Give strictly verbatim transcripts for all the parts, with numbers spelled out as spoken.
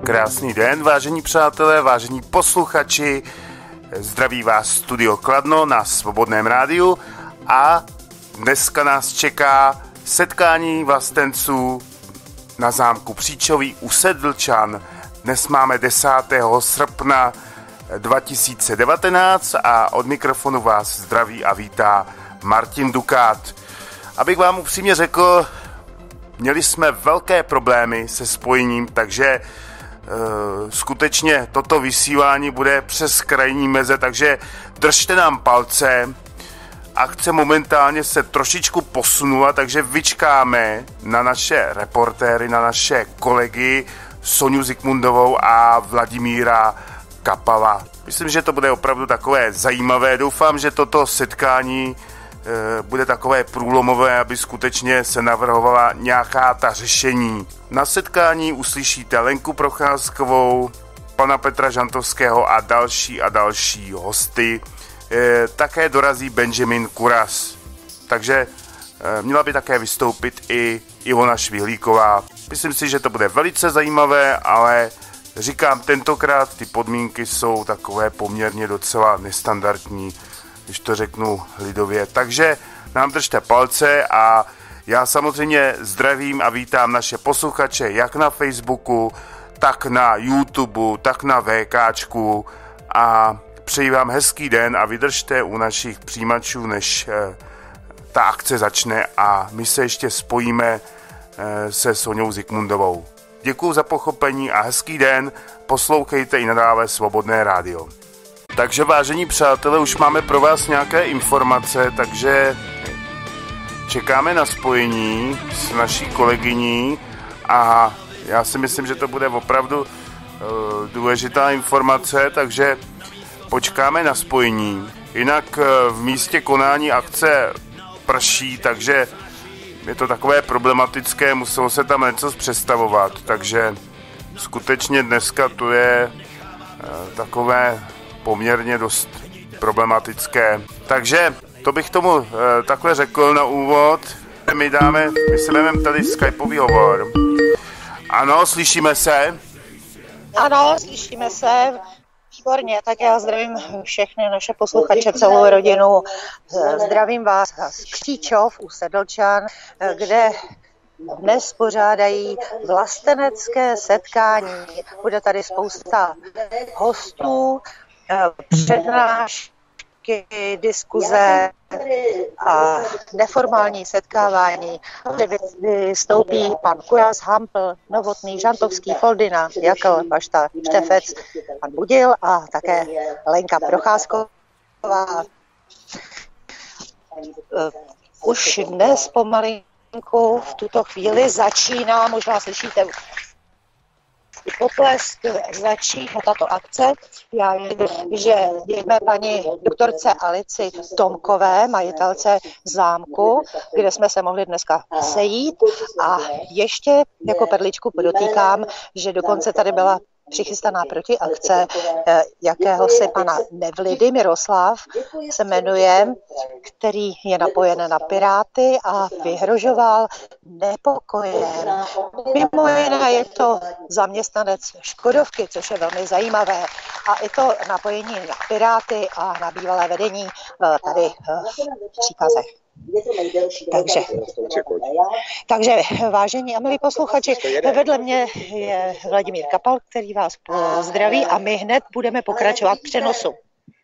Krásný den, vážení přátelé, vážení posluchači, zdraví vás Studio Kladno na Svobodném rádiu a dneska nás čeká setkání vlastenců na zámku Příčový u Sedlčan. Dnes máme desátého srpna dva tisíce devatenáct a od mikrofonu vás zdraví a vítá Martin Dukát. Abych vám upřímně řekl, měli jsme velké problémy se spojením, takže Uh, skutečně toto vysílání bude přes krajní meze, takže držte nám palce. Akce momentálně se trošičku posunula, takže vyčkáme na naše reportéry, na naše kolegy Soňu Zikmundovou a Vladimíra Kapala. Myslím, že to bude opravdu takové zajímavé. Doufám, že toto setkání bude takové průlomové, aby skutečně se navrhovala nějaká ta řešení. Na setkání uslyšíte Lenku Procházkovou, pana Petra Žantovského a další a další hosty. Také dorazí Benjamin Kuras. Takže měla by také vystoupit i Ivona Švihlíková. Myslím si, že to bude velice zajímavé, ale říkám, tentokrát ty podmínky jsou takové poměrně docela nestandardní, když to řeknu lidově. Takže nám držte palce a já samozřejmě zdravím a vítám naše posluchače jak na Facebooku, tak na YouTube, tak na VKčku a přeji vám hezký den a vydržte u našich přijímačů, než eh, ta akce začne a my se ještě spojíme eh, se Soňou Zikmundovou. Děkuju za pochopení a hezký den, poslouchejte i nadále Svobodné rádio. Takže vážení přátelé, už máme pro vás nějaké informace, takže čekáme na spojení s naší kolegyní a já si myslím, že to bude opravdu uh, důležitá informace, takže počkáme na spojení. Jinak uh, v místě konání akce prší, takže je to takové problematické, muselo se tam něco přestavovat, takže skutečně dneska to je uh, takové poměrně dost problematické. Takže to bych tomu e, takhle řekl na úvod. My dáme, my si vezmeme tady skypový hovor. Ano, slyšíme se? Ano, slyšíme se. Výborně, tak já zdravím všechny naše posluchače, celou rodinu. Zdravím vás z Kříčov u Sedlčan, kde dnes pořádají vlastenecké setkání. Bude tady spousta hostů, přednášky, diskuze a neformální setkávání, kde vystoupí pan Kuras, Hampl, Novotný, Žantovský, Foldina, Jakl, Bašta, Štefec, pan Budil a také Lenka Procházková. Už dnes pomalinku v tuto chvíli začíná, možná slyšíte potlesk, začíná tato akce. Já vím, že děkujeme paní doktorce Alici Tomkové, majitelce zámku, kde jsme se mohli dneska sejít. A ještě jako perličku podotýkám, že dokonce tady byla přichystaná protiakce jakéhosi pana Nevlidy, Miroslav se jmenuje, který je napojen na Piráty a vyhrožoval nepokojem. Mimo jiné je to zaměstnanec Škodovky, což je velmi zajímavé. A i to napojení na Piráty a na bývalé vedení tady v příkazech. Takže, takže vážení a milí posluchači, vedle mě je Vladimír Kapal, který vás zdraví a my hned budeme pokračovat v přenosu.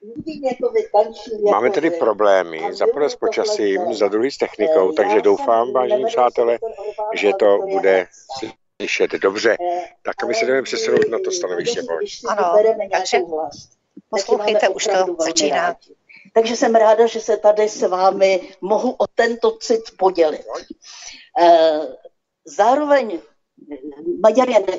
Máme tedy problémy, za prvé s počasím, za druhý s technikou, takže doufám, vážení přátelé, že to bude slyšet dobře. Tak my se jdeme přesunout na to stanoviště. Ano, takže poslouchejte, už to začíná. Takže jsem ráda, že se tady s vámi mohu o tento cit podělit. Zároveň Maďar je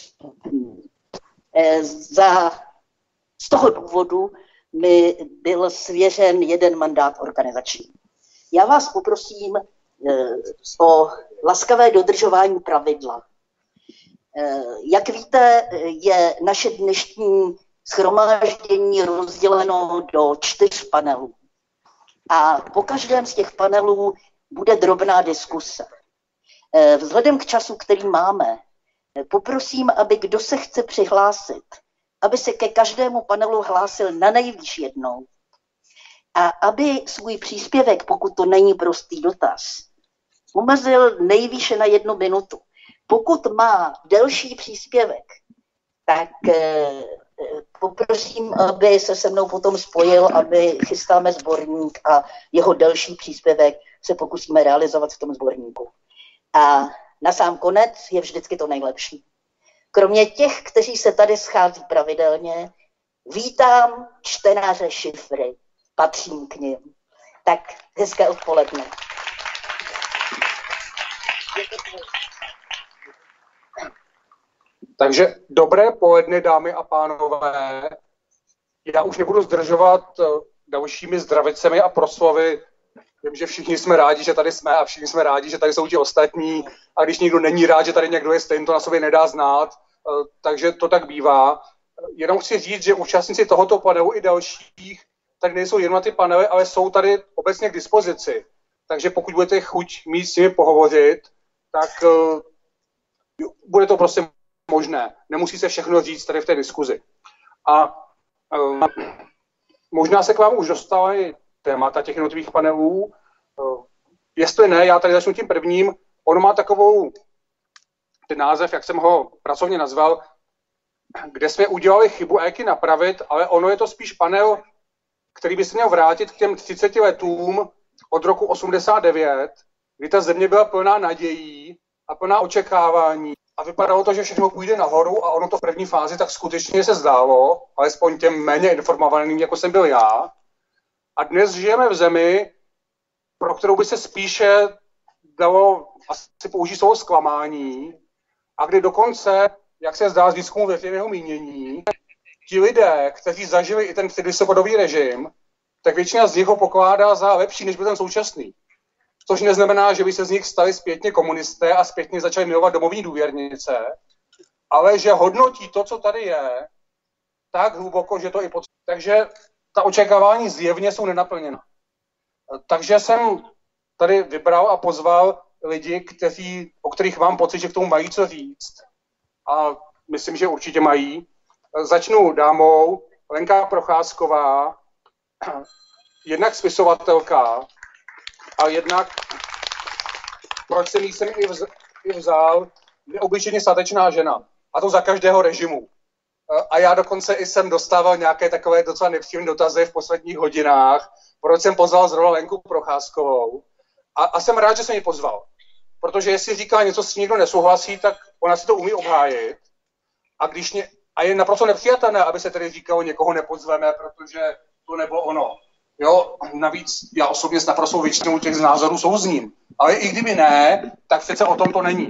za, z toho důvodu mi byl svěřen jeden mandát organizační. Já vás poprosím o laskavé dodržování pravidla. Jak víte, je naše dnešní shromáždění rozděleno do čtyř panelů. A po každém z těch panelů bude drobná diskuse. Vzhledem k času, který máme, Poprosím, aby kdo se chce přihlásit, aby se ke každému panelu hlásil na nejvýš jednou a aby svůj příspěvek, pokud to není prostý dotaz, omezil nejvýše na jednu minutu. Pokud má delší příspěvek, tak eh, poprosím, aby se se mnou potom spojil, aby chystáme sborník a jeho delší příspěvek se pokusíme realizovat v tom sborníku. A na sám konec je vždycky to nejlepší. Kromě těch, kteří se tady schází pravidelně, vítám čtenáře šifry, patřím k nim. Tak hezké odpoledne. Takže dobré poledne, dámy a pánové. Já už nebudu zdržovat dalšími zdravicemi a proslovy. Vím, že všichni jsme rádi, že tady jsme a všichni jsme rádi, že tady jsou ti ostatní. A když někdo není rád, že tady někdo je, stejně to na sobě nedá znát. Takže to tak bývá. Jenom chci říct, že účastníci tohoto panelu i dalších tady nejsou jenom na ty panely, ale jsou tady obecně k dispozici. Takže pokud budete chuť mít s nimi pohovořit, tak uh, bude to prostě možné. Nemusí se všechno říct tady v té diskuzi. A uh, možná se k vám už dostali témata těch jednotlivých panelů. Uh, jestli ne, já tady začnu tím prvním. On má takovou ten název, jak jsem ho pracovně nazval, kde jsme udělali chybu a jak ji napravit, ale ono je to spíš panel, který by se měl vrátit k těm třiceti letům od roku osmdesát devět, kdy ta země byla plná nadějí a plná očekávání. A vypadalo to, že všechno půjde nahoru a ono to v první fázi tak skutečně se zdálo, alespoň těm méně informovaným, jako jsem byl já. A dnes žijeme v zemi, pro kterou by se spíše dalo asi použít slovo zklamání, a kdy dokonce, jak se zdá z výzkumu veřejného mínění, ti lidé, kteří zažili i ten předlistopadový režim, tak většina z nich ho pokládá za lepší, než byl ten současný. Což neznamená, že by se z nich stali zpětně komunisté a zpětně začali milovat domovní důvěrnice, ale že hodnotí to, co tady je, tak hluboko, že to i potřebuje. Takže ta očekávání zjevně jsou nenaplněna. Takže jsem tady vybral a pozval lidi, kteří, o kterých mám pocit, že k tomu mají co říct. A myslím, že určitě mají. Začnu dámou Lenka Procházková, jednak spisovatelka, a jednak, proč jsem jí sem i, vz, i vzal, neobyčejně statečná žena. A to za každého režimu. A já dokonce i jsem dostával nějaké takové docela nepříjemné dotazy v posledních hodinách, proč jsem pozval zrovna Lenku Procházkovou. A, a jsem rád, že jsem ji pozval. Protože jestli říká něco, s tím někdo nesouhlasí, tak ona si to umí obhájit. A, když ně, a je naprosto nepřijatelné, aby se tedy říkalo, někoho nepozveme, protože to nebylo ono. Jo, navíc já osobně s naprostou většinou těch názorů souzním. Ale i kdyby ne, tak přece o tom to není.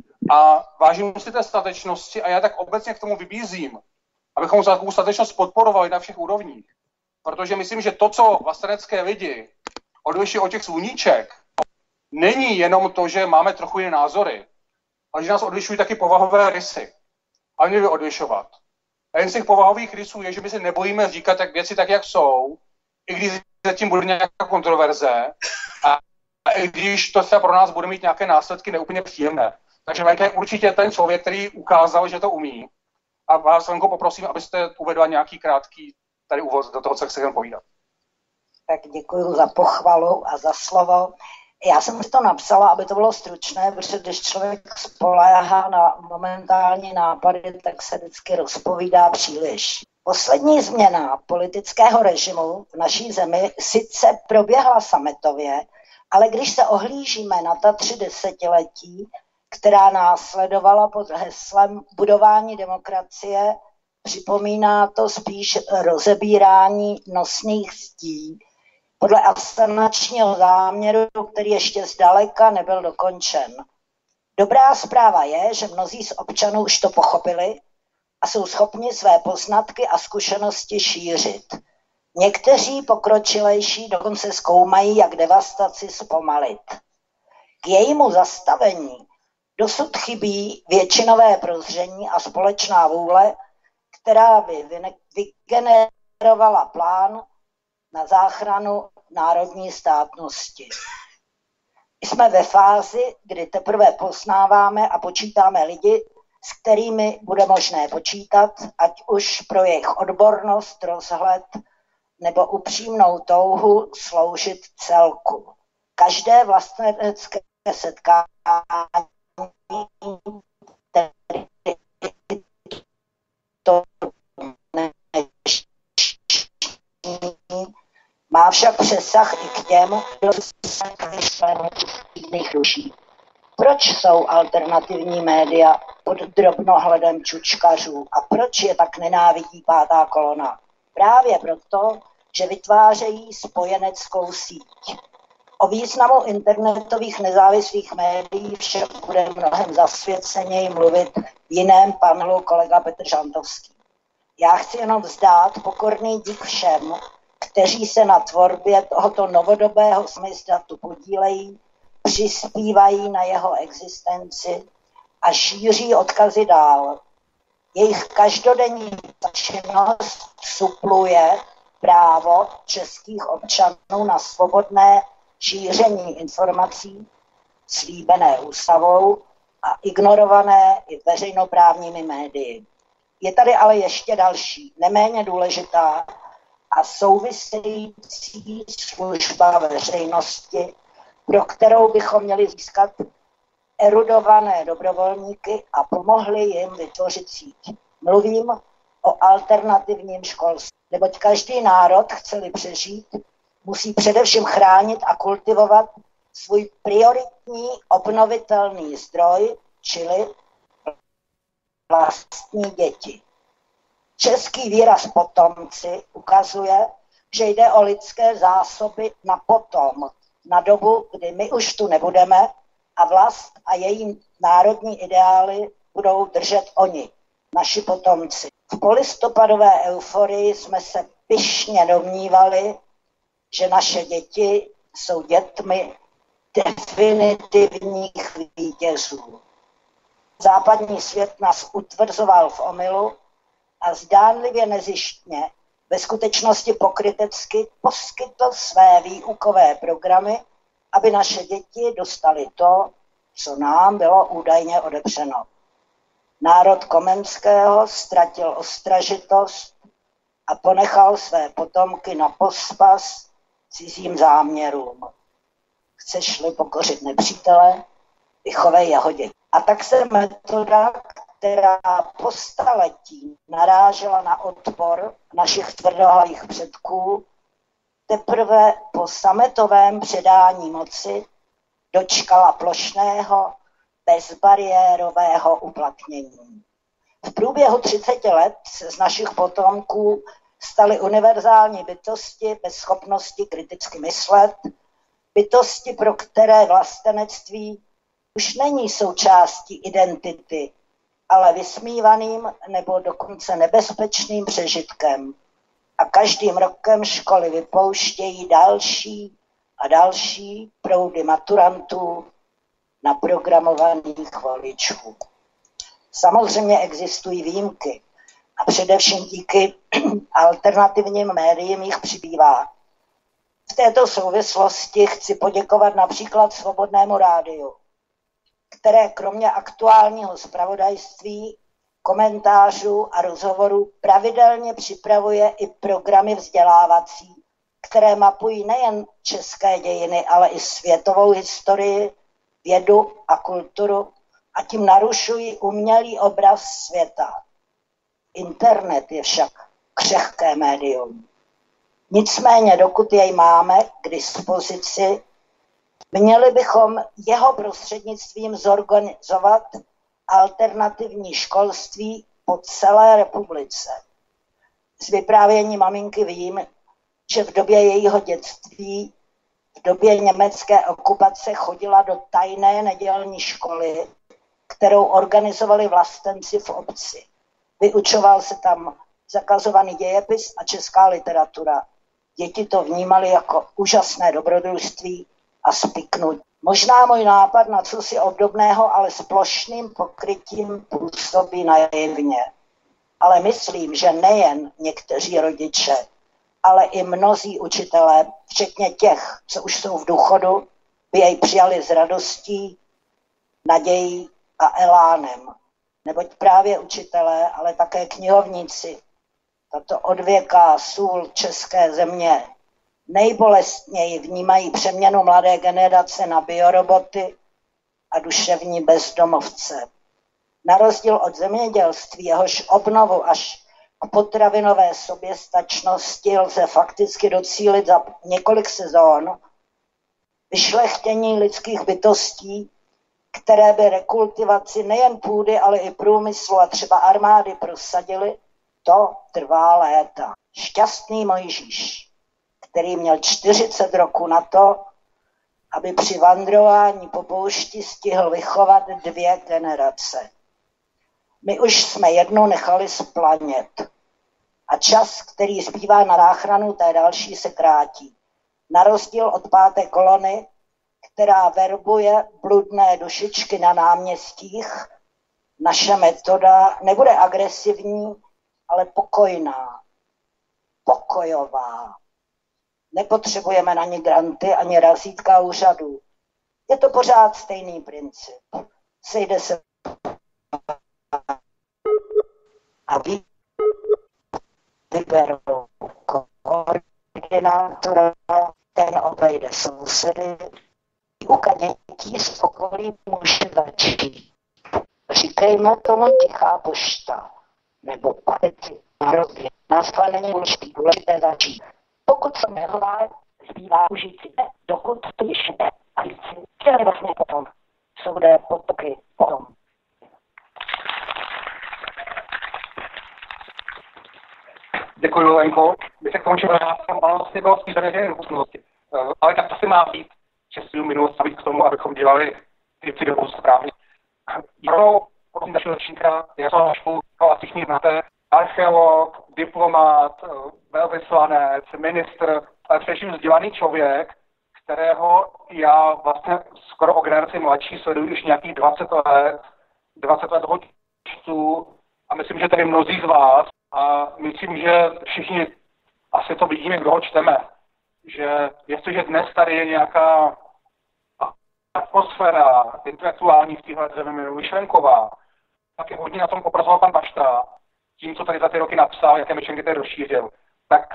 A vážím si té statečnosti a já tak obecně k tomu vybízím, abychom takovou statečnost podporovali na všech úrovních. Protože myslím, že to, co vlastenecké lidi odliší od těch sluníček, není jenom to, že máme trochu jiné názory, ale že nás odlišují taky povahové rysy. A měli by odlišovat. A jen z těch povahových rysů je, že my se nebojíme říkat tak věci tak, jak jsou, i když zatím bude nějaká kontroverze, a, a i když to třeba pro nás bude mít nějaké následky neúplně příjemné. Takže Lenka je určitě ten člověk, který ukázal, že to umí. A vás, Lenko, poprosím, abyste uvedla nějaký krátký tady úvod do toho, co chcete povídat. Tak děkuji za pochvalu a za slovo. Já jsem si to napsala, aby to bylo stručné, protože když člověk spoléhá na momentální nápady, tak se vždycky rozpovídá příliš. Poslední změna politického režimu v naší zemi sice proběhla sametově, ale když se ohlížíme na ta tři desetiletí, která následovala pod heslem budování demokracie, připomíná to spíš rozebírání nosných zdí podle asanačního záměru, který ještě zdaleka nebyl dokončen. Dobrá zpráva je, že mnozí z občanů už to pochopili a jsou schopni své poznatky a zkušenosti šířit. Někteří pokročilejší dokonce zkoumají, jak devastaci zpomalit. K jejímu zastavení dosud chybí většinové prozření a společná vůle, která by vygenerovala plán na záchranu národní státnosti. Jsme ve fázi, kdy teprve poznáváme a počítáme lidi s kterými bude možné počítat, ať už pro jejich odbornost, rozhled nebo upřímnou touhu sloužit celku. Každé vlastenecké setkání, to má však přesah i k těm, kdo se jiných duší. Proč jsou alternativní média pod drobnohledem čučkařů a proč je tak nenávidí pátá kolona? Právě proto, že vytvářejí spojeneckou síť. O významu internetových nezávislých médií však bude mnohem zasvěceněji mluvit v jiném panelu kolega Petr Žantovský. Já chci jenom vzdát pokorný dík všem, kteří se na tvorbě tohoto novodobého smizdatu podílejí, přispívají na jeho existenci a šíří odkazy dál. Jejich každodenní činnost supluje právo českých občanů na svobodné šíření informací slíbené ústavou a ignorované i veřejnoprávními médii. Je tady ale ještě další, neméně důležitá a související služba veřejnosti, pro kterou bychom měli získat erudované dobrovolníky a pomohli jim vytvořit síť. Mluvím o alternativním školství, neboť každý národ, chce-li přežít, musí především chránit a kultivovat svůj prioritní obnovitelný zdroj, čili vlastní děti. Český výraz potomci ukazuje, že jde o lidské zásoby na potom, na dobu, kdy my už tu nebudeme a vlast a její národní ideály budou držet oni, naši potomci. V polistopadové euforii jsme se pyšně domnívali, že naše děti jsou dětmi definitivních vítězů. Západní svět nás utvrzoval v omylu a zdánlivě nezištně, ve skutečnosti pokrytecky poskytl své výukové programy, aby naše děti dostaly to, co nám bylo údajně odepřeno. Národ Komenského ztratil ostražitost a ponechal své potomky na pospas cizím záměrům. Chceš-li pokořit nepřítele, vychovej jeho děti. A tak se metoda, která po staletí narážela na odpor našich tvrdohlavých předků, teprve po sametovém předání moci dočkala plošného, bezbariérového uplatnění. V průběhu třiceti let se z našich potomků staly univerzální bytosti bez schopnosti kriticky myslet, bytosti, pro které vlastenectví už není součástí identity, ale vysmívaným nebo dokonce nebezpečným přežitkem. A každým rokem školy vypouštějí další a další proudy maturantů naprogramovaných voličů. Samozřejmě existují výjimky a především díky alternativním médiím jich přibývá. V této souvislosti chci poděkovat například Svobodnému rádiu, které kromě aktuálního zpravodajství, komentářů a rozhovorů pravidelně připravuje i programy vzdělávací, které mapují nejen české dějiny, ale i světovou historii, vědu a kulturu a tím narušují umělý obraz světa. Internet je však křehké médium. Nicméně, dokud jej máme k dispozici, měli bychom jeho prostřednictvím zorganizovat alternativní školství po celé republice. Z vyprávění maminky vím, že v době jejího dětství, v době německé okupace chodila do tajné nedělní školy, kterou organizovali vlastenci v obci. Vyučoval se tam zakazovaný dějepis a česká literatura. Děti to vnímali jako úžasné dobrodružství a spiknutí. Možná můj nápad na cosi obdobného, ale s plošným pokrytím působí naivně. Ale myslím, že nejen někteří rodiče, ale i mnozí učitelé, včetně těch, co už jsou v důchodu, by jej přijali s radostí, nadějí a elánem. neboť právě učitelé, ale také knihovníci, tato odvěká sůl české země, nejbolestněji vnímají přeměnu mladé generace na bioroboty a duševní bezdomovce. Na rozdíl od zemědělství, jehož obnovu až k potravinové soběstačnosti lze fakticky docílit za několik sezón, vyšlechtění lidských bytostí, které by rekultivaci nejen půdy, ale i průmyslu a třeba armády prosadily, to trvá léta. Šťastný Mojžíš, který měl čtyřicet roků na to, aby při vandrování po poušti stihl vychovat dvě generace. My už jsme jednu nechali splanět a čas, který zbývá na záchranu té další, se krátí. Na rozdíl od páté kolony, která verbuje bludné dušičky na náměstích, naše metoda nebude agresivní, ale pokojná, pokojová. Nepotřebujeme na ní granty ani razítka úřadů. Je to pořád stejný princip. Sejde se a vy vyberou koordinátora, ten obejde sousedy, výuka dětí z okolí může začít. Říkejme tomu tichá pošta, nebo patety národě. Následně není určitý důležité začít. Pokud se nehlá, zbývá užít si ne, dokud to již ne. A chtěli vlastně potom. Jsou kde potoky potom. Děkuji, Lenko. My se k tomu, že vlastně bylo spíš zaměřené minulosti. Ale tak to si má být, že si minulost být k tomu, abychom dělali věci do správně. Pro potom dalšího ročníka, já jsem Hašku, asi všichni znáte, archeolog, diplomát, velvyslanec, ministr, ale především vzdělaný člověk, kterého já vlastně skoro o generaci mladší sleduji už nějakých dvacet let, dvacet let ho čtu a myslím, že tady mnozí z vás a myslím, že všichni asi to vidíme, kdo ho čteme, že jestliže dnes tady je nějaká atmosféra intelektuální v téhle zemi myšlenková, tak je hodně na tom popracoval pan Bašta, tím, co tady za ty roky napsal, jaké myšlenky tady rozšířil. Tak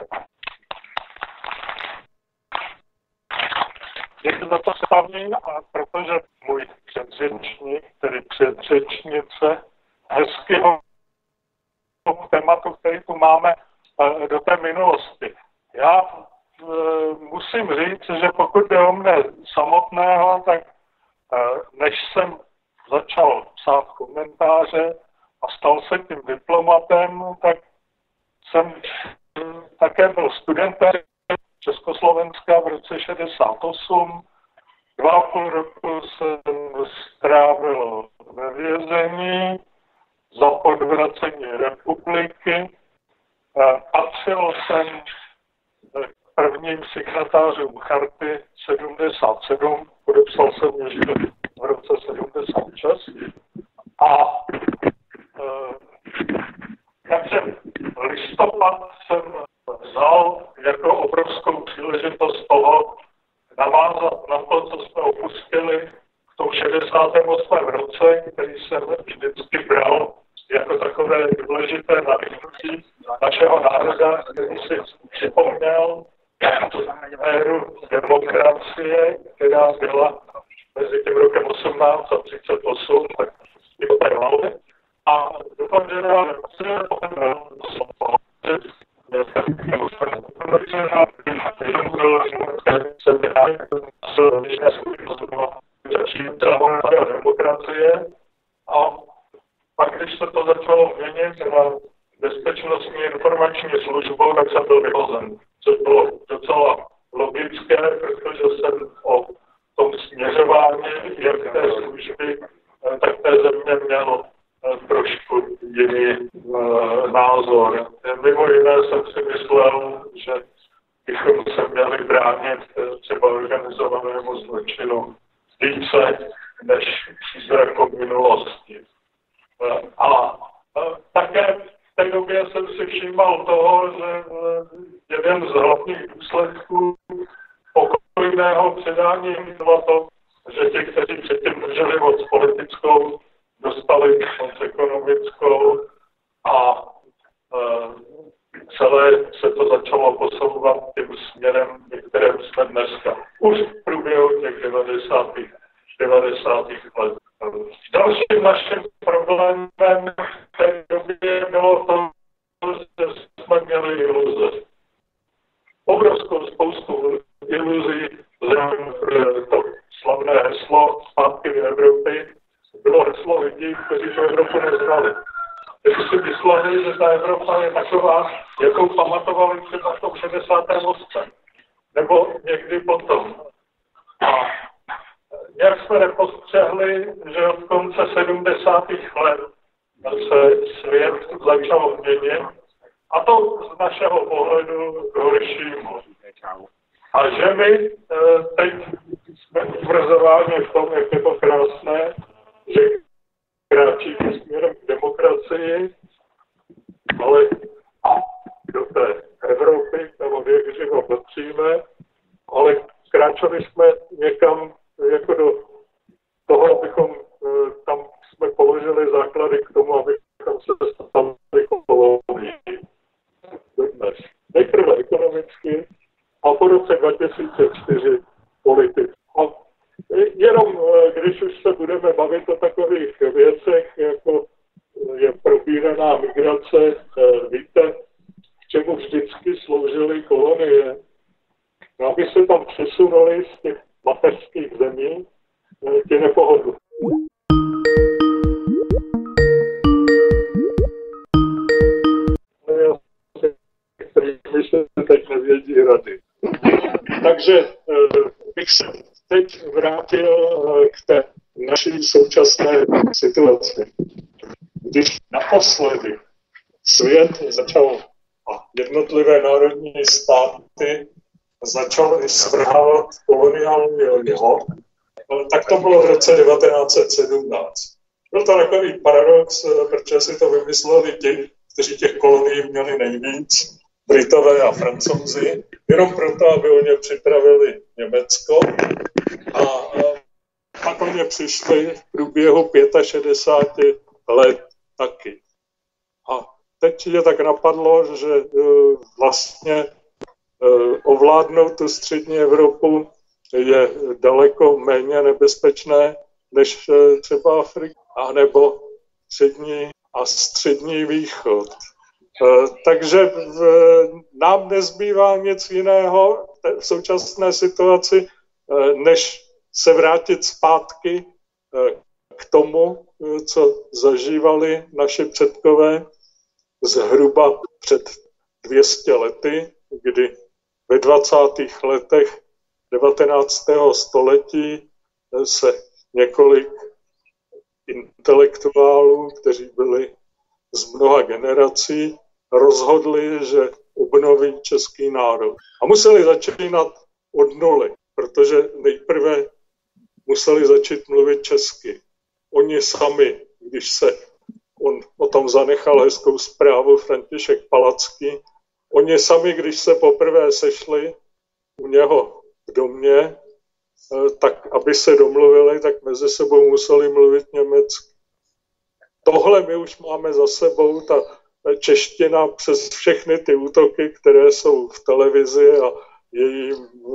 je to za to stavím, a protože můj předřečník, tedy předřečnice, hezkého tématu, který tu máme, do té minulosti. Já e, musím říct, že pokud je o mne samotného, tak e, než jsem začal psát komentáře a stal se tím diplomatem, tak jsem také byl studentem Československa v roce šedesát osm. Dva a půl roku jsem strávil ve vězení za podvracení republiky. Patřil jsem k prvním signatářům charty sedmdesát sedm, podepsal jsem ještě v roce sedmdesát šest. A e, takže listopad jsem vzal jako obrovskou příležitost toho navázat na to, co jsme opustili v tom šedesátém osmém roce, který jsem vždycky bral jako takové důležité nabídnutí našeho národa, který si připomněl éru demokracie, která byla mezi tím rokem osmnáct a třicet osm, tak to trvalo. A doufám, že nám demokracie a pak, když se to začalo měnit na bezpečnostní informační službu, tak jsem byl vyhozen. Což bylo docela logické, protože jsem o tom směřování jak té služby, tak té země měl trošku jiný uh, názor. Mimo jiné jsem si myslel, že bychom se měli bránit třeba organizovanému zločinu více než přízrakom minulosti. Uh, a uh, také v té době jsem si všímal toho, že uh, jeden z hlavních důsledků pokojného předání bylo to, že ti, kteří předtím drželi moc politickou, dostali moc ekonomickou a celé se to začalo posouvat tím směrem, ve kterém jsme dneska. Už v průběhu těch devadesátých let. Dalším naším problémem v té době bylo to, že jsme měli iluze. Obrovskou spoustu iluzí, to slavné heslo Zpátky do Evropy, bylo heslo lidí, kteří tu Evropu neznali. Kteří si mysleli, že ta Evropa je taková, jakou pamatovali třeba v tom šedesátém osmém nebo někdy potom. A nějak jsme nepostřehli, že od konce sedmdesátých let se svět začal měnit, a to z našeho pohledu k horšímu. A že my teď jsme utvrzováni v tom, jak je to krásné, že kráčíme směrem k demokracii, ale do té Evropy, tam odjekživo patříme, ale kráčeli jsme někam jako do toho, abychom tam jsme položili základy k tomu, abychom se stali kolonií. Dnes. Nejprve ekonomicky a po roce dva tisíce čtyři politicky. A jenom když už se budeme bavit o takových věcech, jako je probíraná migrace, víte, k čemu vždycky sloužily kolonie, aby se tam přesunuli z těch mateřských zemí ti nepohodlní. Kterými se teď nevědí rady. Takže bych se teď vrátil k té naší současné situaci. Když naposledy svět začal a jednotlivé národní státy začaly svrhávat koloniální liho, tak to bylo v roce devatenáct set sedmnáct. Byl to takový paradox, protože si to vymysleli ti, kteří těch kolonií měli nejvíc, Britové a Francouzi, jenom proto, aby o ně připravili Německo. A pak o ně přišli v průběhu šedesáti pěti let taky. A teď je tak napadlo, že vlastně ovládnout tu střední Evropu je daleko méně nebezpečné než třeba Afrika, anebo střední a střední východ. Takže nám nezbývá nic jiného v současné situaci, než se vrátit zpátky k tomu, co zažívali naši předkové zhruba před dvěma sty lety, kdy ve dvacátých letech devatenáctého století se několik intelektuálů, kteří byli z mnoha generací, rozhodli, že obnoví český národ. A museli začínat od nuly, protože nejprve museli začít mluvit česky. Oni sami, když se on o tom zanechal hezkou zprávu František Palacký, oni sami, když se poprvé sešli u něho v domě, tak aby se domluvili, tak mezi sebou museli mluvit německy. Tohle my už máme za sebou, ta čeština přes všechny ty útoky, které jsou v televizi a její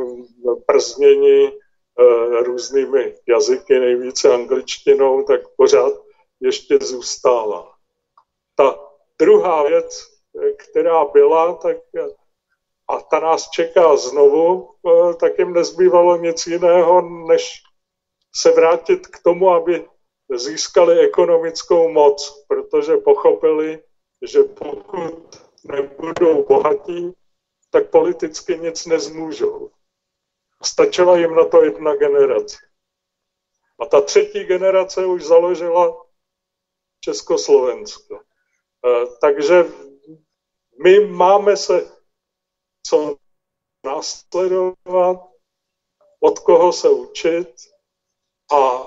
prznění různými jazyky, nejvíce angličtinou, tak pořád ještě zůstává. Ta druhá věc, která byla, tak a ta nás čeká znovu, tak jim nezbývalo nic jiného, než se vrátit k tomu, aby získali ekonomickou moc, protože pochopili, že pokud nebudou bohatí, tak politicky nic nezmůžou. Stačila jim na to jedna generace. A ta třetí generace už založila Československo. Takže my máme se co následovat, od koho se učit a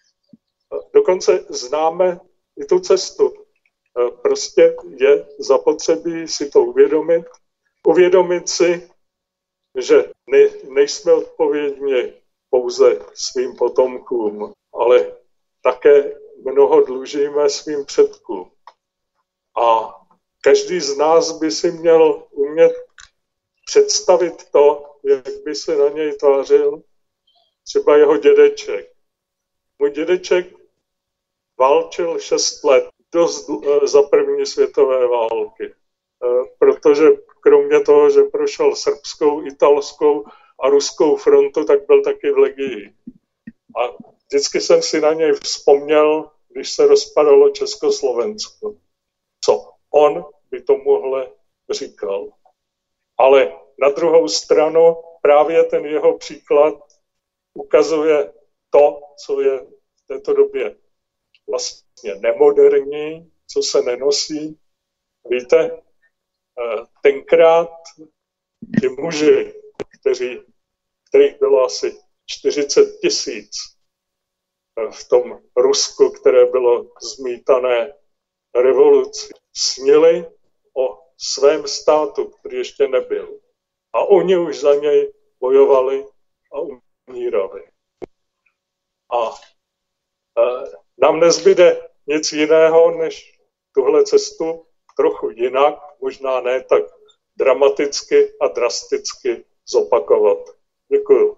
dokonce známe i tu cestu. Prostě je zapotřebí si to uvědomit. Uvědomit si, že ne, nejsme odpovědní pouze svým potomkům, ale také mnoho dlužíme svým předkům. A každý z nás by si měl umět představit to, jak by se na něj tvářil třeba jeho dědeček. Můj dědeček válčil šest let dost za první světové války, protože kromě toho, že prošel srbskou, italskou a ruskou frontu, tak byl taky v legii. A vždycky jsem si na něj vzpomněl, když se rozpadalo Československo. Co on by tomuhle říkal. Ale na druhou stranu právě ten jeho příklad ukazuje to, co je v této době vlastně nemoderní, co se nenosí. Víte, tenkrát ti muži, kteří, kterých bylo asi čtyřicet tisíc v tom Rusku, které bylo zmítané revolucí, snili o svém státu, který ještě nebyl. A oni už za něj bojovali a umírali. A e, nám nezbyde nic jiného, než tuhle cestu trochu jinak, možná ne tak dramaticky a drasticky zopakovat. Děkuju.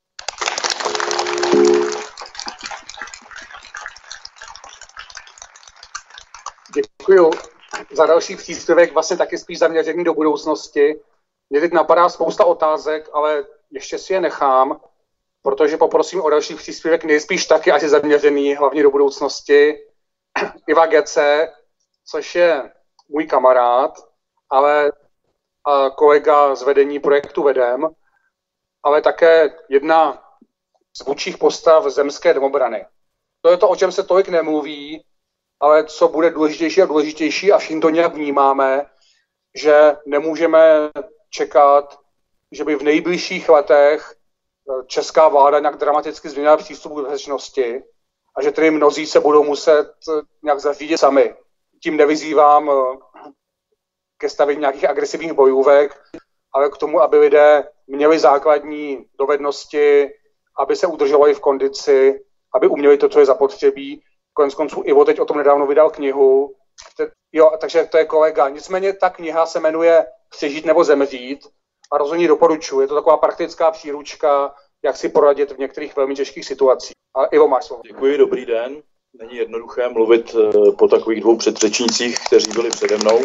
Děkuju za další příspěvek, vlastně taky spíš zaměřený do budoucnosti. Mě teď napadá spousta otázek, ale ještě si je nechám, protože poprosím o další příspěvek nejspíš taky asi zaměřený hlavně do budoucnosti. Iva Gece, což je můj kamarád, ale a kolega z vedení projektu Vedem, ale také jedna z vůdčích postav zemské domobrany. To je to, o čem se tolik nemluví, ale co bude důležitější a důležitější a všichni to nějak vnímáme, že nemůžeme čekat, že by v nejbližších letech česká vláda nějak dramaticky změnila přístup k bezpečnosti a že tedy mnozí se budou muset nějak zařídit sami. Tím nevyzývám ke stavění nějakých agresivních bojůvek, ale k tomu, aby lidé měli základní dovednosti, aby se udržovali v kondici, aby uměli to, co je zapotřebí. Konec konců Ivo teď o tom nedávno vydal knihu. Jo, takže to je kolega. Nicméně ta kniha se jmenuje Přežít nebo zemřít a rozhodně doporučuji. Je to taková praktická příručka, jak si poradit v některých velmi těžkých situacích. A Ivo, máš slovo. Děkuji, dobrý den. Není jednoduché mluvit po takových dvou předřečnících, kteří byli přede mnou.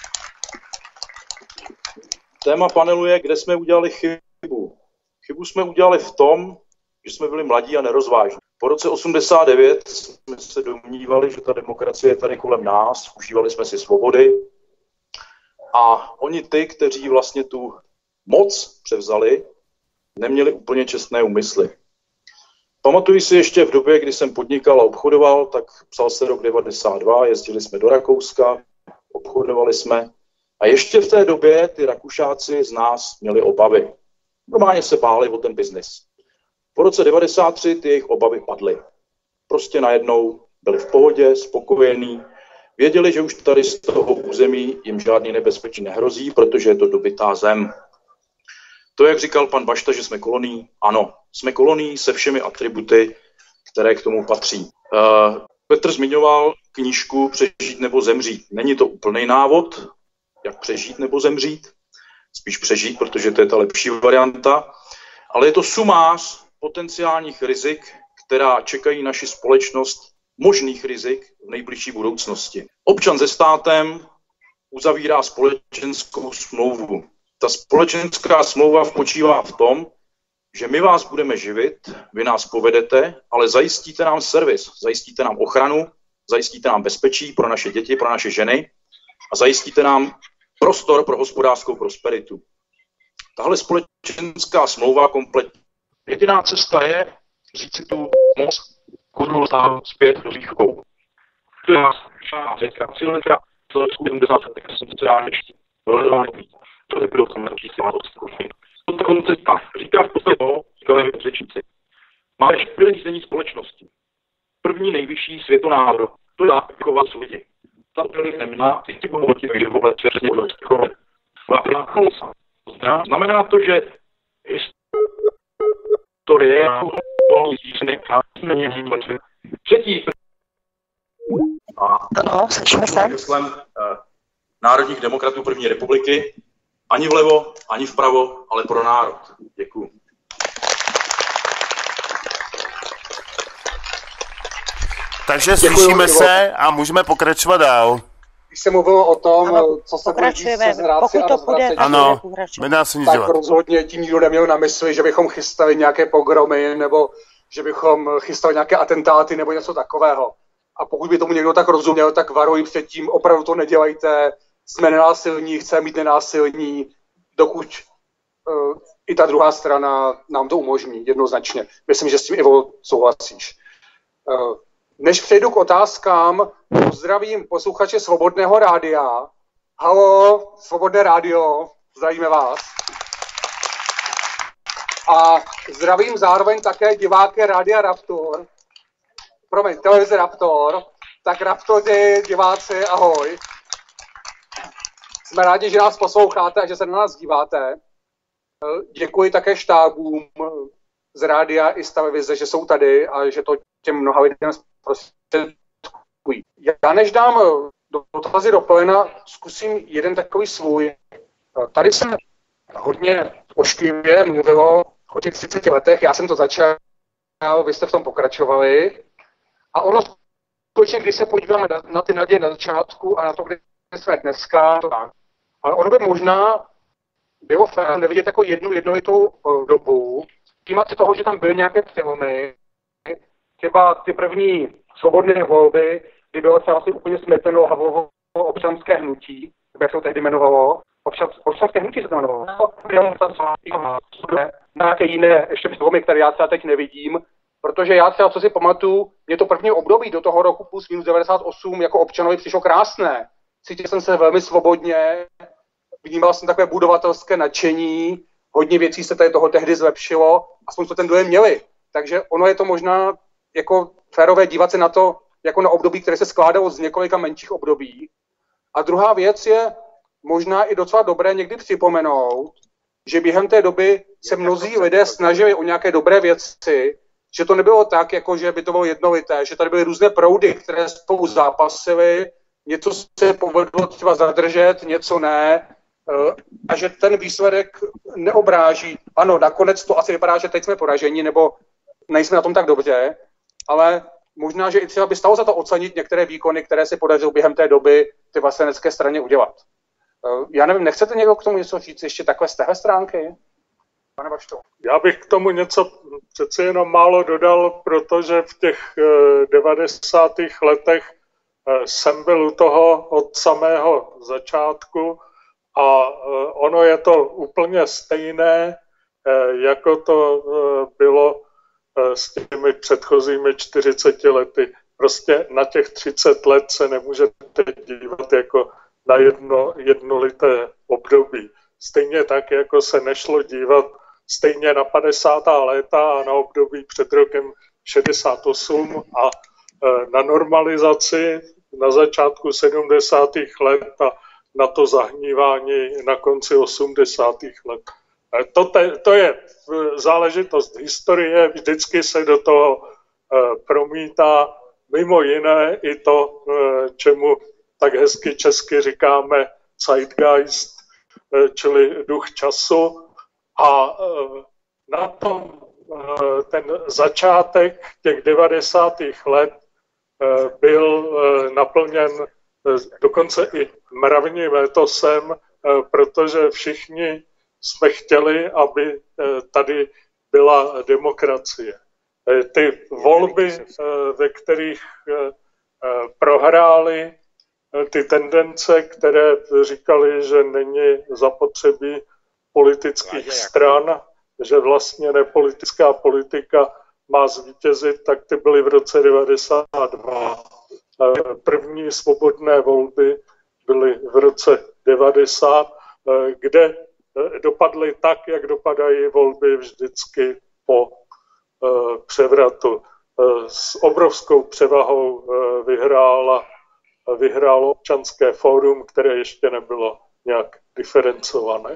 Téma panelu je, kde jsme udělali chybu. Chybu jsme udělali v tom, že jsme byli mladí a nerozvážní. Po roce osmdesát devět jsme se domnívali, že ta demokracie je tady kolem nás, užívali jsme si svobody a oni ty, kteří vlastně tu moc převzali, neměli úplně čestné úmysly. Pamatuji si ještě v době, kdy jsem podnikal a obchodoval, tak psal se rok devadesát dva, jezdili jsme do Rakouska, obchodovali jsme a ještě v té době ty Rakušáci z nás měli obavy. Normálně se báli o ten biznis. Po roce devadesát tři ty jejich obavy padly. Prostě najednou byli v pohodě, spokojení, věděli, že už tady z toho území jim žádný nebezpečí nehrozí, protože je to dobytá zem. To, jak říkal pan Bašta, že jsme kolonií, ano, jsme kolonií se všemi atributy, které k tomu patří. Uh, Petr zmiňoval knížku Přežít nebo zemřít. Není to úplný návod, jak přežít nebo zemřít, spíš přežít, protože to je ta lepší varianta, ale je to sumář potenciálních rizik, která čekají naši společnost, možných rizik v nejbližší budoucnosti. Občan se státem uzavírá společenskou smlouvu. Ta společenská smlouva spočívá v tom, že my vás budeme živit, vy nás povedete, ale zajistíte nám servis, zajistíte nám ochranu, zajistíte nám bezpečí pro naše děti, pro naše ženy a zajistíte nám prostor pro hospodářskou prosperitu. Tahle společenská smlouva kompletně. Jediná cesta je říct si tu moc kurul sám zpět do svých rukou. To je nás řecká silnica, to je sedmdesát let, tak jsem sociálně čtí. To nebylo v tom lepší si má to zkušení. To koncepta říká v podstatě to, říkali řečníci. Máme čtyři řízení společnosti. První nejvyšší světonázor, to je aplikovat s lidi. Ta úplně nemá, ty si budou ti, takže vůbec přesně budou aplikovat. Znamená to, že historie, třetí Ano, slyšíme se. Heslem národních demokratů první republiky. Ani vlevo, ani vpravo, ale pro národ. Děkuju. Takže slyšíme se a můžeme pokračovat dál. Když se mluvilo o tom, ano, co se pokračujeme, pokud to půjde, ano, nedá se nic tak dělat. rozhodně tím nikdo neměl na mysli, že bychom chystali nějaké pogromy, nebo že bychom chystali nějaké atentáty, nebo něco takového. A pokud by tomu někdo tak rozuměl, tak varuji před tím, opravdu to nedělejte, jsme nenásilní, chceme být nenásilní, dokud uh, i ta druhá strana nám to umožní, jednoznačně. Myslím, že s tím, Ivo, souhlasíš. Uh, Než přejdu k otázkám, pozdravím posluchače Svobodného rádia. Halo, Svobodné rádio, zdravíme vás. A zdravím zároveň také diváky Rádia Raptor. Promiň, televize Raptor. Tak Raptoři, diváci, ahoj. Jsme rádi, že nás posloucháte a že se na nás díváte. Děkuji také štábům z rádia i z televize, že jsou tady a že to těm mnoha lidem zprostředkují. Já než dám dotazy do plena, zkusím jeden takový svůj. Tady se hodně ošklivě mluvilo o těch třiceti letech, já jsem to začal, vy jste v tom pokračovali. A ono skutečně, když se podíváme na, na ty naděje na začátku a na to, kde jsme dneska, to tak. Ale ono by možná bylo fér nevidět jako jednu jednolitou dobu, tímat si toho, že tam byly nějaké filmy, třeba ty první svobodné volby, kdy bylo třeba asi úplně smeteno Havlovo občanské hnutí, jak se to tehdy jmenovalo. Občan, občanské hnutí se to jmenovalo. Nějaké jiné ještě filmy, které já třeba teď nevidím, protože já třeba, co si pamatuju, mě to první období do toho roku plus minus devadesát osm jako občanovi přišlo krásné. Cítil jsem se velmi svobodně, vnímal jsem takové budovatelské nadšení, hodně věcí se tady toho tehdy zlepšilo, aspoň jsme ten dojem měli. Takže ono je to možná jako férové dívat se na to jako na období, které se skládalo z několika menších období. A druhá věc je možná i docela dobré někdy připomenout, že během té doby se mnozí lidé snažili o nějaké dobré věci, že to nebylo tak, jako že by to bylo jednolité, že tady byly různé proudy, které spolu zápasily, něco se povedlo třeba zadržet, něco ne, a že ten výsledek neobráží. Ano, nakonec to asi vypadá, že teď jsme poraženi, nebo nejsme na tom tak dobře, ale možná, že i třeba by stalo za to ocenit některé výkony, které se podařilo během té doby ty vlastenecké straně udělat. Já nevím, nechcete někdo k tomu něco říct ještě takhle z téhle stránky? Pane Bašto. Já bych k tomu něco přeci jenom málo dodal, protože v těch devadesátých letech jsem byl u toho od samého začátku a ono je to úplně stejné, jako to bylo s těmi předchozími čtyřiceti lety. Prostě na těch třicet let se nemůžete dívat jako na jedno jednolité období. Stejně tak, jako se nešlo dívat stejně na padesátá léta a na období před rokem šedesát osm a na normalizaci na začátku sedmdesátých let a na to zahnívání na konci osmdesátých let. To, te, to je záležitost historie, vždycky se do toho promítá mimo jiné i to, čemu tak hezky česky říkáme zeitgeist, čili duch času. A na tom ten začátek těch devadesátých let byl naplněn dokonce i mravním étosem, protože všichni jsme chtěli, aby tady byla demokracie. Ty volby, ve kterých prohrály ty tendence, které říkali, že není zapotřebí politických stran, že vlastně nepolitická politika má zvítězit, tak ty byly v roce devadesát dva. První svobodné volby byly v roce devadesát, kde dopadly tak, jak dopadají volby vždycky po převratu. S obrovskou převahou vyhrála, vyhrálo Občanské fórum, které ještě nebylo nějak diferencované.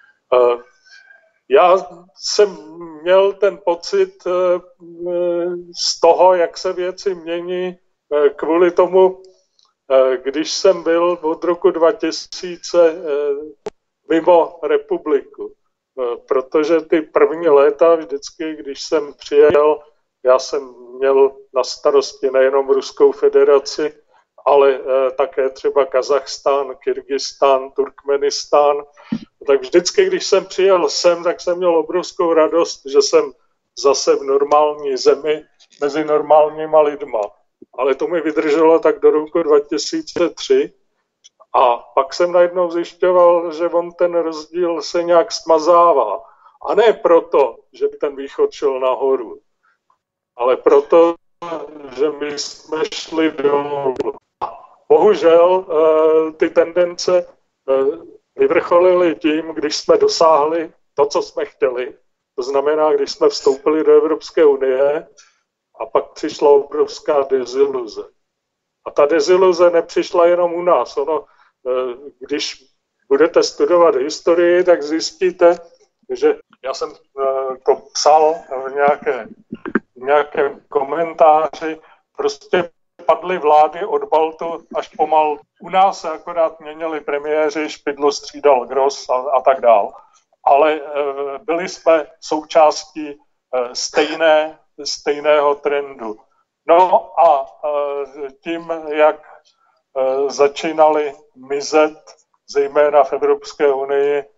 Já jsem měl ten pocit z toho, jak se věci mění, kvůli tomu, když jsem byl od roku dva tisíce mimo republiku. Protože ty první léta vždycky, když jsem přijel, já jsem měl na starosti nejenom Ruskou federaci, ale také třeba Kazachstán, Kyrgyzstán, Turkmenistán. Tak vždycky, když jsem přijel sem, tak jsem měl obrovskou radost, že jsem zase v normální zemi mezi normálníma lidma. Ale to mi vydrželo tak do roku dva tisíce tři a pak jsem najednou zjišťoval, že on ten rozdíl se nějak smazává. A ne proto, že by ten východ šel nahoru, ale proto, že my jsme šli dolů. Bohužel ty tendence vyvrcholily tím, když jsme dosáhli to, co jsme chtěli. To znamená, když jsme vstoupili do Evropské unie a pak přišla obrovská deziluze. A ta deziluze nepřišla jenom u nás. Ono, když budete studovat historii, tak zjistíte, že já jsem to psal v nějaké, v nějakém komentáři, prostě padly vlády od Baltu až pomal. U nás se akorát měnili premiéři, Špidlu střídal Gross a, a tak dál. Ale e, byli jsme součástí e, stejné, stejného trendu. No a e, tím, jak e, začínaly mizet, zejména v Evropské unii, e,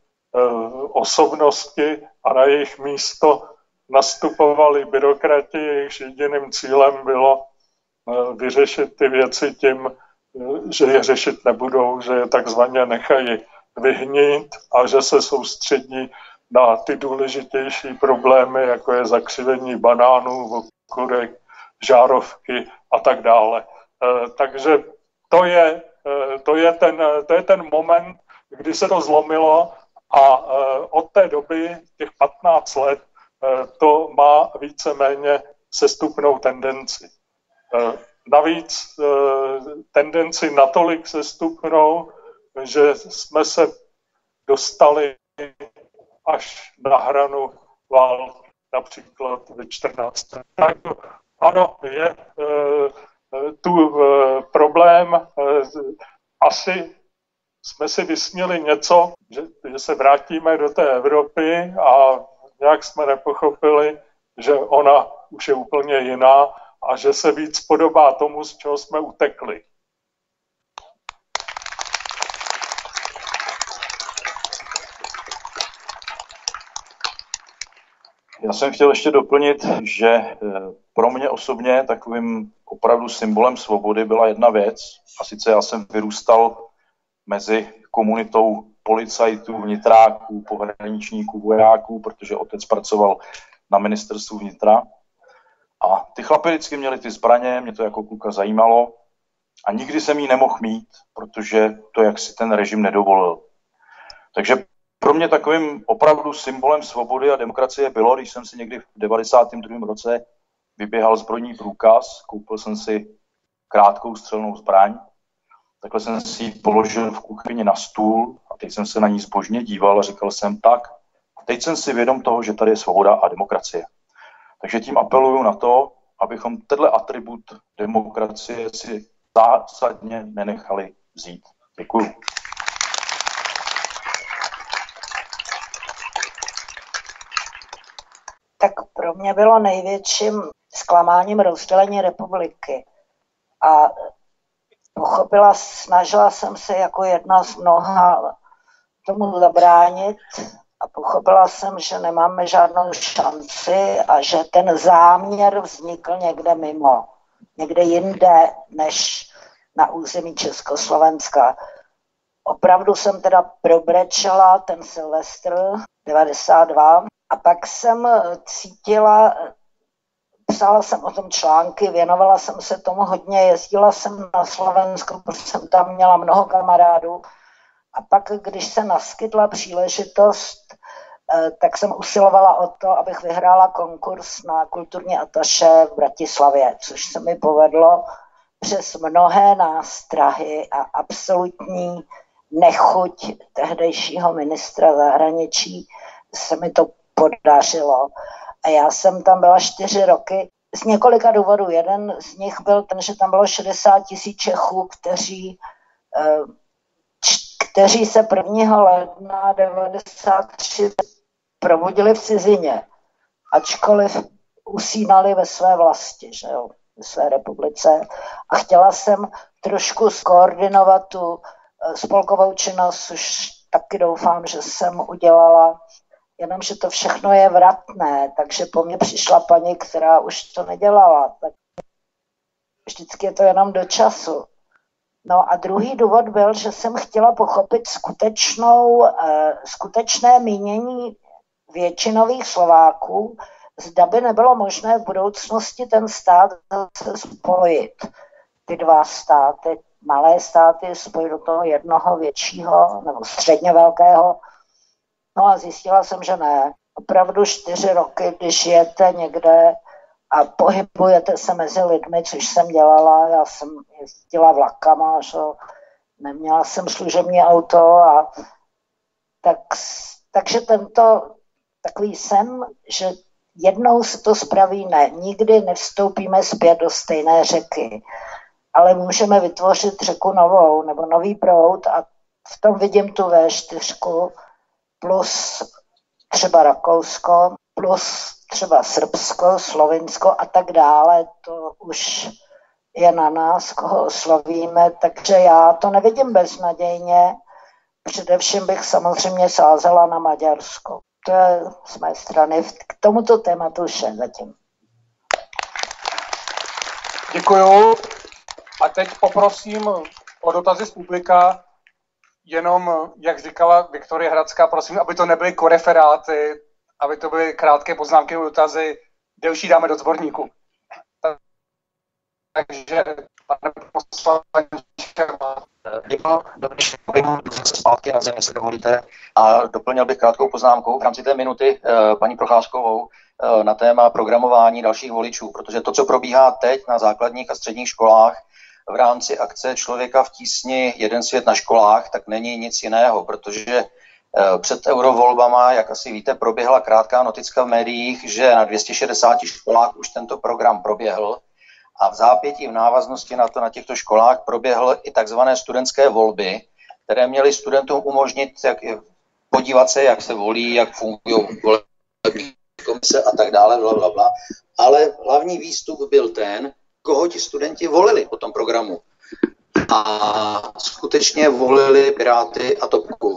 osobnosti a na jejich místo nastupovali byrokrati, jejichž jediným cílem bylo vyřešit ty věci tím, že je řešit nebudou, že je takzvaně nechají vyhnít a že se soustředí na ty důležitější problémy, jako je zakřivení banánů, okurek, žárovky a tak dále. Takže to je, to je, ten, to je ten moment, kdy se to zlomilo a od té doby, těch patnáct let, to má víceméně sestupnou tendenci. Navíc tendenci natolik sestupnou, že jsme se dostali až na hranu války, například ve čtrnáctém Tak ano, je tu problém. Asi jsme si vysnili něco, že, že se vrátíme do té Evropy a nějak jsme nepochopili, že ona už je úplně jiná a že se víc podobá tomu, z čeho jsme utekli. Já jsem chtěl ještě doplnit, že pro mě osobně takovým opravdu symbolem svobody byla jedna věc, a sice já jsem vyrůstal mezi komunitou policajtů, vnitráků, pohraničníků, vojáků, protože otec pracoval na ministerstvu vnitra. A ty chlapi vždycky měli ty zbraně, mě to jako kluka zajímalo a nikdy jsem jí nemohl mít, protože to jaksi ten režim nedovolil. Takže pro mě takovým opravdu symbolem svobody a demokracie bylo, když jsem si někdy v devadesátém druhém roce vyběhal zbrojní průkaz, koupil jsem si krátkou střelnou zbraň, takhle jsem si ji položil v kuchyni na stůl a teď jsem se na ní zbožně díval a říkal jsem tak, teď jsem si vědom toho, že tady je svoboda a demokracie. Takže tím apeluju na to, abychom tenhle atribut demokracie si zásadně nenechali vzít. Děkuju. Tak pro mě bylo největším zklamáním rozdělení republiky. A pochopila, snažila jsem se jako jedna z mnoha tomu zabránit a pochopila jsem, že nemáme žádnou šanci a že ten záměr vznikl někde mimo, někde jinde než na území Československa. Opravdu jsem teda probrečela ten Silvestr devadesát dva a pak jsem cítila, psala jsem o tom články, věnovala jsem se tomu hodně, jezdila jsem na Slovensko, protože jsem tam měla mnoho kamarádů. A pak, když se naskytla příležitost, tak jsem usilovala o to, abych vyhrála konkurs na kulturní ataše v Bratislavě, což se mi povedlo přes mnohé nástrahy a absolutní nechuť tehdejšího ministra zahraničí se mi to podařilo. A já jsem tam byla čtyři roky. z několika důvodů. Jeden z nich byl ten, že tam bylo šedesát tisíc Čechů, kteří, kteří se prvního ledna devadesát tři probudili v cizině, ačkoliv usínali ve své vlasti, že jo, ve své republice. A chtěla jsem trošku skoordinovat tu spolkovou činnost, což taky doufám, že jsem udělala, jenomže to všechno je vratné, takže po mně přišla paní, která už to nedělala. Tak vždycky je to jenom do času. No a druhý důvod byl, že jsem chtěla pochopit skutečnou, skutečné mínění většinových Slováků, zda by nebylo možné v budoucnosti ten stát spojit. Ty dva státy, malé státy spojit do toho jednoho většího nebo středně velkého. No a zjistila jsem, že ne. Opravdu čtyři roky, když žijete někde a pohybujete se mezi lidmi, což jsem dělala, já jsem jezdila vlakama, že neměla jsem služební auto a tak, takže tento takový sen, že jednou se to spraví, ne, nikdy nevstoupíme zpět do stejné řeky, ale můžeme vytvořit řeku novou nebo nový proud a v tom vidím tu vé čtyři plus třeba Rakousko, plus třeba Srbsko, Slovinsko a tak dále. To už je na nás, koho oslovíme, takže já to nevidím beznadějně. Především bych samozřejmě sázela na Maďarsko. To je z mé strany k tomuto tématu vše zatím. Děkuju. A teď poprosím o dotazy z publika. Jenom, jak říkala Viktorie Hradská, prosím, aby to nebyly koreferáty, aby to byly krátké poznámky, dotazy, delší dáme do sborníku. Takže, pane poslanče, Děkuji, dobrý den, zase zpátky na zemi, jestli dovolíte. A doplnil bych krátkou poznámku v rámci té minuty paní Procházkovou na téma programování dalších voličů, protože to, co probíhá teď na základních a středních školách v rámci akce Člověka v tísni Jeden svět na školách, tak není nic jiného, protože před eurovolbama, jak asi víte, proběhla krátká noticka v médiích, že na dvě stě šedesáti školách už tento program proběhl. A v zápětí v návaznosti na to na těchto školách proběhly i takzvané studentské volby, které měly studentům umožnit jak, podívat se, jak se volí, jak fungují volební komise a tak dále, bla, bla, bla. Ale hlavní výstup byl ten, koho ti studenti volili po tom programu. A skutečně volili Piráty a Topku.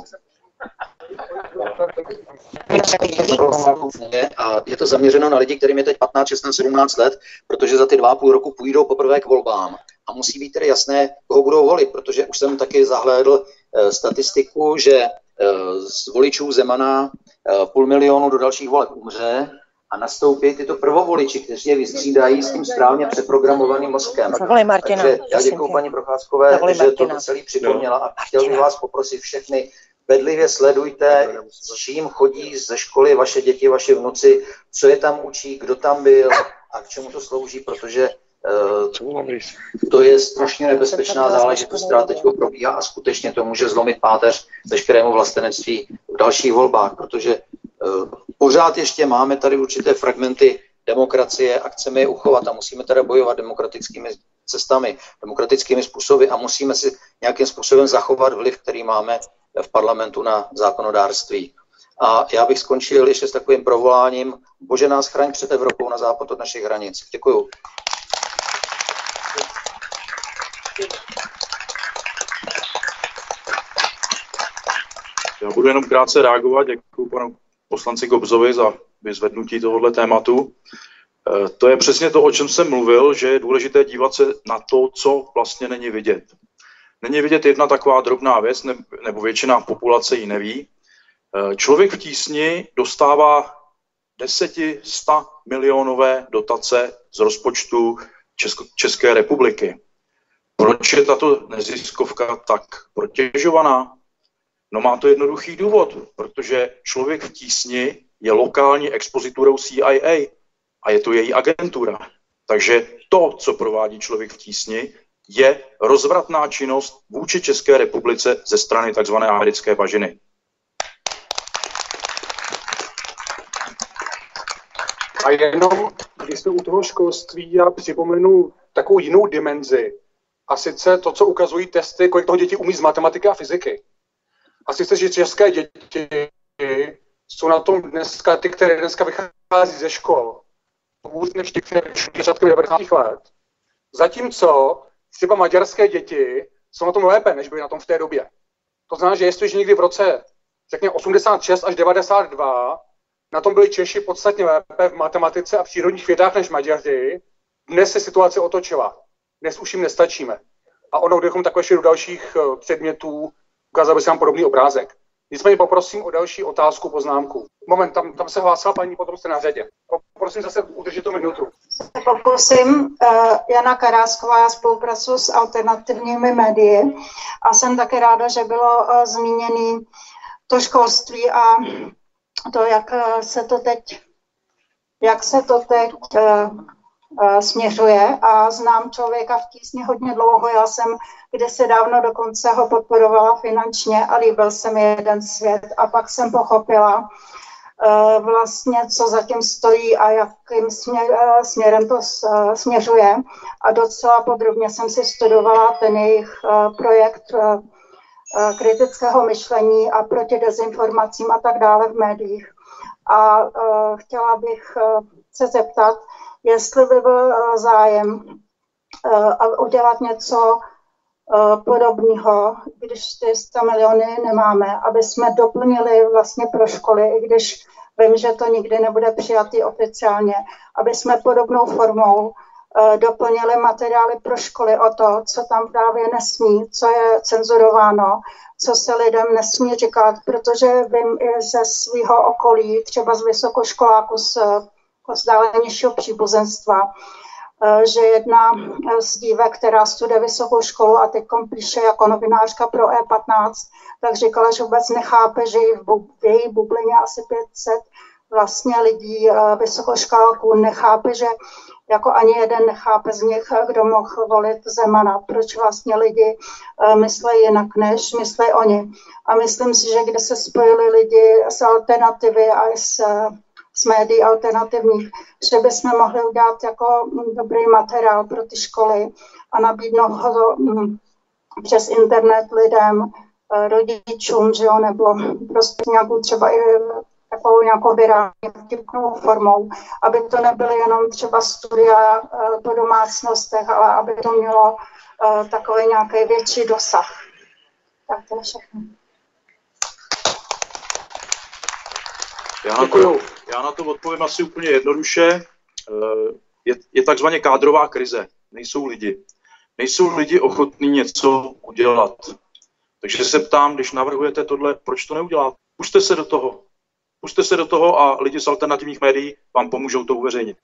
A je to zaměřeno na lidi, kterým je teď patnáct, šestnáct, sedmnáct let, protože za ty dva a půl roku půjdou poprvé k volbám. A musí být tedy jasné, koho budou volit, protože už jsem taky zahlédl e, statistiku, že e, z voličů Zemana e, půl milionu do dalších voleb umře a nastoupí tyto prvovoliči, kteří je vystřídají s tím správně přeprogramovaným mozkem. Takže já děkuju paní Procházkové, že to celý připomněla a chtěl bych vás poprosit všechny, bedlivě sledujte, s čím chodí ze školy vaše děti, vaše vnuci, co je tam učí, kdo tam byl a k čemu to slouží, protože uh, to je strašně nebezpečná záležitost, která teď probíhá a skutečně to může zlomit páteř veškerému vlastenectví v dalších volbách, protože uh, pořád ještě máme tady určité fragmenty demokracie a chceme je uchovat a musíme teda bojovat demokratickými cestami, demokratickými způsoby a musíme si nějakým způsobem zachovat vliv, který máme v parlamentu na zákonodárství. A já bych skončil ještě s takovým provoláním: Bože nás chraň před Evropou na západ od našich hranic. Děkuju. Já budu jenom krátce reagovat. Děkuji panu poslanci Gobzovi za vyzvednutí tohoto tématu. To je přesně to, o čem jsem mluvil, že je důležité dívat se na to, co vlastně není vidět. Není vidět jedna taková drobná věc, nebo většina populace ji neví. Člověk v tísni dostává deseti, sta milionové dotace z rozpočtu Česko, České republiky. Proč je tato neziskovka tak protěžovaná? No má to jednoduchý důvod, protože Člověk v tísni je lokální expoziturou C I A a je to její agentura. Takže to, co provádí Člověk v tísni, je rozvratná činnost vůči České republice ze strany tzv. Americké bažiny. A jenom, když jsme u toho školství, já připomenu takovou jinou dimenzi. A sice to, co ukazují testy, kolik toho děti umí z matematiky a fyziky. A sice, že české děti jsou na tom dneska, ty, které dneska vychází ze škol, hůř než ty, které začátkem devadesátých let. Zatímco třeba maďarské děti jsou na tom lépe, než byly na tom v té době. To znamená, že jestliže někdy v roce, řekněme, osmdesát šest až devadesát dva na tom byli Češi podstatně lépe v matematice a přírodních vědách než Maďaři, dnes se situace otočila. Dnes už jim nestačíme. A ono, kdybychom takhle šli do dalších předmětů, ukázal by se nám podobný obrázek. Nicméně poprosím o další otázku, poznámku. Moment, tam, tam se hlásila paní, potom jste na řadě. Poprosím zase udržet tu minutu. Pokusím, uh, Jana Karásková, já spolupracuji s alternativními médii a jsem také ráda, že bylo uh, zmíněné to školství a to, jak uh, se to teď, jak se to teď uh, uh, směřuje. A znám člověka v tísni hodně dlouho, já jsem kdysi dávno dokonce ho podporovala finančně a líbil se mi jeden svět. A pak jsem pochopila, vlastně, co zatím stojí a jakým směr, směrem to směřuje. A docela podrobně jsem si studovala ten jejich projekt kritického myšlení a proti dezinformacím a tak dále v médiích. A chtěla bych se zeptat, jestli by byl zájem udělat něco podobného, když ty sto miliony nemáme, aby jsme doplnili vlastně pro školy, i když vím, že to nikdy nebude přijatý oficiálně, aby jsme podobnou formou uh, doplnili materiály pro školy o to, co tam právě nesmí, co je cenzurováno, co se lidem nesmí říkat, protože vím i ze svého okolí, třeba z vysokoškoláků z vzdálenějšího příbuzenstva, že jedna z dívek, která studuje vysokou školu a teď píše jako novinářka pro E patnáct, tak říkala, že vůbec nechápe, že v její bublině asi pět set vlastně lidí, vysokoškoláků, nechápe, že jako ani jeden nechápe z nich, kdo mohl volit Zemana, proč vlastně lidi myslí jinak, než myslí oni. A myslím si, že kde se spojili lidi z alternativy a s z médií alternativních, že bychom mohli udělat jako dobrý materiál pro ty školy a nabídnout ho přes internet lidem, rodičům, že jo, nebo prostě nějakou třeba i takovou nějakou virální vtipnou formou, aby to nebyly jenom třeba studia po domácnostech, ale aby to mělo takový nějaký větší dosah. Tak to je všechno. Já na, to, já na to odpovím asi úplně jednoduše. Je, je takzvaně kádrová krize. Nejsou lidi. Nejsou lidi ochotní něco udělat. Takže se ptám, když navrhujete tohle, proč to neudělat? Pusťte se do toho. Pusťte se do toho a lidi z alternativních médií vám pomůžou to uveřejnit.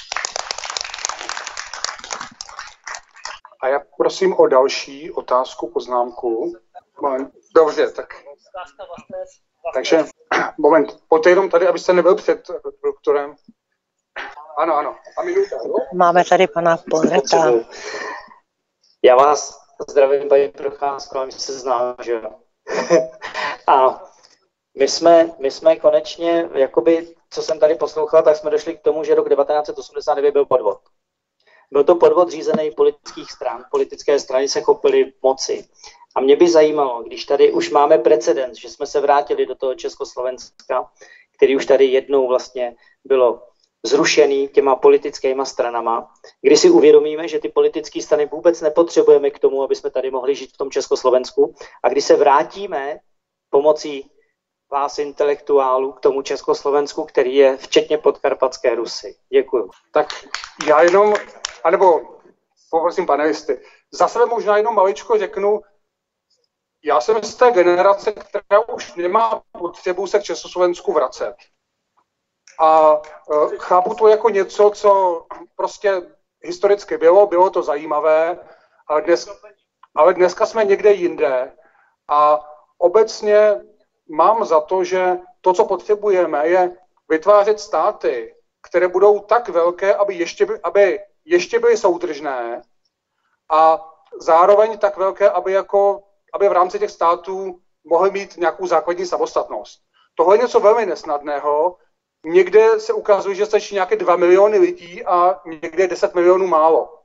A já prosím o další otázku, poznámku. Dobře, tak. Takže, moment, pojďte jenom tady, abyste nebyl před doktorem. Ano, ano, a minuta. Máme tady pana Polreta. Já vás zdravím, paní Procházková, my se známe, že jo. A my jsme, my jsme konečně, jakoby, co jsem tady poslouchal, tak jsme došli k tomu, že rok devatenáct set osmdesát devět byl podvod. Byl to podvod řízený politických stran. Politické strany se chopily moci. A mě by zajímalo, když tady už máme precedens, že jsme se vrátili do toho Československa, který už tady jednou vlastně bylo zrušený těma politickýma stranama, kdy si uvědomíme, že ty politické strany vůbec nepotřebujeme k tomu, aby jsme tady mohli žít v tom Československu, a když se vrátíme pomocí vás intelektuálů k tomu Československu, který je včetně podkarpatské Rusy. Děkuju. Tak já jenom, anebo poprosím panelisty, za sebe možná jenom maličko řeknu, já jsem z té generace, která už nemá potřebu se k Československu vracet. A uh, chápu to jako něco, co prostě historicky bylo, bylo to zajímavé, ale, dnes, ale dneska jsme někde jinde. A obecně mám za to, že to, co potřebujeme, je vytvářet státy, které budou tak velké, aby ještě, by, aby ještě byly soudržné, a zároveň tak velké, aby, jako, aby v rámci těch států mohly mít nějakou základní samostatnost. Tohle je něco velmi nesnadného. Někde se ukazuje, že stačí nějaké dva miliony lidí a někde deset milionů málo.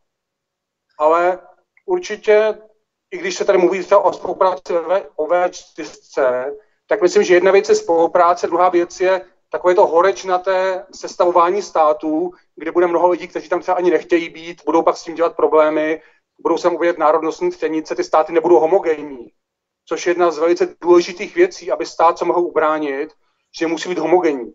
Ale určitě, i když se tady mluví třeba o spolupráci o vé čtyři, tak myslím, že jedna věc je spolupráce, druhá věc je takové to horečnaté sestavování států, kde bude mnoho lidí, kteří tam třeba ani nechtějí být, budou pak s tím dělat problémy, budou se uvědět národnostní třenice, ty státy nebudou homogenní. Což je jedna z velice důležitých věcí, aby stát se mohl ubránit, že musí být homogenní.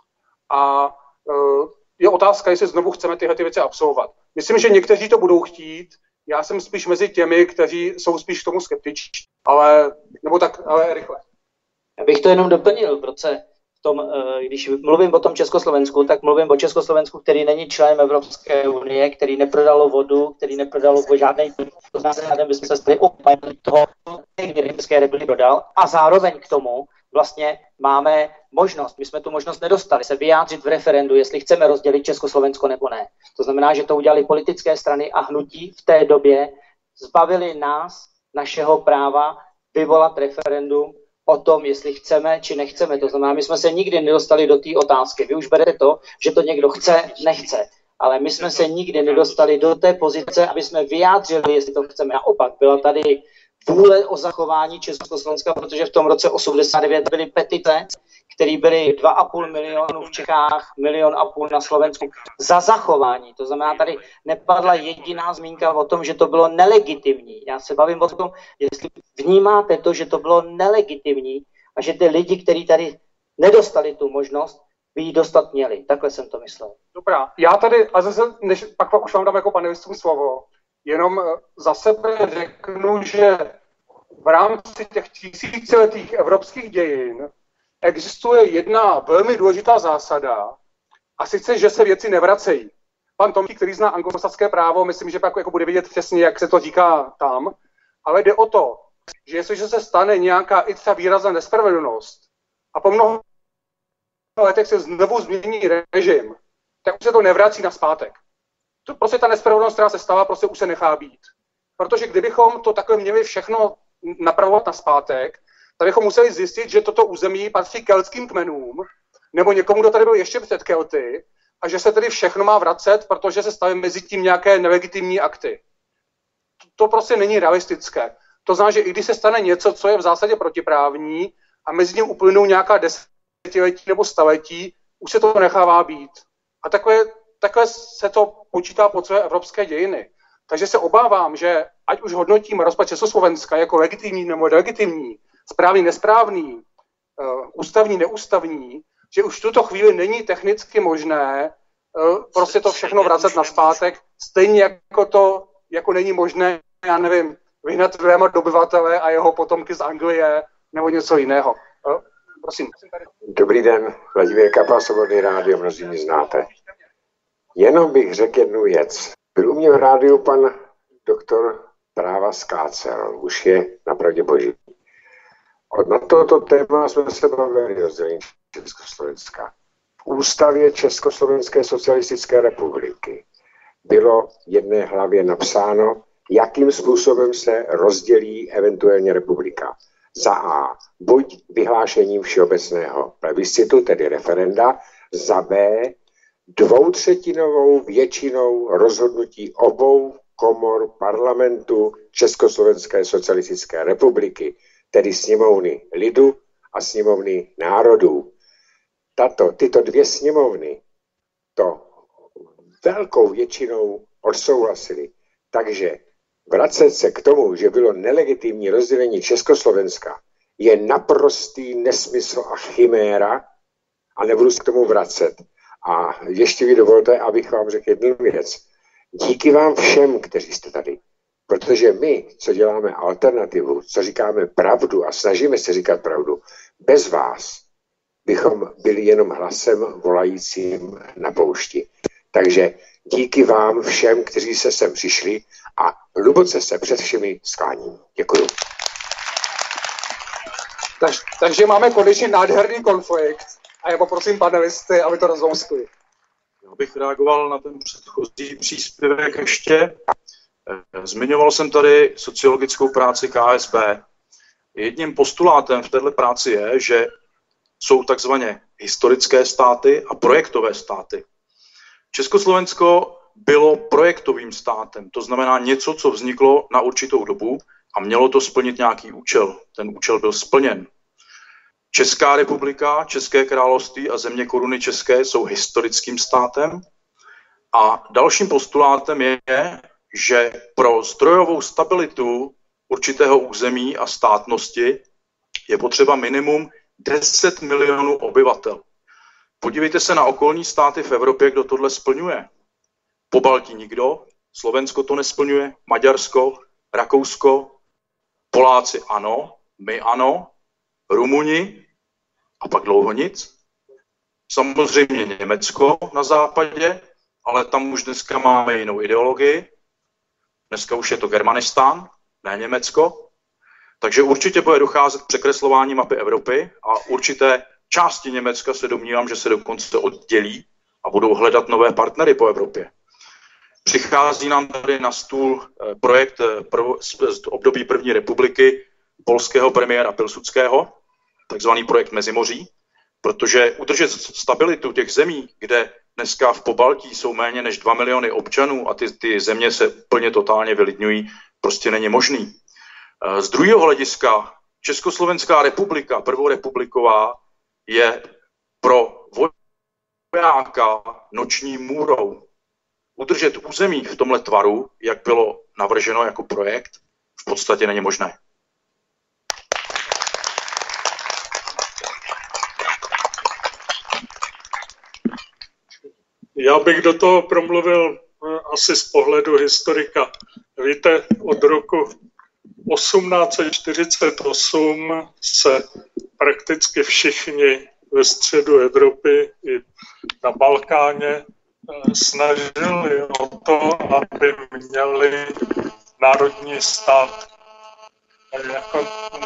A uh, je otázka, jestli znovu chceme tyhle ty věci absolvovat. Myslím, že někteří to budou chtít, já jsem spíš mezi těmi, kteří jsou spíš k tomu skeptičtí, ale, nebo tak, ale rychle. Já bych to jenom doplnil, protože v tom, když mluvím o tom Československu, tak mluvím o Československu, který není členem Evropské unie, který neprodalo vodu, který neprodalo žádný, to znamená, že bychom se stali opajem toho, který České republiky prodal, a zároveň k tomu vlastně máme možnost, my jsme tu možnost nedostali, se vyjádřit v referendu, jestli chceme rozdělit Československo nebo ne. To znamená, že to udělali politické strany a hnutí v té době, zbavili nás našeho práva vyvolat referendum o tom, jestli chceme či nechceme. To znamená, my jsme se nikdy nedostali do té otázky. Vy už berete to, že to někdo chce, nechce. Ale my jsme se nikdy nedostali do té pozice, aby jsme vyjádřili, jestli to chceme. Naopak, byla tady vůle o zachování Československa, protože v tom roce osmdesát devět byly petice, které byly dva a půl milionu v Čechách, milion a půl na Slovensku za zachování. To znamená, tady nepadla jediná zmínka o tom, že to bylo nelegitimní. Já se bavím o tom, jestli vnímáte to, že to bylo nelegitimní a že ty lidi, kteří tady nedostali tu možnost, by ji dostat měli. Takhle jsem to myslel. Dobrá, já tady, a zase, než, pak, pak už vám dám jako panelistům slovo, jenom za sebe řeknu, že v rámci těch tisíciletých evropských dějin existuje jedna velmi důležitá zásada, a sice, že se věci nevracejí. Pan Tomčík, který zná anglosaské právo, myslím, že pak jako bude vědět přesně, jak se to říká tam, ale jde o to, že jestliže se stane nějaká i třeba výrazná nespravedlnost a po mnoho letech se znovu změní režim, tak už se to nevrací nazpátek. To prostě ta nespravedlnost, která se stala, prostě už se nechá být. Protože kdybychom to takhle měli všechno napravovat nazpátek, tak bychom museli zjistit, že toto území patří keltským kmenům, nebo někomu, kdo tady byl ještě před Kelty, a že se tedy všechno má vracet, protože se staví mezi tím nějaké nelegitimní akty. To prostě není realistické. To znamená, že i když se stane něco, co je v zásadě protiprávní, a mezi tím uplynou nějaká desetiletí nebo staletí, už se to nechává být. A takové, takové se to počítá po celé evropské dějiny. Takže se obávám, že ať už hodnotím rozpad Československa jako legitimní nebo nelegitimní, správný, nesprávný, uh, ústavní, neústavní, že už v tuto chvíli není technicky možné uh, prostě to všechno vracet nazpátek, stejně jako to, jako není možné, já nevím, vyhnat dvěma dobyvatele a jeho potomky z Anglie nebo něco jiného. Uh, prosím. Dobrý den, Vladimír Kapal, Svobodný rádio, mnozí mě znáte. Jenom bych řekl jednu věc. Byl u mě v rádiu pan doktor práva Skácel, už je napravdě boží. Od na toto téma jsme se bavili rozdělení Československa. V ústavě Československé socialistické republiky bylo v jedné hlavě napsáno, jakým způsobem se rozdělí eventuálně republika. Za A. Buď vyhlášením všeobecného plebiscitu, tedy referenda, za B. dvoutřetinovou většinou rozhodnutí obou komor parlamentu Československé socialistické republiky, tedy sněmovny lidu a sněmovny národů. Tato, tyto dvě sněmovny to velkou většinou odsouhlasily. Takže vracet se k tomu, že bylo nelegitimní rozdělení Československa, je naprostý nesmysl a chiméra a nebudu se k tomu vracet. A ještě mi dovolte, abych vám řekl jednu věc. Díky vám všem, kteří jste tady. Protože my, co děláme alternativu, co říkáme pravdu a snažíme se říkat pravdu, bez vás bychom byli jenom hlasem volajícím na poušti. Takže díky vám všem, kteří se sem přišli a hluboce se před všemi skláním. Děkuju. Tak, takže máme konečně nádherný konflikt a já poprosím panelisty, aby to rozlouskli. Já bych reagoval na ten předchozí příspěvek ještě. Zmiňoval jsem tady sociologickou práci K S B. Jedním postulátem v této práci je, že jsou takzvaně historické státy a projektové státy. Československo bylo projektovým státem, to znamená něco, co vzniklo na určitou dobu a mělo to splnit nějaký účel. Ten účel byl splněn. Česká republika, České království a země koruny české jsou historickým státem a dalším postulátem je, že pro zdrojovou stabilitu určitého území a státnosti je potřeba minimum deset milionů obyvatel. Podívejte se na okolní státy v Evropě, kdo tohle splňuje. Pobaltí nikdo, Slovensko to nesplňuje, Maďarsko, Rakousko, Poláci ano, my ano, Rumuni a pak dlouho nic. Samozřejmě Německo na západě, ale tam už dneska máme jinou ideologii. Dneska už je to Germanistán, ne Německo. Takže určitě bude docházet k překreslování mapy Evropy a určité části Německa se domnívám, že se dokonce oddělí a budou hledat nové partnery po Evropě. Přichází nám tady na stůl projekt z období první republiky polského premiéra Pilsudského, takzvaný projekt Mezimoří, protože udržet stabilitu těch zemí, kde dneska v Pobaltí jsou méně než dva miliony občanů a ty, ty země se plně totálně vylidňují, prostě není možný. Z druhého hlediska Československá republika, prvorepubliková, je pro vojáka noční můrou. Udržet území v tomhle tvaru, jak bylo navrženo jako projekt, v podstatě není možné. Já bych do toho promluvil asi z pohledu historika. Víte, od roku osmnáct set čtyřicet osm se prakticky všichni ve středu Evropy i na Balkáně snažili o to, aby měli národní stát. Jako,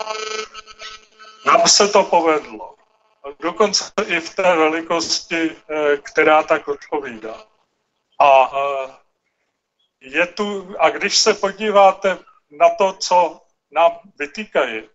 nám se to povedlo. Dokonce i v té velikosti, která tak odpovídá. A, je tu, a když se podíváte na to, co nám vytýkají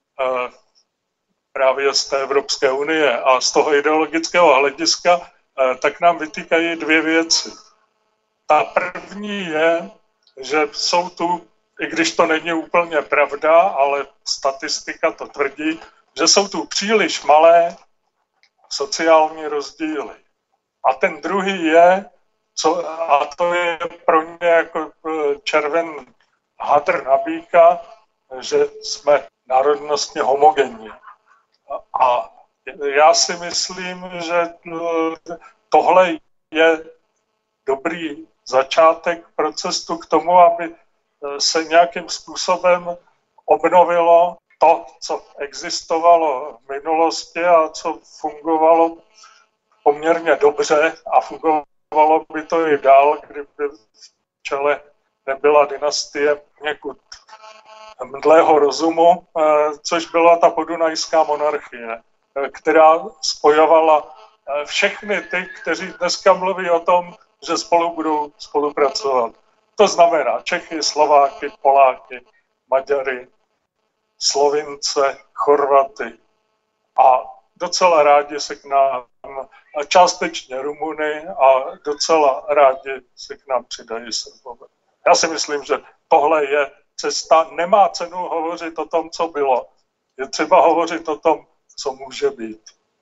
právě z té Evropské unie a z toho ideologického hlediska, tak nám vytýkají dvě věci. Ta první je, že jsou tu, i když to není úplně pravda, ale statistika to tvrdí, že jsou tu příliš malé sociální rozdíly. A ten druhý je, co, a to je pro mě jako červen hadr na býka, že jsme národnostně homogenní. A já si myslím, že tohle je dobrý začátek pro cestu k tomu, aby se nějakým způsobem obnovilo to, co existovalo v minulosti a co fungovalo poměrně dobře a fungovalo by to i dál, kdyby v čele nebyla dynastie někud mdlého rozumu, což byla ta podunajská monarchie, která spojovala všechny ty, kteří dneska mluví o tom, že spolu budou spolupracovat. To znamená Čechy, Slováky, Poláky, Maďary, Slovince, Chorvaty a docela rádi se k nám, částečně Rumuny a docela rádi se k nám přidají Srbové. Já si myslím, že tohle je cesta. Nemá cenu hovořit o tom, co bylo. Je třeba hovořit o tom, co může být.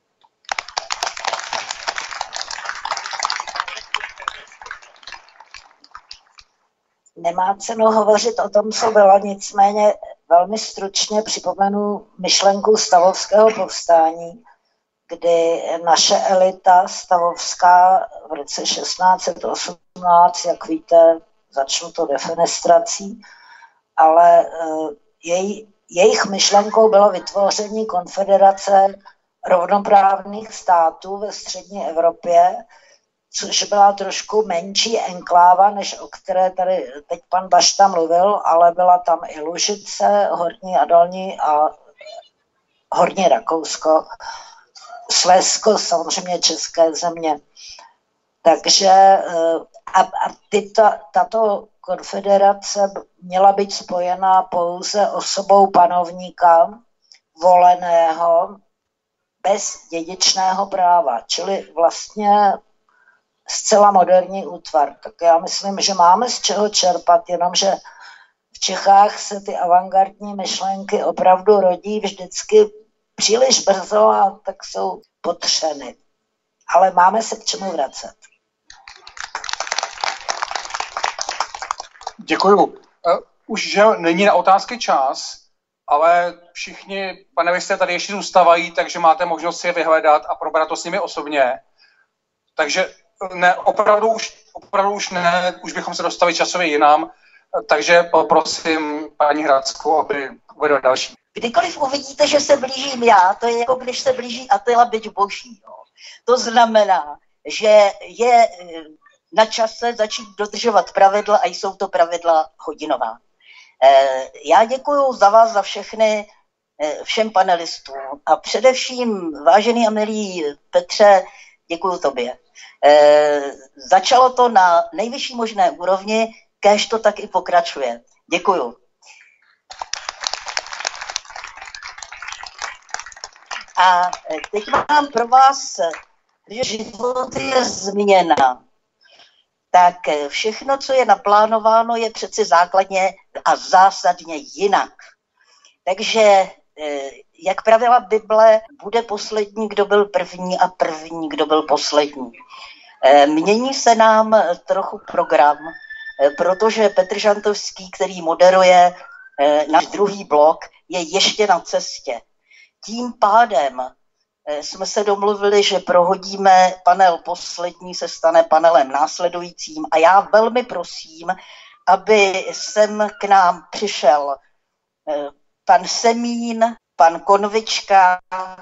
Nemá cenu hovořit o tom, co bylo, nicméně velmi stručně připomenu myšlenku stavovského povstání, kdy naše elita stavovská v roce šestnáct set osmnáct, jak víte, začnu to defenestrací, ale jej, jejich myšlenkou bylo vytvoření konfederace rovnoprávných států ve střední Evropě, což byla trošku menší enkláva, než o které tady teď pan Bašta mluvil, ale byla tam i Lužice, Horní a Dolní a Horní Rakousko, Slezsko, samozřejmě české země. Takže a, a tyto, tato konfederace měla být spojena pouze osobou panovníka, voleného, bez dědičného práva, čili vlastně zcela moderní útvar. Tak já myslím, že máme z čeho čerpat, jenomže v Čechách se ty avantgardní myšlenky opravdu rodí vždycky příliš brzo a tak jsou potřeny. Ale máme se k čemu vracet. Děkuju. Už že není na otázky čas, ale všichni panelisté tady ještě zůstávají, takže máte možnost si je vyhledat a probrat to s nimi osobně. Takže ne, opravdu už, opravdu už ne, už bychom se dostali časově jinam, takže poprosím paní Hradskou, aby uvedla další. Kdykoliv uvidíte, že se blížím já, to je jako když se blíží Attila bič boží. Jo. To znamená, že je na čase začít dodržovat pravidla a jsou to pravidla hodinová. Já děkuju za vás, za všechny, všem panelistům a především, vážený a milý Petře, děkuju tobě. Začalo to na nejvyšší možné úrovni, kéž to tak i pokračuje. Děkuju. A teď mám pro vás, že život je změna. Tak všechno, co je naplánováno, je přeci základně a zásadně jinak. Takže, jak pravila Bible, bude poslední, kdo byl první a první, kdo byl poslední. Mění se nám trochu program, protože Petr Žantovský, který moderuje náš druhý blok, je ještě na cestě. Tím pádem jsme se domluvili, že prohodíme panel poslední, se stane panelem následujícím a já velmi prosím, aby sem k nám přišel pan Semín, pan Konvička,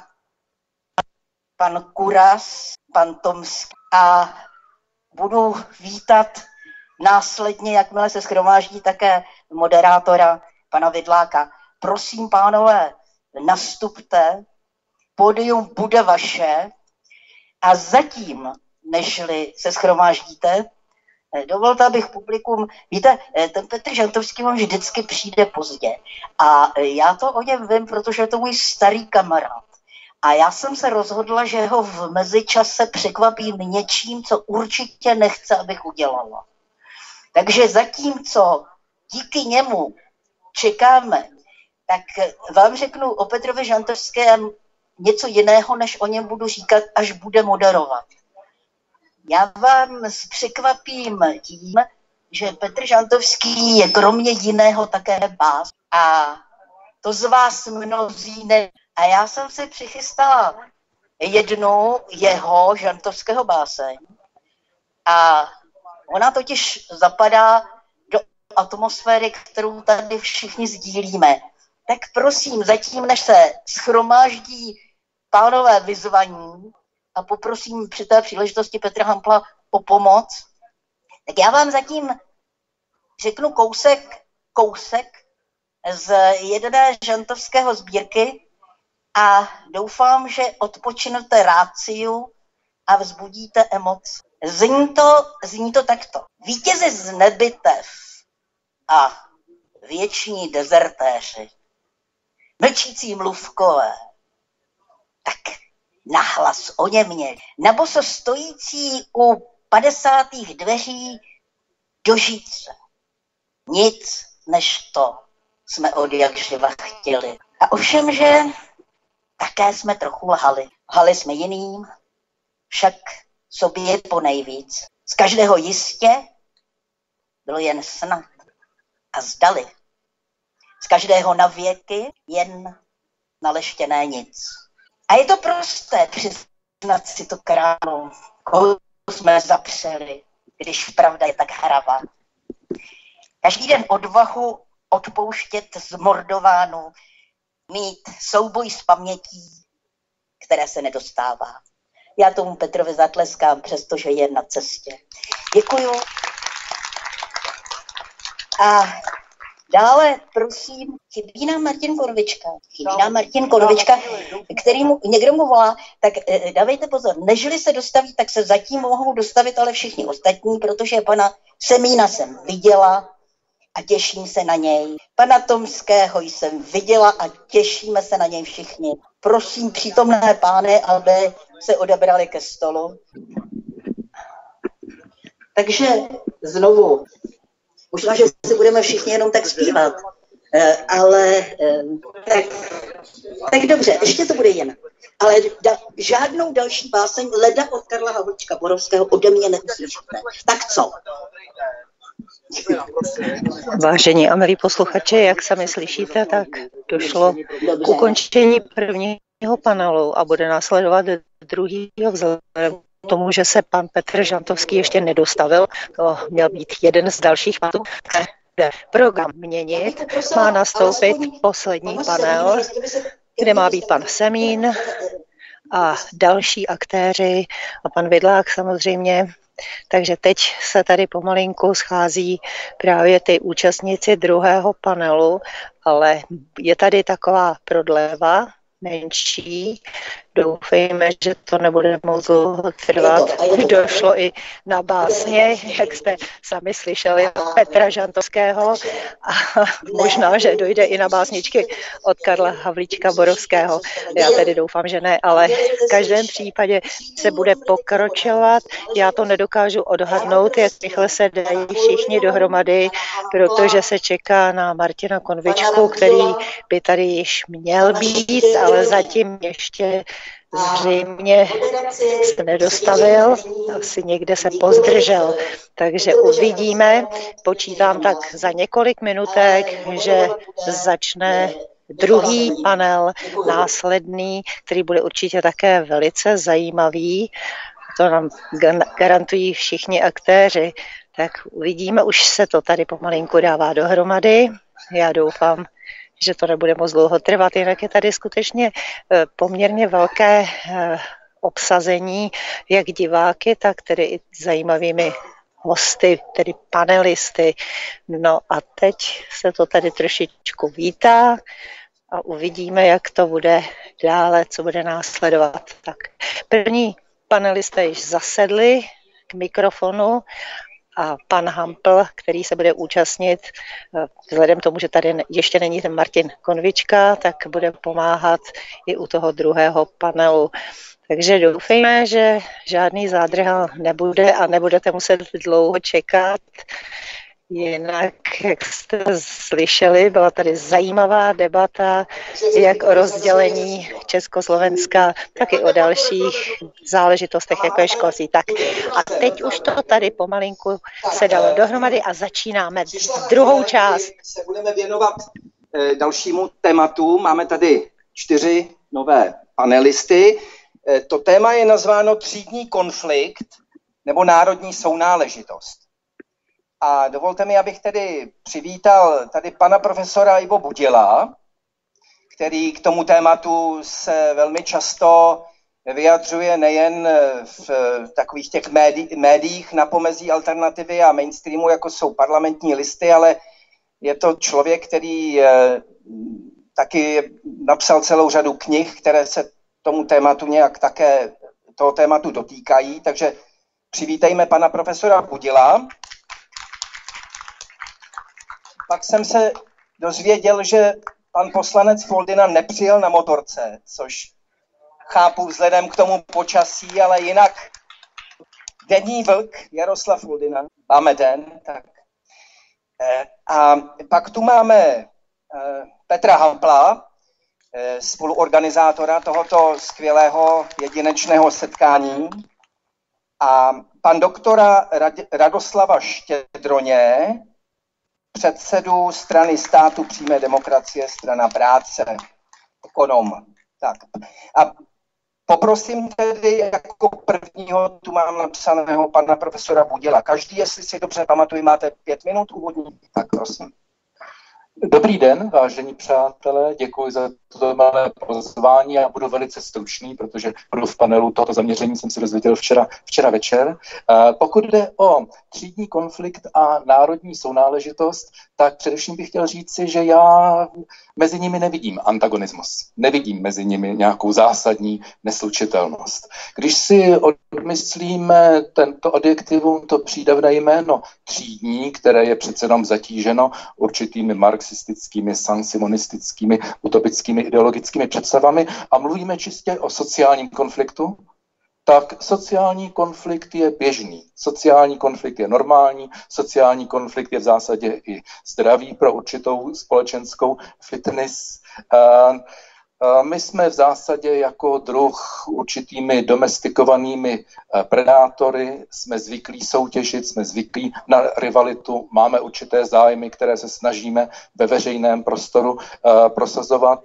pan Kuras, pan Tomský a budu vítat následně, jakmile se shromáždí, také moderátora pana Vidláka. Prosím, pánové, nastupte, pódium bude vaše a zatím, nežli se shromáždíte, dovolte, abych publikum, víte, ten Petr Žantovský vám vždycky přijde pozdě a já to o něm vím, protože je to můj starý kamarád. A já jsem se rozhodla, že ho v mezičase překvapím něčím, co určitě nechce, abych udělala. Takže zatímco díky němu čekáme, tak vám řeknu o Petrovi Žantovském něco jiného, než o něm budu říkat, až bude moderovat. Já vám překvapím tím, že Petr Žantovský je kromě jiného také bás a to z vás mnozí ne. A já jsem si přichystala jednu jeho Žantovského báseň a ona totiž zapadá do atmosféry, kterou tady všichni sdílíme. Tak prosím, zatím, než se shromáždí pánové vyzvaní a poprosím při té příležitosti Petra Hampla o pomoc, tak já vám zatím řeknu kousek, kousek z jedné žantovského sbírky a doufám, že odpočinete ráciu a vzbudíte emoce. Zní to, zní to takto. Vítězi z nebitev a věční dezertéři, mlčící mluvkové, tak nahlas oněměli, naboso stojící u padesátých dveří dožít se. Nic než to jsme od jak živa chtěli. A ovšem, že také jsme trochu lhali. Lhali jsme jiným, však sobě ponejvíc. Z každého jistě bylo jen snad a zdali. Z každého na věky jen naleštěné nic. A je to prosté přiznat si to kránu, koho jsme zapřeli, když pravda je tak hravá. Každý den odvahu odpouštět zmordovánu, mít souboj s pamětí, které se nedostává. Já tomu Petrovi zatleskám, přestože je na cestě. Děkuju. A dále, prosím, chybí nám Martin Konvička. Chybí nám Martin Konvička, který mu, někdo mu volá, tak e, dávejte pozor, nežli se dostaví, tak se zatím mohou dostavit ale všichni ostatní, protože pana Semína jsem viděla a těším se na něj. Pana Tomského jsem viděla a těšíme se na něj všichni. prosím přítomné pány, aby se odebrali ke stolu. Takže znovu, možná, že si budeme všichni jenom tak zpívat, ale tak, tak dobře, ještě to bude jinak. Ale da, žádnou další báseň leda od Karla Havlíčka Borovského ode mě neuslyšíte. Tak co? Vážení a milí posluchači, jak sami slyšíte, tak došlo k ukončení prvního panelu a bude následovat druhýho vzhledem k tomu, že se pan Petr Žantovský ještě nedostavil. To měl být jeden z dalších panelů. Bude program měnit, má nastoupit poslední panel, kde má být pan Semín a další aktéři a pan Vidlák samozřejmě. Takže teď se tady pomalinku schází právě ty účastníci druhého panelu, ale je tady taková prodleva menší. Doufejme, že to nebude moc dlouho trvat. Došlo i na básně, jak jste sami slyšeli, Petra Žantovského a možná, že dojde i na básničky od Karla Havlíčka Borovského. Já tedy doufám, že ne, ale v každém případě se bude pokračovat. Já to nedokážu odhadnout, jak rychle se dají všichni dohromady, protože se čeká na Martina Konvičku, který by tady již měl být, ale zatím ještě zřejmě se nedostavil, asi někde se pozdržel. Takže uvidíme, počítám tak za několik minutek, že začne druhý panel následný, který bude určitě také velice zajímavý. To nám garantují všichni aktéři. Tak uvidíme, už se to tady pomalinku dává dohromady. Já doufám, že to nebude moc dlouho trvat, jinak je tady skutečně poměrně velké obsazení, jak diváky, tak tedy i zajímavými hosty, tedy panelisty. No a teď se to tady trošičku vítá a uvidíme, jak to bude dále, co bude následovat. Tak první panelisté již zasedli k mikrofonu a pan Hampl, který se bude účastnit, vzhledem tomu, že tady ještě není ten Martin Konvička, tak bude pomáhat i u toho druhého panelu. Takže doufejme, že žádný zádrhel nebude a nebudete muset dlouho čekat. Jinak, jak jste slyšeli, byla tady zajímavá debata jak o rozdělení Československa, tak i o dalších záležitostech, jako je školství. Tak a teď už to tady pomalinku se dalo dohromady a začínáme druhou část. Se budeme věnovat dalšímu tématu. Máme tady čtyři nové panelisty. To téma je nazváno třídní konflikt nebo národní sounáležitost. A dovolte mi, abych tedy přivítal tady pana profesora Ivo Buděla, který k tomu tématu se velmi často vyjadřuje nejen v takových těch médi- médiích na pomezí alternativy a mainstreamu, jako jsou Parlamentní listy, ale je to člověk, který taky napsal celou řadu knih, které se tomu tématu nějak také toho tématu dotýkají. Takže přivítejme pana profesora Buděla. Pak jsem se dozvěděl, že pan poslanec Foldyna nepřijel na motorce, což chápu vzhledem k tomu počasí, ale jinak denní vlk Jaroslav Foldyna. Máme den, tak. A pak tu máme Petra Hampla, spoluorganizátora tohoto skvělého jedinečného setkání. A pan doktora Radoslava Štědroně, předsedu strany státu přímé demokracie, strana práce, ekonom. Tak. A poprosím tedy jako prvního, tu mám napsaného pana profesora Buděla. Každý, jestli si dobře pamatuju, máte pět minut úvodní, tak prosím. Dobrý den, vážení přátelé, děkuji za toto malé pozvání. Já budu velice stručný, protože budu v panelu tohoto zaměření, jsem si dozvěděl včera, včera večer. Pokud jde o třídní konflikt a národní sounáležitost, tak především bych chtěl říci, že já mezi nimi nevidím antagonismus, nevidím mezi nimi nějakou zásadní neslučitelnost. Když si odmyslíme tento adjektivum, to přídavné jméno třídní, které je přece jenom zatíženo určitými marxistickými, saint-simonistickými, utopickými ideologickými představami a mluvíme čistě o sociálním konfliktu, tak sociální konflikt je běžný. Sociální konflikt je normální, sociální konflikt je v zásadě i zdravý pro určitou společenskou fitness. My jsme v zásadě jako druh určitými domestikovanými predátory, jsme zvyklí soutěžit, jsme zvyklí na rivalitu, máme určité zájmy, které se snažíme ve veřejném prostoru prosazovat.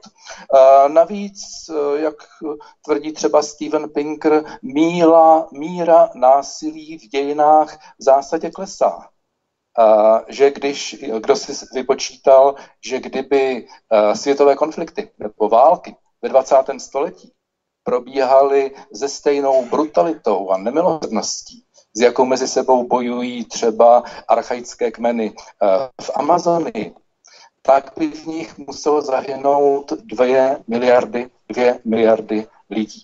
Navíc, jak tvrdí třeba Steven Pinker, míra, míra násilí v dějinách v zásadě klesá. Uh, že když, kdo si vypočítal, že kdyby uh, světové konflikty nebo války ve dvacátém století probíhaly se stejnou brutalitou a nemilosrdností, s jakou mezi sebou bojují třeba archaické kmeny uh, v Amazonii, tak by v nich muselo zahynout dvě miliardy, dvě miliardy lidí.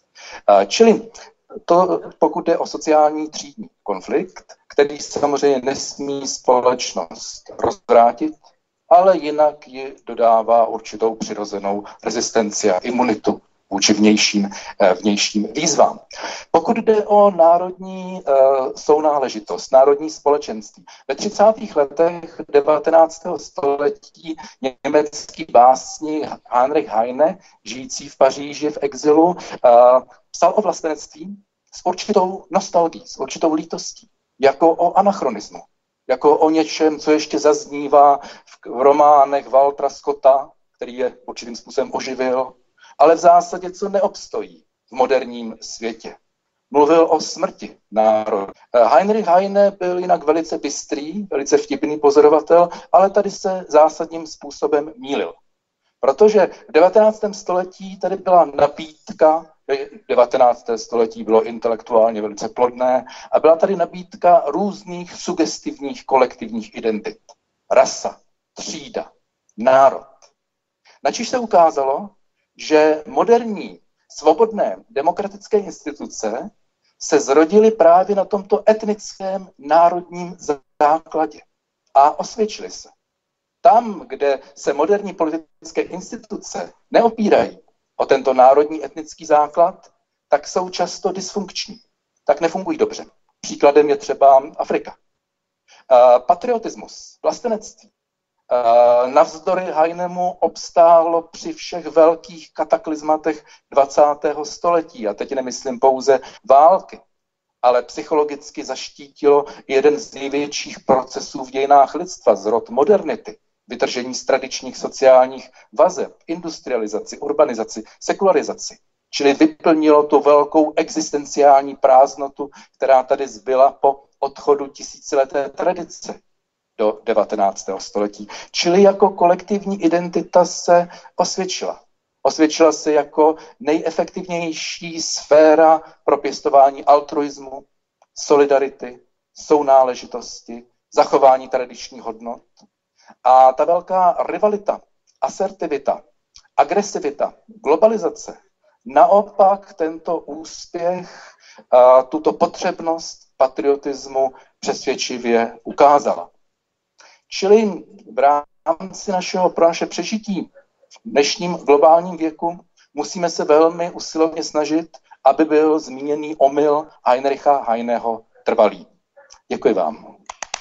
Uh, čili to, pokud jde o sociální třídní konflikt, který samozřejmě nesmí společnost rozvrátit, ale jinak ji dodává určitou přirozenou rezistenci a imunitu vůči vnějším, vnějším výzvám. Pokud jde o národní uh, sounáležitost, národní společenství, ve třicátých letech devatenáctého století německý básník Heinrich Heine, žijící v Paříži v exilu, uh, psal o vlastenectví s určitou nostalgií, s určitou lítostí, jako o anachronismu, jako o něčem, co ještě zaznívá v románech Waltera Scotta, který je určitým způsobem oživil, ale v zásadě co neobstojí v moderním světě. Mluvil o smrti národa. Heinrich Heine byl jinak velice bystrý, velice vtipný pozorovatel, ale tady se zásadním způsobem mýlil. Protože v devatenáctém století tady byla nabídka, devatenácté století bylo intelektuálně velice plodné a byla tady nabídka různých sugestivních kolektivních identit. Rasa, třída, národ. Načíž se ukázalo, že moderní, svobodné demokratické instituce se zrodily právě na tomto etnickém národním základě a osvědčily se. Tam, kde se moderní politické instituce neopírají o tento národní etnický základ, tak jsou často dysfunkční, tak nefungují dobře. Příkladem je třeba Afrika. Patriotismus, vlastenectví, navzdory Heinemu obstálo při všech velkých kataklizmatech dvacátého století. A teď nemyslím pouze války, ale psychologicky zaštítilo jeden z největších procesů v dějinách lidstva, zrod modernity, vytržení z tradičních sociálních vazeb, industrializaci, urbanizaci, sekularizaci. Čili vyplnilo tu velkou existenciální prázdnotu, která tady zbyla po odchodu tisícileté tradice do devatenáctého století. Čili jako kolektivní identita se osvědčila. Osvědčila se jako nejefektivnější sféra pro pěstování altruismu, solidarity, sounáležitosti, zachování tradičních hodnot. A ta velká rivalita, asertivita, agresivita, globalizace naopak tento úspěch, a tuto potřebnost patriotismu přesvědčivě ukázala. Čili v rámci našeho, pro naše přežití v dnešním globálním věku musíme se velmi usilovně snažit, aby byl zmíněný omyl Heinricha Heineho trvalý. Děkuji vám.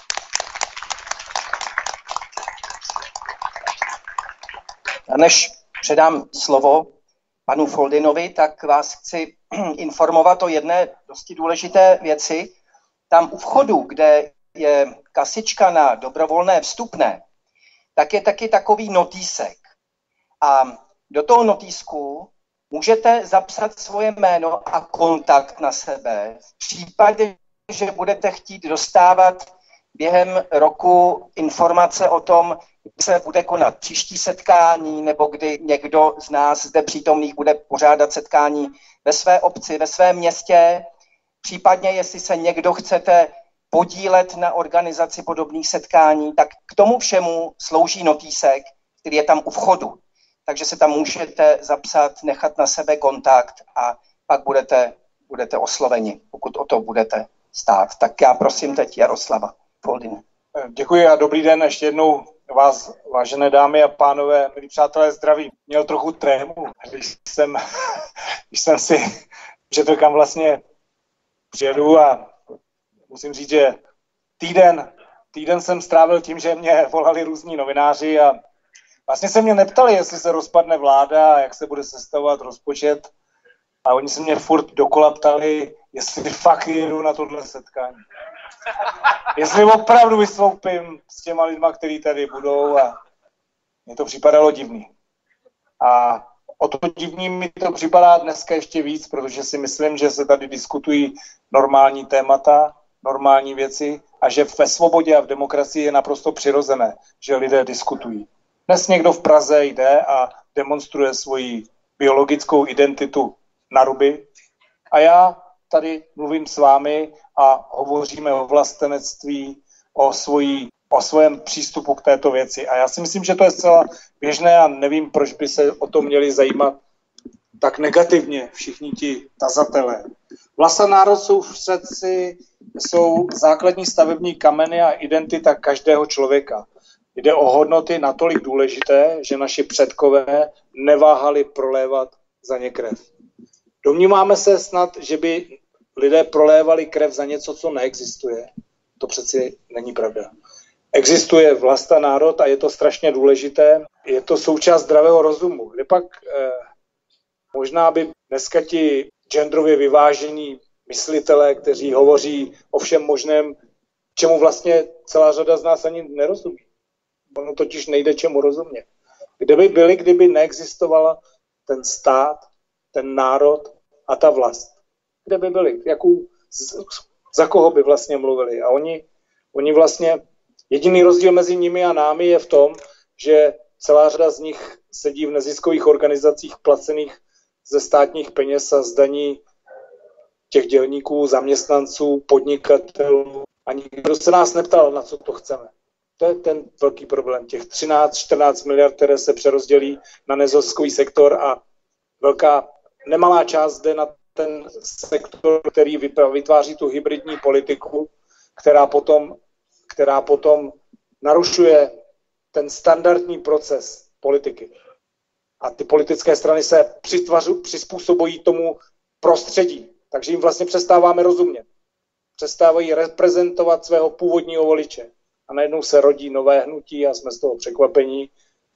A než předám slovo panu Foldinovi, tak vás chci informovat o jedné dosti důležité věci. Tam u vchodu, kde je kasička na dobrovolné vstupné, tak je taky takový notýsek. A do toho notýsku můžete zapsat svoje jméno a kontakt na sebe v případě, že budete chtít dostávat během roku informace o tom, kdy se bude konat příští setkání, nebo kdy někdo z nás zde přítomných bude pořádat setkání ve své obci, ve svém městě. Případně, jestli se někdo chcete podílet na organizaci podobných setkání, tak k tomu všemu slouží notýsek, který je tam u vchodu. Takže se tam můžete zapsat, nechat na sebe kontakt a pak budete, budete osloveni, pokud o to budete stát. Tak já prosím teď Jaroslava Foldina. Děkuji a dobrý den ještě jednou vás, vážené dámy a pánové, milí přátelé, zdraví. Měl trochu trému, když jsem, když jsem si četl, kam vlastně přijedu, a musím říct, že týden, týden jsem strávil tím, že mě volali různí novináři a vlastně se mě neptali, jestli se rozpadne vláda a jak se bude sestavovat rozpočet, a oni se mě furt dokola ptali, jestli fakt jedu na tohle setkání. Jestli opravdu vystoupím s těma lidma, kteří tady budou, a mně to připadalo divný. A o to divný mi to připadá dneska ještě víc, protože si myslím, že se tady diskutují normální témata, normální věci a že ve svobodě a v demokracii je naprosto přirozené, že lidé diskutují. Dnes někdo v Praze jde a demonstruje svoji biologickou identitu na ruby a já tady mluvím s vámi a hovoříme o vlastenectví, o, svojí, o svém přístupu k této věci. A já si myslím, že to je zcela běžné a nevím, proč by se o to měli zajímat tak negativně všichni ti tazatelé. Vlast a národ jsou přeci jsou základní stavební kameny a identita každého člověka. Jde o hodnoty natolik důležité, že naši předkové neváhali prolévat za ně krev. Domníváme se snad, že by lidé prolévali krev za něco, co neexistuje. To přeci není pravda. Existuje vlast a národ a je to strašně důležité. Je to součást zdravého rozumu. Kde pak eh, možná by dneska ti genderově vyvážení myslitelé, kteří hovoří o všem možném, čemu vlastně celá řada z nás ani nerozumí. Ono totiž nejde čemu rozumět. Kde by byli, kdyby neexistovala ten stát, ten národ a ta vlast? Kde by byli? Jakou, za koho by vlastně mluvili? A oni, oni vlastně, jediný rozdíl mezi nimi a námi je v tom, že celá řada z nich sedí v neziskových organizacích placených ze státních peněz a z daní těch dělníků, zaměstnanců, podnikatelů. A nikdo se nás neptal, na co to chceme. To je ten velký problém. Těch třináct čtrnáct miliard, které se přerozdělí na neziskový sektor, a velká, nemalá část jde na ten sektor, který vytváří tu hybridní politiku, která potom, která potom narušuje ten standardní proces politiky. A ty politické strany se přizpůsobují tomu prostředí. Takže jim vlastně přestáváme rozumět. Přestávají reprezentovat svého původního voliče. A najednou se rodí nové hnutí a jsme z toho překvapení.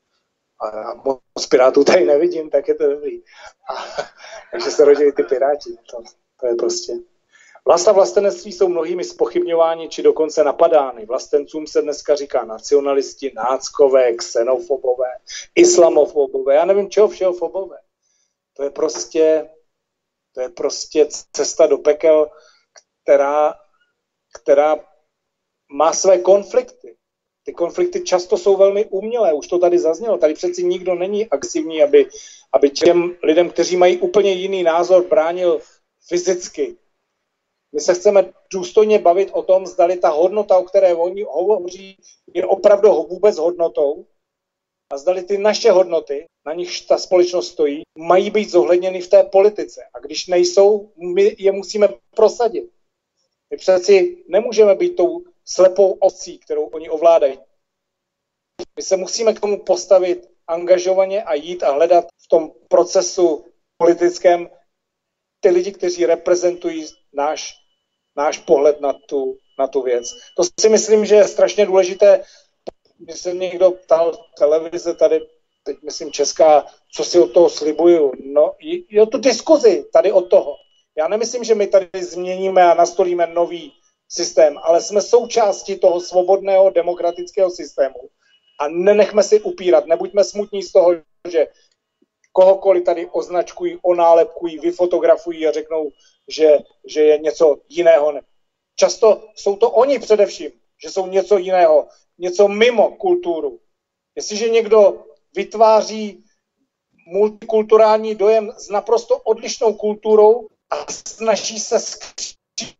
A moc pirátů tady nevidím, tak je to dobrý. A, takže se rodí ty piráti. To, to je prostě. Vlast a vlastenectví jsou mnohými zpochybňováni či dokonce napadány. Vlastencům se dneska říká nacionalisti, náckové, xenofobové, islamofobové, já nevím čeho všeho fobové. To je prostě, to je prostě cesta do pekel, která, která má své konflikty. Ty konflikty často jsou velmi umělé, už to tady zaznělo. Tady přeci nikdo není aktivní, aby, aby těm lidem, kteří mají úplně jiný názor, bránil fyzicky. My se chceme důstojně bavit o tom, zdali ta hodnota, o které oni hovoří, je opravdu vůbec hodnotou, a zdali ty naše hodnoty, na nichž ta společnost stojí, mají být zohledněny v té politice. A když nejsou, my je musíme prosadit. My přeci nemůžeme být tou slepou ovcí, kterou oni ovládají. My se musíme k tomu postavit angažovaně a jít a hledat v tom procesu politickém ty lidi, kteří reprezentují náš, náš pohled na tu, na tu věc. To si myslím, že je strašně důležité. Když se někdo ptal televize tady, teď myslím česká, co si od toho slibuju. No, je o tu diskuzi tady od toho. Já nemyslím, že my tady změníme a nastolíme nový systém, ale jsme součástí toho svobodného demokratického systému. A nenechme si upírat, nebuďme smutní z toho, že kohokoliv tady označkují, onálepkují, vyfotografují a řeknou, že, že je něco jiného. Často jsou to oni především, že jsou něco jiného, něco mimo kulturu. Jestliže někdo vytváří multikulturální dojem s naprosto odlišnou kulturou a snaží se skřížit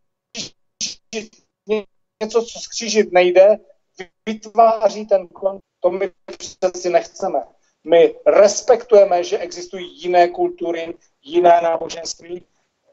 něco, co skřížit nejde, vytváří ten klon. To my přeci nechceme. My respektujeme, že existují jiné kultury, jiné náboženství,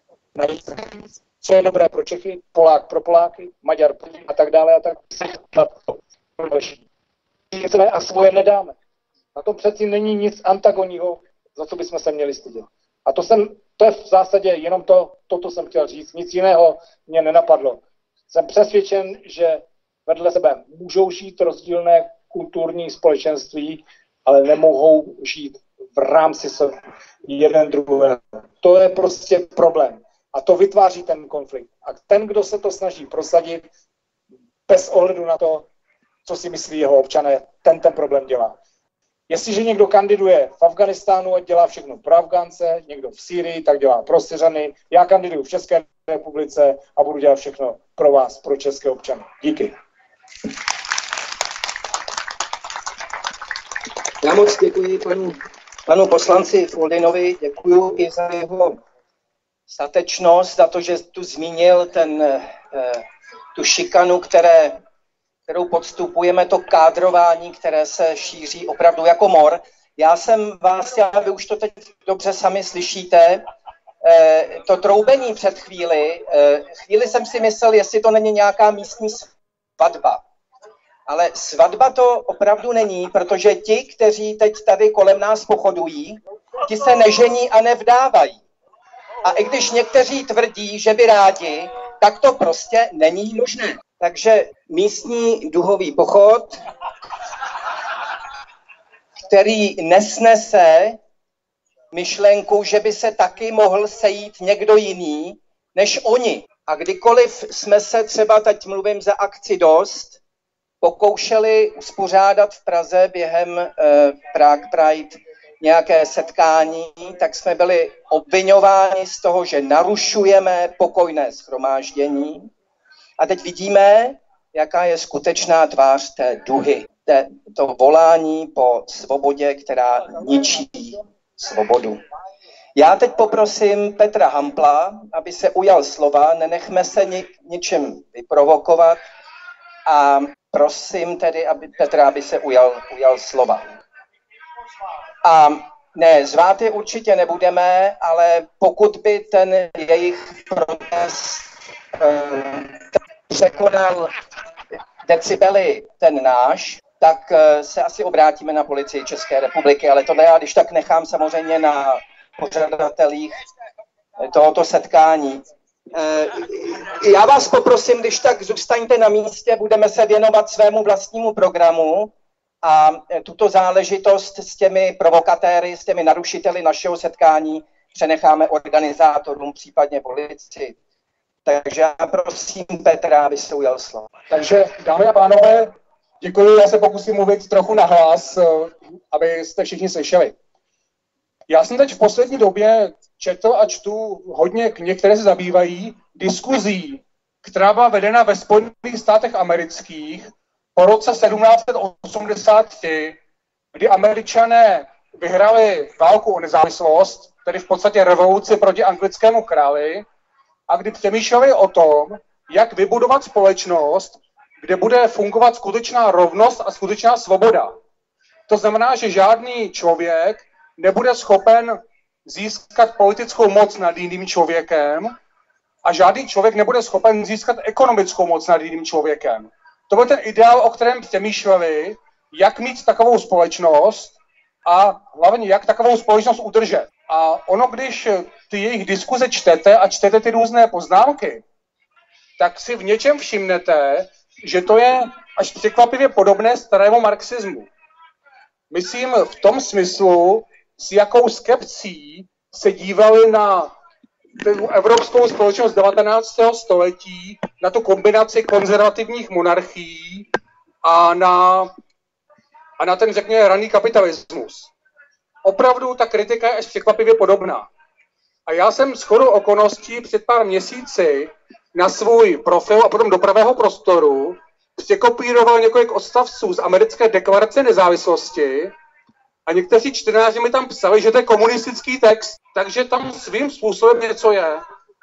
co je dobré pro Čechy, Polák pro Poláky, Maďar a tak dále a tak dále. jsme a svoje nedáme. Na tom přeci není nic antagonního, za co bychom se měli stydět. A to, jsem, to je v zásadě jenom to, toto jsem chtěl říct, nic jiného mě nenapadlo. Jsem přesvědčen, že vedle sebe můžou žít rozdílné kulturní společenství, ale nemohou žít v rámci sebe jeden druhého. To je prostě problém. A to vytváří ten konflikt. A ten, kdo se to snaží prosadit, bez ohledu na to, co si myslí jeho občané, ten ten problém dělá. Jestliže někdo kandiduje v Afghánistánu a dělá všechno pro Afgánce, někdo v Sýrii, tak dělá pro Syřany. Já kandiduju v České republice a budu dělat všechno pro vás, pro české občany. Díky. Já moc děkuji panu, panu poslanci Foldynovi, děkuji i za jeho statečnost, za to, že tu zmínil ten, eh, tu šikanu, které, kterou podstupujeme, to kádrování, které se šíří opravdu jako mor. Já jsem vás, já, vy už to teď dobře sami slyšíte, eh, to troubení před chvíli, eh, chvíli jsem si myslel, jestli to není nějaká místní svatba. Ale svatba to opravdu není, protože ti, kteří teď tady kolem nás pochodují, ti se nežení a nevdávají. A i když někteří tvrdí, že by rádi, tak to prostě není možné. Takže místní duhový pochod, který nesnese myšlenku, že by se taky mohl sejít někdo jiný než oni. A kdykoliv jsme se třeba, teď mluvím za akci Dost, pokoušeli uspořádat v Praze během eh, Prague Pride nějaké setkání, tak jsme byli obvinováni z toho, že narušujeme pokojné shromáždění. A teď vidíme, jaká je skutečná tvář té duhy, té, to volání po svobodě, která ničí svobodu. Já teď poprosím Petra Hampla, aby se ujal slova, nenechme se ni, ničem vyprovokovat a prosím tedy, aby Petra, aby se ujal, ujal slova. A ne, zvát je určitě nebudeme, ale pokud by ten jejich protest eh, překonal decibely ten náš, tak eh, se asi obrátíme na policii České republiky, ale tohle já když tak nechám samozřejmě na pořadatelích tohoto setkání. Eh, já vás poprosím, když tak zůstaňte na místě, budeme se věnovat svému vlastnímu programu a tuto záležitost s těmi provokatéry, s těmi narušiteli našeho setkání přenecháme organizátorům, případně policii. Takže já prosím Petra, aby se ujal slovo. Takže, dámy a pánové, děkuji, já se pokusím mluvit trochu nahlas, abyste všichni slyšeli. Já jsem teď v poslední době četl a čtu hodně knih, které se zabývají diskuzí, která byla vedena ve Spojených státech amerických po roce sedmnáct set osmdesát tři, kdy Američané vyhrali válku o nezávislost, tedy v podstatě revoluci proti anglickému králi, a kdy přemýšleli o tom, jak vybudovat společnost, kde bude fungovat skutečná rovnost a skutečná svoboda. To znamená, že žádný člověk nebude schopen získat politickou moc nad jiným člověkem a žádný člověk nebude schopen získat ekonomickou moc nad jiným člověkem. To byl ten ideál, o kterém přemýšleli, jak mít takovou společnost a hlavně jak takovou společnost udržet. A ono, když ty jejich diskuze čtete a čtete ty různé poznámky, tak si v něčem všimnete, že to je až překvapivě podobné starému marxismu. Myslím v tom smyslu, s jakou skepcí se dívali na tu evropskou společnost devatenáctého století, na tu kombinaci konzervativních monarchií a na, a na ten, řekněme, raný kapitalismus. Opravdu ta kritika je až překvapivě podobná. A já jsem shodou okolností před pár měsíci na svůj profil a potom do pravého prostoru překopíroval několik odstavců z americké deklarace nezávislosti a někteří čtenáři mi tam psali, že to je komunistický text, takže tam svým způsobem něco je.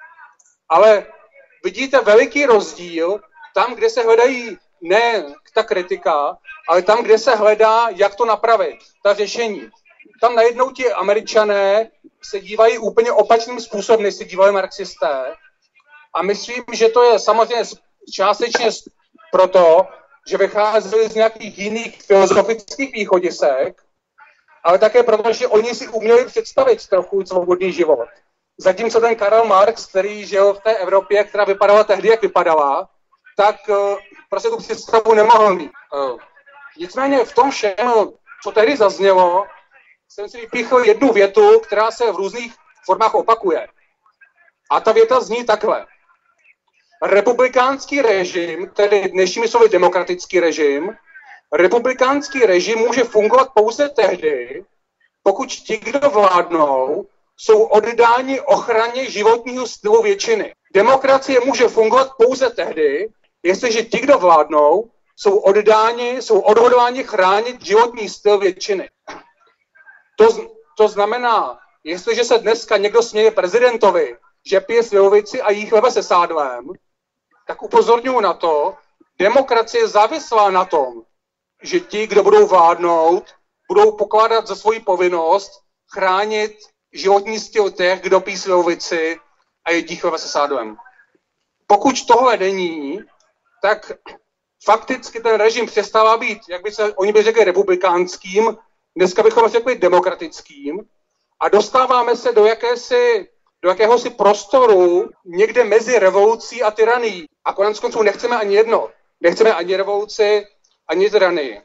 Ale vidíte veliký rozdíl tam, kde se hledají ne ta kritika, ale tam, kde se hledá, jak to napravit, ta řešení. Tam najednou ti Američané se dívají úplně opačným způsobem, než se dívali marxisté. A myslím, že to je samozřejmě částečně proto, že vycházeli z nějakých jiných filozofických východisek, ale také proto, že oni si uměli představit trochu svobodný život. Zatímco ten Karl Marx, který žil v té Evropě, která vypadala tehdy, jak vypadala, tak uh, prostě tu představu nemohl mít. Uh, nicméně v tom všem, co tehdy zaznělo, jsem si vypíchl jednu větu, která se v různých formách opakuje. A ta věta zní takhle. Republikánský režim, tedy dnešními slovy demokratický režim, republikánský režim může fungovat pouze tehdy, pokud ti, kdo vládnou, jsou oddáni ochraně životního stylu většiny. Demokracie může fungovat pouze tehdy, jestliže ti, kdo vládnou, jsou oddáni, jsou odhodláni chránit životní styl většiny. To, to znamená, jestliže se dneska někdo směje prezidentovi, že pije slivovici a jí chleba se sádlem, tak upozorňuji na to, demokracie je závislá na tom, že ti, kdo budou vládnout, budou pokládat za svoji povinnost chránit životní styl těch, kdo pijí slivovici a jedí chleba se sádlem. Pokud tohle není, tak fakticky ten režim přestává být, jak by se oni by řekli, republikánským, dneska bychom řekli demokratickým a dostáváme se do jakési do jakéhosi prostoru někde mezi revolucí a tyranií. A konec konců nechceme ani jedno. Nechceme ani revoluci, ani tyranii.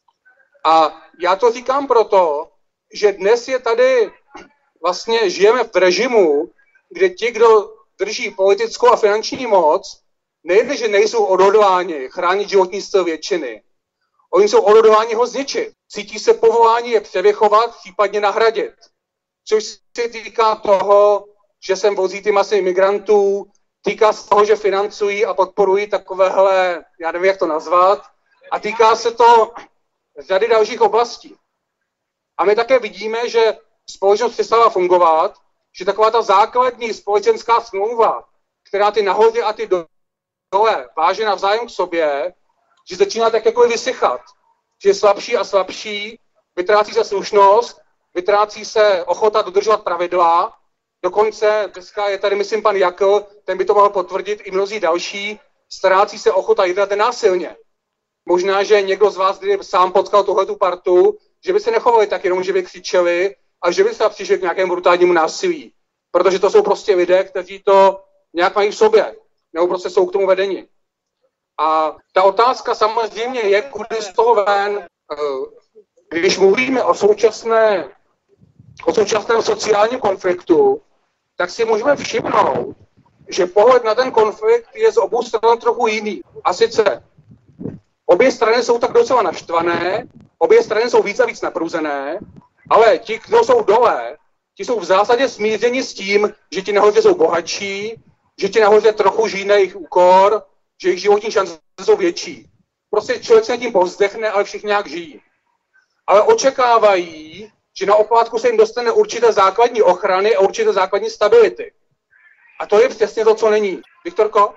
A já to říkám proto, že dnes je tady, vlastně žijeme v režimu, kde ti, kdo drží politickou a finanční moc, nejen, že nejsou odhodláni chránit životní styl většiny. Oni jsou odhodláni ho zničit. Cítí se povolání je převychovat, případně nahradit. Což se týká toho, že sem vozí ty masy imigrantů, týká se toho, že financují a podporují takovéhle, já nevím, jak to nazvat, a týká se to řady dalších oblastí. A my také vidíme, že společnost přestala fungovat, že taková ta základní společenská smlouva, která ty nahoře a ty dole váže navzájem k sobě, že začíná tak jako vysychat. Že je slabší a slabší, vytrácí se slušnost, vytrácí se ochota dodržovat pravidla. Dokonce dneska je tady, myslím, pan Jakl, ten by to mohl potvrdit, i mnozí další, ztrácí se ochota jednat násilně. Možná, že někdo z vás, kdy sám potkal tuhletu partu, že by se nechovali tak jenom, že by křičeli a že by se přišli k nějakému brutálnímu násilí. Protože to jsou prostě lidé, kteří to nějak mají v sobě, nebo prostě jsou k tomu vedeni. A ta otázka samozřejmě je, kudy z toho ven. Když mluvíme o současné, o současném sociálním konfliktu, tak si můžeme všimnout, že pohled na ten konflikt je z obou stran trochu jiný. A sice obě strany jsou tak docela naštvané, obě strany jsou víc a víc napruzené, ale ti, kdo jsou dole, ti jsou v zásadě smířeni s tím, že ti nahoře jsou bohatší, že ti nahoře trochu žijí na jejich úkor, že jejich životní šance jsou větší. Prostě člověk se tím povzdechne, ale všichni nějak žijí. Ale očekávají, že na oplátku se jim dostane určité základní ochrany a určité základní stability. A to je přesně to, co není. Viktorko?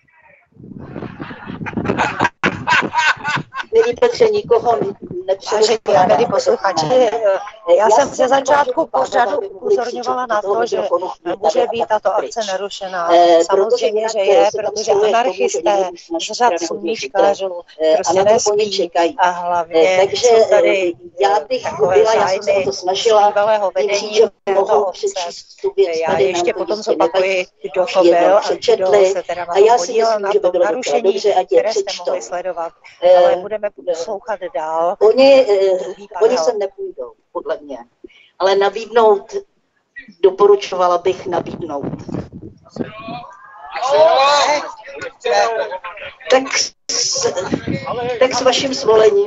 Milí Petře, nikoho nepřerušuji. Milí posluchači, já jsem ze začátku pořadu upozorňovala na to, že může být tato akce narušená. Samozřejmě, že je, protože anarchisté z řad sluníčkářů prostě nespí a hlavně jsou tady takové zájmy bývalého vedení této obce. Já ještě potom zopakuji, kdo to byl a kdo se teda na to podílel na tom narušení, které jste mohli sledovat. Ale budeme poslouchat dál. Oni, oni sem nepůjdou, podle mě. Ale nabídnout, doporučovala bych nabídnout. Tak s, tak s vaším svolením.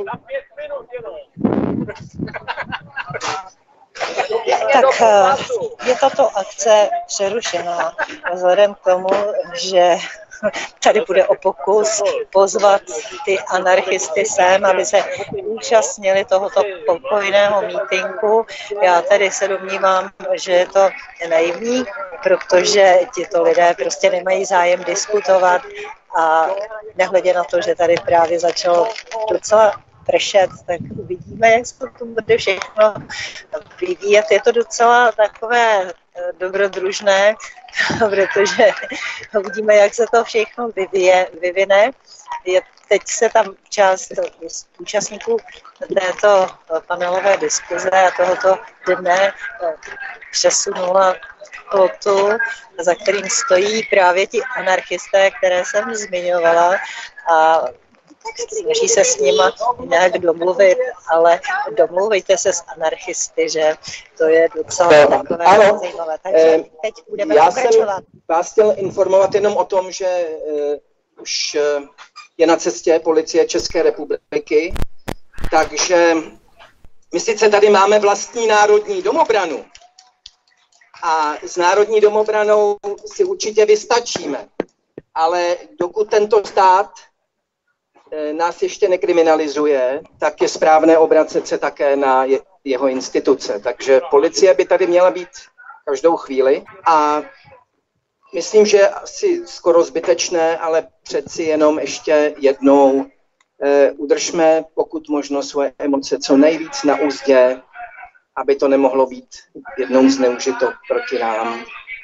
Tak je tato akce přerušená vzhledem k tomu, že tady bude o pokus pozvat ty anarchisty sem, aby se účastnili tohoto pokojného mítinku. Já tady se domnívám, že je to naivní, protože tito lidé prostě nemají zájem diskutovat a nehledě na to, že tady právě začalo docela pršet, tak uvidíme, jak se to bude všechno vyvíjet. Je to docela takové dobrodružné, protože uvidíme, jak se to všechno vyvíje, vyvine. Je teď se tam část účastníků této panelové diskuze a tohoto dne přesunula plotu, za kterým stojí právě ti anarchisté, které jsem zmiňovala, a snaží se s nima nějak domluvit, ale domluvejte se s anarchisty, že to je docela takové ano, zajímavé. Takže teď budeme já pokračovat. jsem vás chtěl informovat jenom o tom, že uh, už uh, je na cestě policie České republiky, takže my sice tady máme vlastní národní domobranu a s národní domobranou si určitě vystačíme, ale dokud tento stát nás ještě nekriminalizuje, tak je správné obracet se také na je, jeho instituce. Takže policie by tady měla být každou chvíli a myslím, že asi skoro zbytečné, ale přeci jenom ještě jednou eh, udržme pokud možno svoje emoce co nejvíc na uzdě, aby to nemohlo být jednou zneužito proti nám.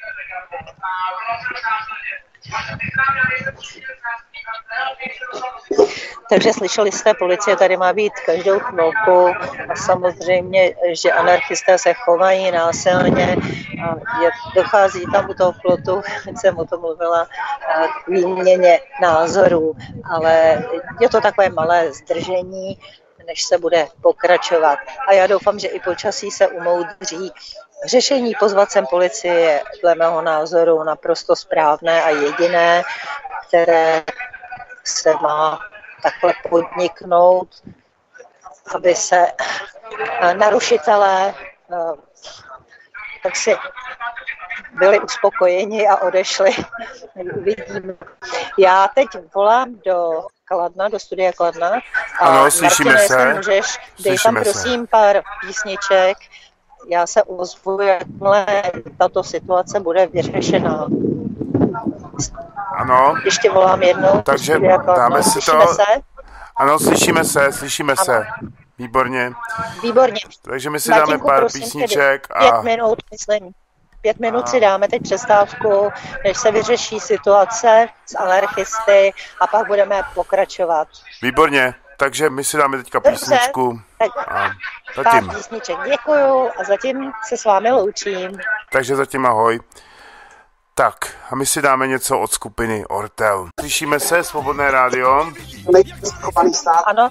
Takže slyšeli jste, policie tady má být každou chvilku a samozřejmě, že anarchisté se chovají násilně a je, dochází tam u toho plotu, jak jsem o tom mluvila, k výměně názorů, ale je to takové malé zdržení, než se bude pokračovat. A já doufám, že i počasí se umoudří. Řešení pozvat sem policii je dle mého názoru naprosto správné a jediné, které se má takhle podniknout, aby se narušitelé tak si byli uspokojeni a odešli. Uvidíme. Já teď volám do Kladna, do studia Kladna. Ano, slyšíme Martine, se. Můžeš, dej Slyšíme tam prosím se. Pár písniček. Já se ozvu, jakmile tato situace bude vyřešená. Ano. Ještě volám jednou. Takže dáme si to. Se? Ano, slyšíme se, slyšíme ano. se. Výborně. Výborně. Takže my si Martinku, dáme pár prosím, písniček. A... Pět minut, myslím. Pět minut a... si dáme teď přestávku, než se vyřeší situace s anarchisty a pak budeme pokračovat. Výborně. Takže my si dáme teďka Dobře. písničku. Tak, a zatím. Pár písniček děkuju a zatím se s vámi loučím. Takže zatím ahoj. Tak, a my si dáme něco od skupiny Ortel. Slyšíme se, Svobodné rádio. Ano.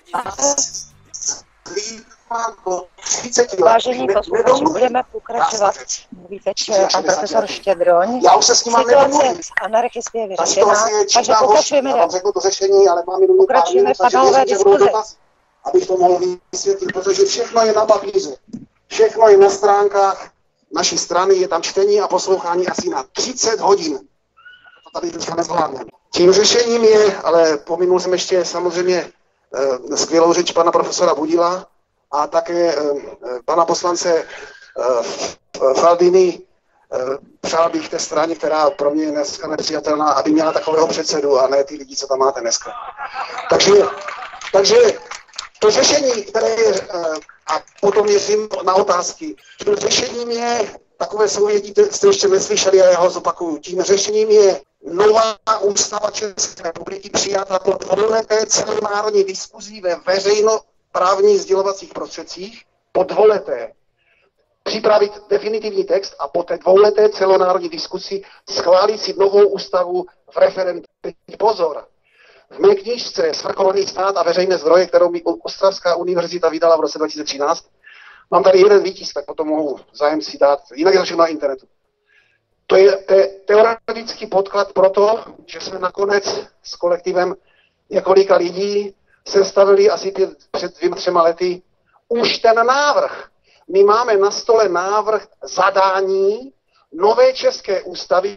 Vážení posluchači, budeme pokračovat. Víte, že pan profesor Štědroň. Já už se s ním mám situace s anarchisty je vyřešená, takže pokračujeme dál. Já vám řeknu to řešení, ale mám jenom pár minut, panelové diskuze. Abych to mohl vysvětlit, protože všechno je na papíře. Všechno je na stránkách naší strany, je tam čtení a poslouchání asi na třicet hodin. To tady teďka nezvládneme. Tím řešením je, ale pominul jsem ještě samozřejmě eh, skvělou řeč pana profesora Budila a také eh, pana poslance eh, Faldiny. Eh, přál bych té straně, která pro mě je dneska nepřijatelná, aby měla takového předsedu a ne ty lidi, co tam máte dneska. Takže, takže to řešení, které je, eh, a potom jezdím na otázky. Tím řešením je, takové souvědí jste ještě neslyšeli a já ho zopakuju, tím řešením je nová ústava České republiky přijata po dvouleté celonárodní diskuzí ve veřejnoprávních sdělovacích prostředcích, po dvouleté připravit definitivní text a po té dvouleté celonárodní diskusi schválit si novou ústavu v referendu. Pozor! V mé knížce Svrchovaný stát a veřejné zdroje, kterou mi Ostravská univerzita vydala v roce dva tisíce třináct, mám tady jeden výtisk, tak potom mohu zájem si dát, jinak je to všechno na internetu. To je te, teoretický podklad pro to, že jsme nakonec s kolektivem několika lidí sestavili asi pět, před dvěma, třema lety už ten návrh. My máme na stole návrh zadání nové české ústavy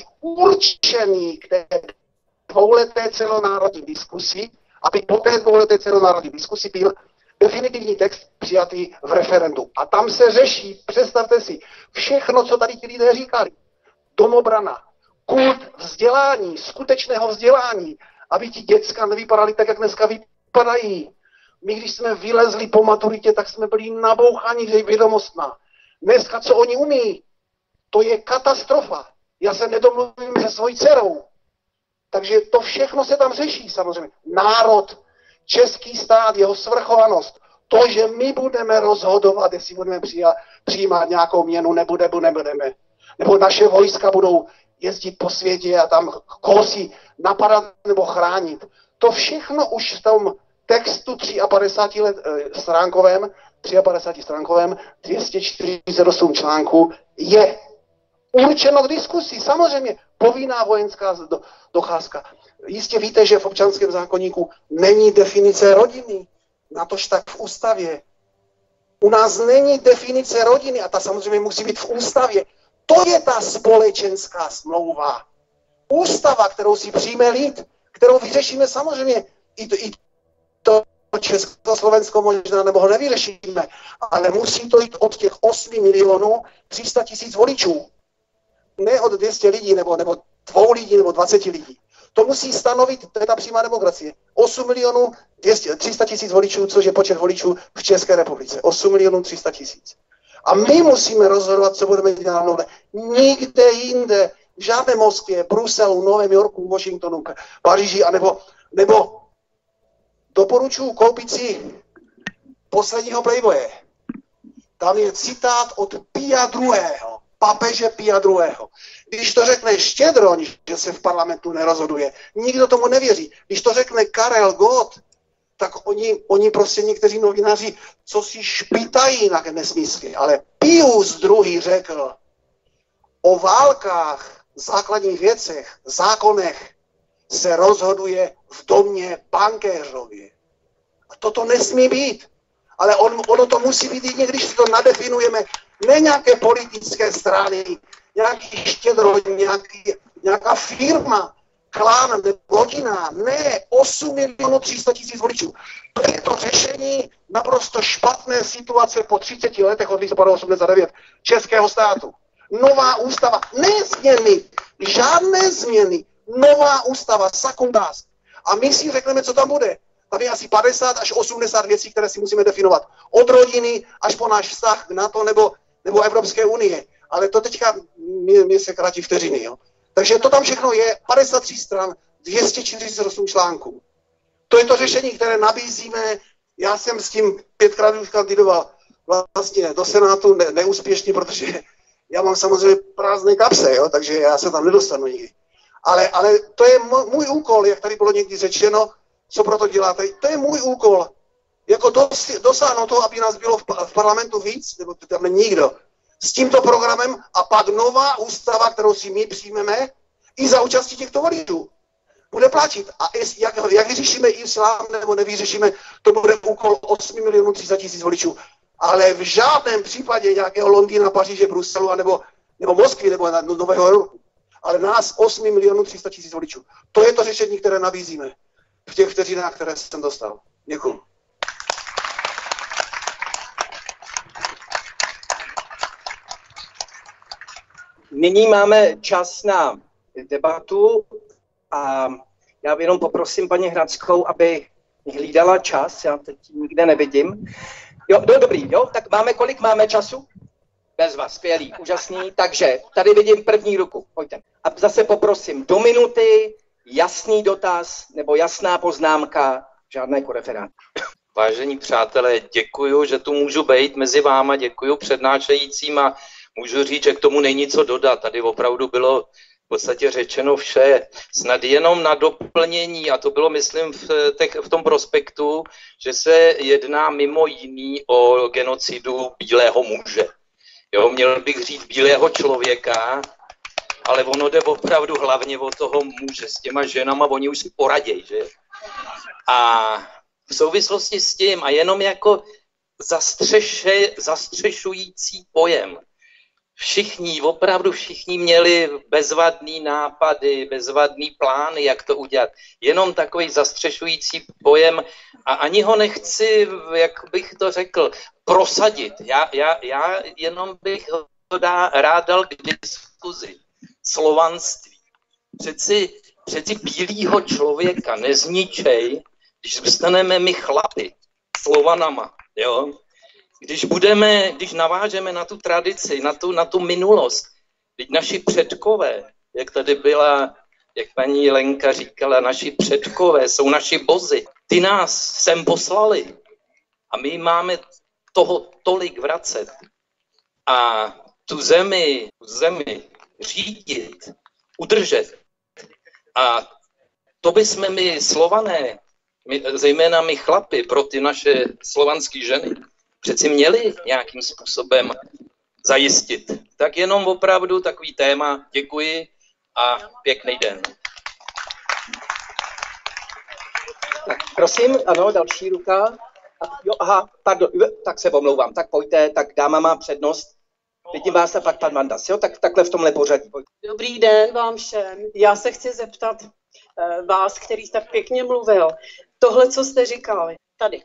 určený k té dvouleté celonárodní diskusi, aby po té dvouleté celonárodní diskusi byl definitivní text přijatý v referendu. A tam se řeší, představte si, všechno, co tady ti lidé říkali. Domobrana, kult vzdělání, skutečného vzdělání, aby ti děcka nevypadaly tak, jak dneska vypadají. My, když jsme vylezli po maturitě, tak jsme byli naboucháni vědomostná. Dneska, co oni umí, to je katastrofa. Já se nedomluvím se svojí dcerou. Takže to všechno se tam řeší samozřejmě. Národ, český stát, jeho svrchovanost, to, že my budeme rozhodovat, jestli budeme přijímat nějakou měnu, nebude, nebudeme. Nebo naše vojska budou jezdit po světě a tam koho si napadat nebo chránit. To všechno už v tom textu padesát tři let, eh, stránkovém, padesát tři stránkovém, dvě stě čtyřicet osm článků je určeno k diskusi. Samozřejmě povinná vojenská do, docházka. Jistě víte, že v občanském zákoníku není definice rodiny. Natož tak v ústavě. U nás není definice rodiny a ta samozřejmě musí být v ústavě. To je ta společenská smlouva. Ústava, kterou si přijme lid, kterou vyřešíme samozřejmě. I to, i to Československo možná nebo ho nevyřešíme, ale musí to jít od těch osmi milionů tři sta tisíc voličů. Ne od dvě stě lidí, nebo, nebo dvou lidí, nebo dvaceti lidí. To musí stanovit, to je ta přímá demokracie. osm milionů tři sta tisíc voličů, což je počet voličů v České republice. osm milionů tři sta tisíc. A my musíme rozhodovat, co budeme dělat nové. Nikde jinde, v žádné Moskvě, Bruselu, Novém Yorku, Washingtonu, Paříži, anebo, nebo doporučuji koupit si posledního Playboye. Tam je citát od Pia druhého. Papeže Pia druhého. Když to řekne Štědroň, že se v parlamentu nerozhoduje, nikdo tomu nevěří. Když to řekne Karel Gott, tak oni, oni prostě někteří novináři, co si špitají na nesmysly. Ale Pius druhý řekl, o válkách, základních věcech, zákonech se rozhoduje v domě bankéřově. A toto nesmí být. Ale on, ono to musí být jedině, když si to nadefinujeme, ne nějaké politické strany, nějaký Štědroň, nějaký, nějaká firma, klán nebo rodina, ne, osm milionů tři sta tisíc voličů. To je to řešení naprosto špatné situace po třiceti letech od listopadu osmdesát devět českého státu. Nová ústava, ne změny, žádné změny, nová ústava, sakundás. A my si řekneme, co tam bude. Tady je asi padesát až osmdesát věcí, které si musíme definovat. Od rodiny až po náš vztah k NATO nebo, nebo Evropské unie. Ale to teďka mě, mě se krátí vteřiny. Jo? Takže to tam všechno je, padesát tři stran, dvě stě čtyřicet osm článků. To je to řešení, které nabízíme. Já jsem s tím pětkrát už kandidoval vlastně do Senátu ne, neúspěšně, protože já mám samozřejmě prázdné kapse, jo? Takže já se tam nedostanu nikdy. Ale, ale to je můj úkol, jak tady bylo někdy řečeno, co proto děláte. To je můj úkol. Jako dos, dosáhnout toho, aby nás bylo v, v parlamentu víc, nebo tam není nikdo. S tímto programem a pak nová ústava, kterou si my přijmeme, i za účastí těchto voličů. Bude platit. A jak, jak vyřešíme islám, nebo nevyřešíme, to bude úkol osm milionů tři sta tisíc voličů. Ale v žádném případě nějakého Londýna, Paříže, Bruselu, anebo, nebo Moskvy, nebo Nového Yorku. Ale nás osm milionů tři sta tisíc voličů. To je to řešení, které nabízíme v těch vteřinách, které jsem dostal. Děkuji. Nyní máme čas na debatu a já jenom poprosím paní Hradskou, aby hlídala čas, já teď nikde nevidím. Jo, do, dobrý, jo, tak máme, kolik máme času? Bez vás, skvělý, úžasný, takže tady vidím první ruku, pojďte. A zase poprosím, do minuty, jasný dotaz nebo jasná poznámka, žádné koreferát. Vážení přátelé, děkuju, že tu můžu být mezi váma, děkuju přednášejícím a můžu říct, že k tomu není co dodat. Tady opravdu bylo v podstatě řečeno vše. Snad jenom na doplnění, a to bylo, myslím, v, těch, v tom prospektu, že se jedná mimo jiný o genocidu bílého muže. Jo, měl bych říct bílého člověka, ale ono jde opravdu hlavně o toho muže. S těma ženama oni už si poradějí, že? A v souvislosti s tím a jenom jako zastřeše, zastřešující pojem. Všichni, opravdu všichni měli bezvadný nápady, bezvadný plány, jak to udělat. Jenom takový zastřešující pojem a ani ho nechci, jak bych to řekl, prosadit. Já, já, já jenom bych to dá, rád dal k diskuzi. Slovanství. Přeci, přeci bílýho člověka nezničej, když zůstaneme my chlapi, Slovanama, jo? Když budeme, když navážeme na tu tradici, na tu, na tu minulost, teď naši předkové, jak tady byla jak paní Lenka říkala, naši předkové jsou naši bozi. Ty nás sem poslali a my máme toho tolik vracet. A tu zemi, tu zemi řídit, udržet. A to bychom my Slované, my, zejména my chlapi, pro ty naše slovanské ženy, přeci měli nějakým způsobem zajistit. Tak jenom opravdu takový téma. Děkuji a pěkný den. Tak prosím, ano, další ruka. Jo, aha, pardon, tak se omlouvám, tak pojďte, tak dáma má přednost. Vidím vás a pak pan Mandas, jo, tak takhle v tomhle pořadí. Dobrý den vám všem. Já se chci zeptat uh, vás, který tak pěkně mluvil, tohle, co jste říkali tady,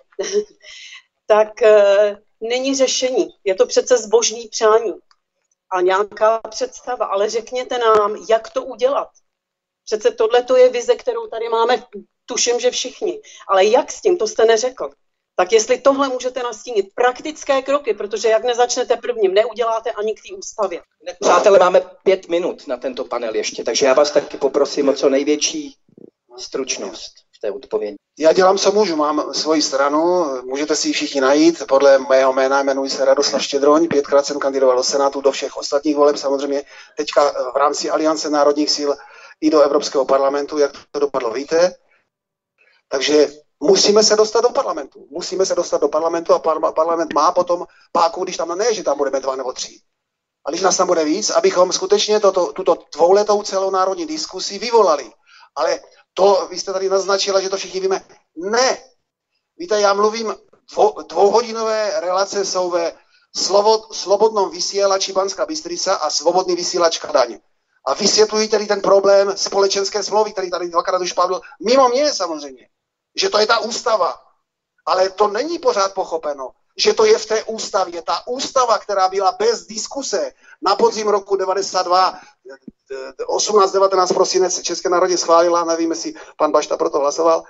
tak uh, není řešení. Je to přece zbožný přání a nějaká představa, ale řekněte nám, jak to udělat. Přece tohle to je vize, kterou tady máme, tuším, že všichni. Ale jak s tím, to jste neřekl. Tak jestli tohle můžete nastínit, praktické kroky, protože jak nezačnete prvním, neuděláte ani k té ústavě. Přátelé, máme pět minut na tento panel ještě, takže já vás taky poprosím o co největší stručnost v té odpovědi. Já dělám, co můžu, mám svoji stranu, můžete si ji všichni najít, podle mého jména jmenuji se Radoslav Štědroň, pětkrát jsem kandidoval do Senátu, do všech ostatních voleb, samozřejmě teďka v rámci Aliance národních sil i do Evropského parlamentu, jak to dopadlo, víte. Takže musíme se dostat do parlamentu, musíme se dostat do parlamentu a par- parlament má potom páku, když tam ne, že tam budeme dva nebo tři. A když nás tam bude víc, abychom skutečně toto, tuto dvouletou celonárodní diskusi vyvolali. Ale to, vy jste tady naznačila, že to všichni víme. Ne. Víte, já mluvím, dvou, dvouhodinové relace jsou ve slovo, slobodnom vysílači Banská Bystrica a svobodný vysílač Kadaň. A vysvětlují tedy ten problém společenské smlouvy, který tady dvakrát už padl, mimo mě samozřejmě, že to je ta ústava. Ale to není pořád pochopeno, že to je v té ústavě. Ta ústava, která byla bez diskuse na podzim roku devadesát dva, osmnáct devatenáct prosinec České národě schválila, nevím, jestli pan Bašta proto hlasoval,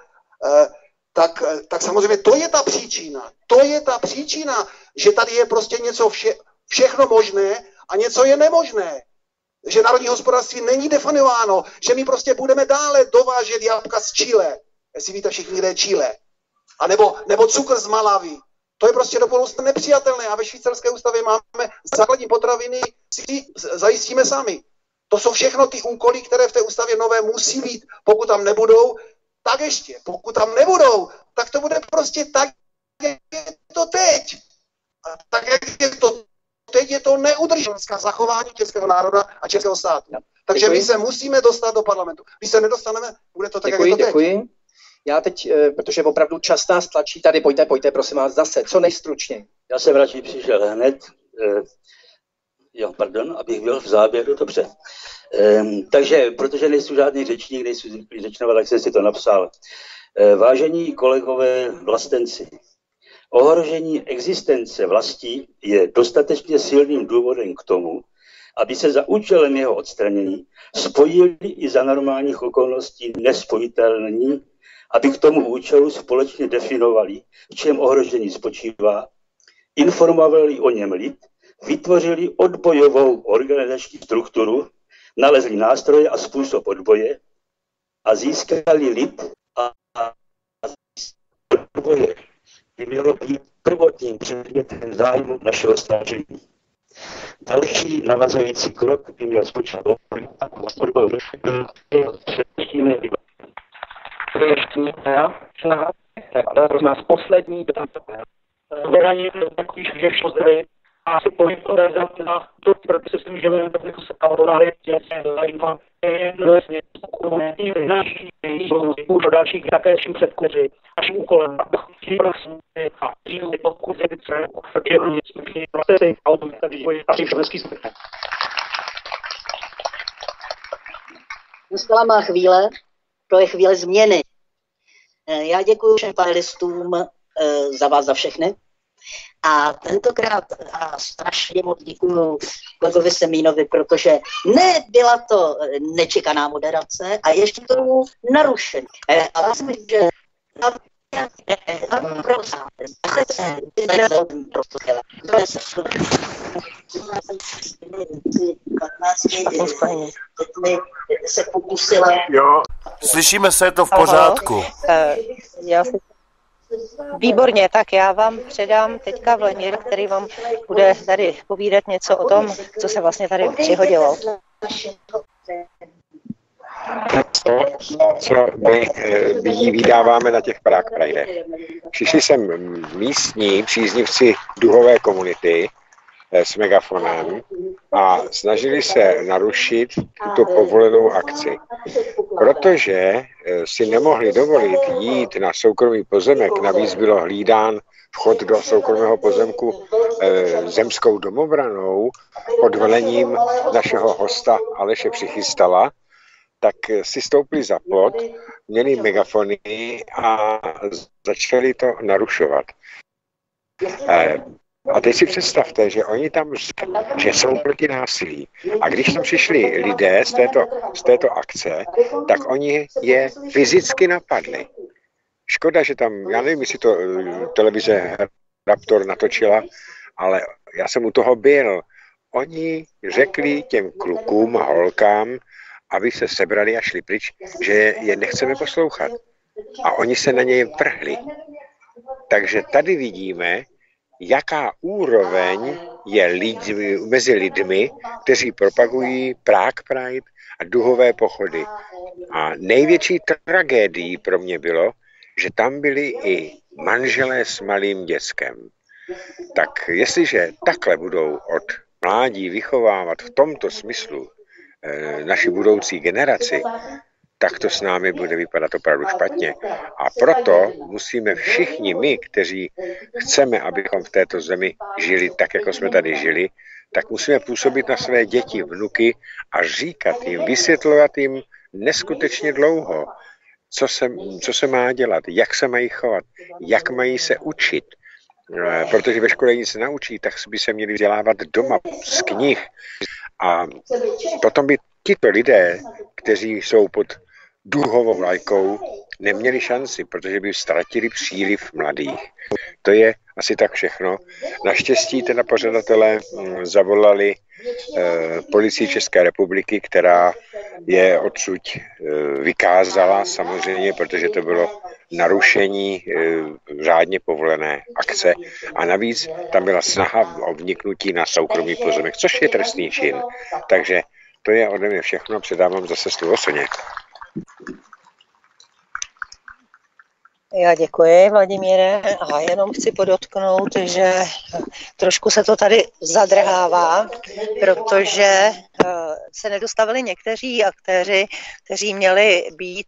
tak, tak samozřejmě to je ta příčina. To je ta příčina, že tady je prostě něco vše, všechno možné a něco je nemožné. Že národní hospodářství není definováno, že my prostě budeme dále dovážet jablka z Chile. Jestli víte všichni, kde je Chile. A nebo, nebo cukr z Malavy. To je prostě do budoucna nepřijatelné. A ve švýcarské ústavě máme základní potraviny, si zajistíme sami. To jsou všechno ty úkoly, které v té ústavě nové musí být. Pokud tam nebudou, tak ještě. Pokud tam nebudou, tak to bude prostě tak, jak je to teď. A tak, jak je to teď, je to neudržitelné zachování českého národa a českého státu. Takže děkuji. My se musíme dostat do parlamentu. Když se nedostaneme, bude to tak, děkuji, jak je to teď. Děkuji. Já teď, protože opravdu čas nás tlačí, tady pojďte, pojďte, prosím vás, zase, co nejstručněji. Já jsem radši přišel hned, eh, jo, pardon, abych byl v záběru, dobře. Eh, takže, protože nejsou žádný řečník, nejsou zvyklí řečnovat, tak jsem si to napsal. Eh, vážení kolegové vlastenci, ohrožení existence vlastí je dostatečně silným důvodem k tomu, aby se za účelem jeho odstranění spojili i za normálních okolností nespojitelní, aby k tomu účelu společně definovali, v čem ohrožení spočívá, informovali o něm lid, vytvořili odbojovou organizační strukturu, nalezli nástroje a způsob odboje a získali lid a, a odboje by mělo být prvotním předmětem zájmu našeho snažení. Další navazující krok by měl spočívat odbojovou předtím ale prosím nás poslední vybraní takových všechno zdroje a si povím to rezat na to, protože si můžeme jako se kalorály těsně zajímat vlastně naší do dalších také všim předkuři. Naším úkolem, abychom prosím a přijeli pokud je více firmy, smyšlí procesy, automatizace vývoje a všech slovenských smyslech. Nastala má chvíle, to je chvíle změny. Já děkuji všem panelistům za vás, za všechny. A tentokrát a strašně moc děkuji kolegovi Semínovi, protože nebyla to nečekaná moderace a ještě tomu narušení. Ale myslím, že se pokusila. Jo, slyšíme se, je to v pořádku. Aha. Já si... Výborně, tak já vám předám teďka Vladimír, který vám bude tady povídat něco o tom, co se vlastně tady přihodilo. To, co my vidí, vydáváme na těch Prague Pridech. Přišli sem místní příznivci duhové komunity s megafonem a snažili se narušit tuto povolenou akci. Protože si nemohli dovolit jít na soukromý pozemek, navíc bylo hlídán vchod do soukromého pozemku e, zemskou domobranou pod velením našeho hosta Aleše Přichystala, tak si stoupili za plot, měli megafony a začali to narušovat. E, A teď si představte, že oni tam řekli, že jsou proti násilí. A když tam přišli lidé z této, z této akce, tak oni je fyzicky napadli. Škoda, že tam, já nevím, jestli to televize Raptor natočila, ale já jsem u toho byl. Oni řekli těm klukům a holkám, aby se sebrali a šli pryč, že je nechceme poslouchat. A oni se na něj vrhli. Takže tady vidíme, jaká úroveň je lidmi, mezi lidmi, kteří propagují Prague Pride a duhové pochody. A největší tragédií pro mě bylo, že tam byli i manželé s malým dětskem. Tak jestliže takhle budou od mládí vychovávat v tomto smyslu e, naši budoucí generaci, tak to s námi bude vypadat opravdu špatně. A proto musíme všichni my, kteří chceme, abychom v této zemi žili tak, jako jsme tady žili, tak musíme působit na své děti, vnuky a říkat jim, vysvětlovat jim neskutečně dlouho, co se, co se má dělat, jak se mají chovat, jak mají se učit. Protože ve škole nic naučí, tak by se měli vzdělávat doma z knih. A potom by tito lidé, kteří jsou pod duhovou vlajkou, neměli šanci, protože by ztratili příliv mladých. To je asi tak všechno. Naštěstí teda pořadatelé zavolali eh, policii České republiky, která je odsud eh, vykázala samozřejmě, protože to bylo narušení eh, řádně povolené akce a navíc tam byla snaha o vniknutí na soukromý pozemek, což je trestný čin. Takže to je ode mě všechno, předávám zase slovo Soně. Já děkuji, Vladimíre, a jenom chci podotknout, že trošku se to tady zadrhává, protože se nedostavili někteří aktéři, kteří měli být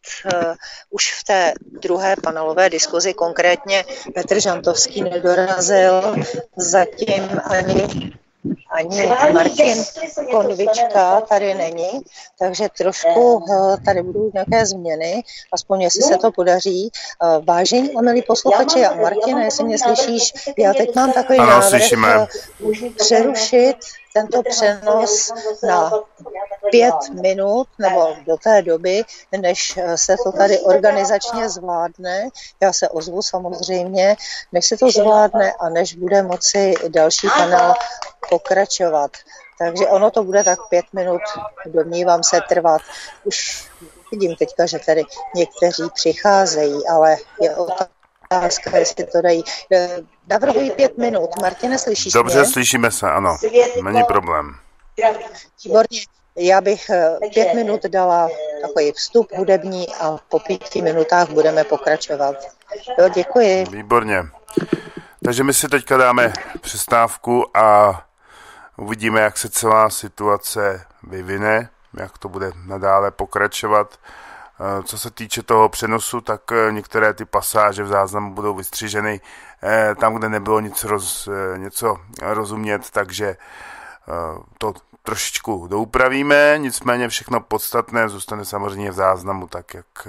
už v té druhé panelové diskuzi, konkrétně Petr Žantovský nedorazil, zatím ani Ani Martin Konvička tady není, takže trošku tady budou nějaké změny, aspoň jestli se to podaří. Vážení a milí posluchači, a Martine, jestli mě slyšíš, já teď mám takový ano, návrh slyšíme. Přerušit tento přenos na pět minut nebo do té doby, než se to tady organizačně zvládne. Já se ozvu samozřejmě, než se to zvládne a než bude moci další panel pokračovat. Takže ono to bude tak pět minut, domnívám se, trvat. Už vidím teďka, že tady někteří přicházejí, ale je otázka, jestli to dají. Navrhuji pět minut. Martine, slyšíš Dobře, mě? slyšíme se, ano. Není problém. Výborně. Já bych pět minut dala takový vstup hudební a po pěti minutách budeme pokračovat. Jo, děkuji. Výborně. Takže my si teďka dáme přestávku a uvidíme, jak se celá situace vyvine, jak to bude nadále pokračovat. Co se týče toho přenosu, tak některé ty pasáže v záznamu budou vystřiženy tam, kde nebylo nic roz, něco rozumět, takže to trošičku doupravíme, nicméně všechno podstatné zůstane samozřejmě v záznamu, tak jak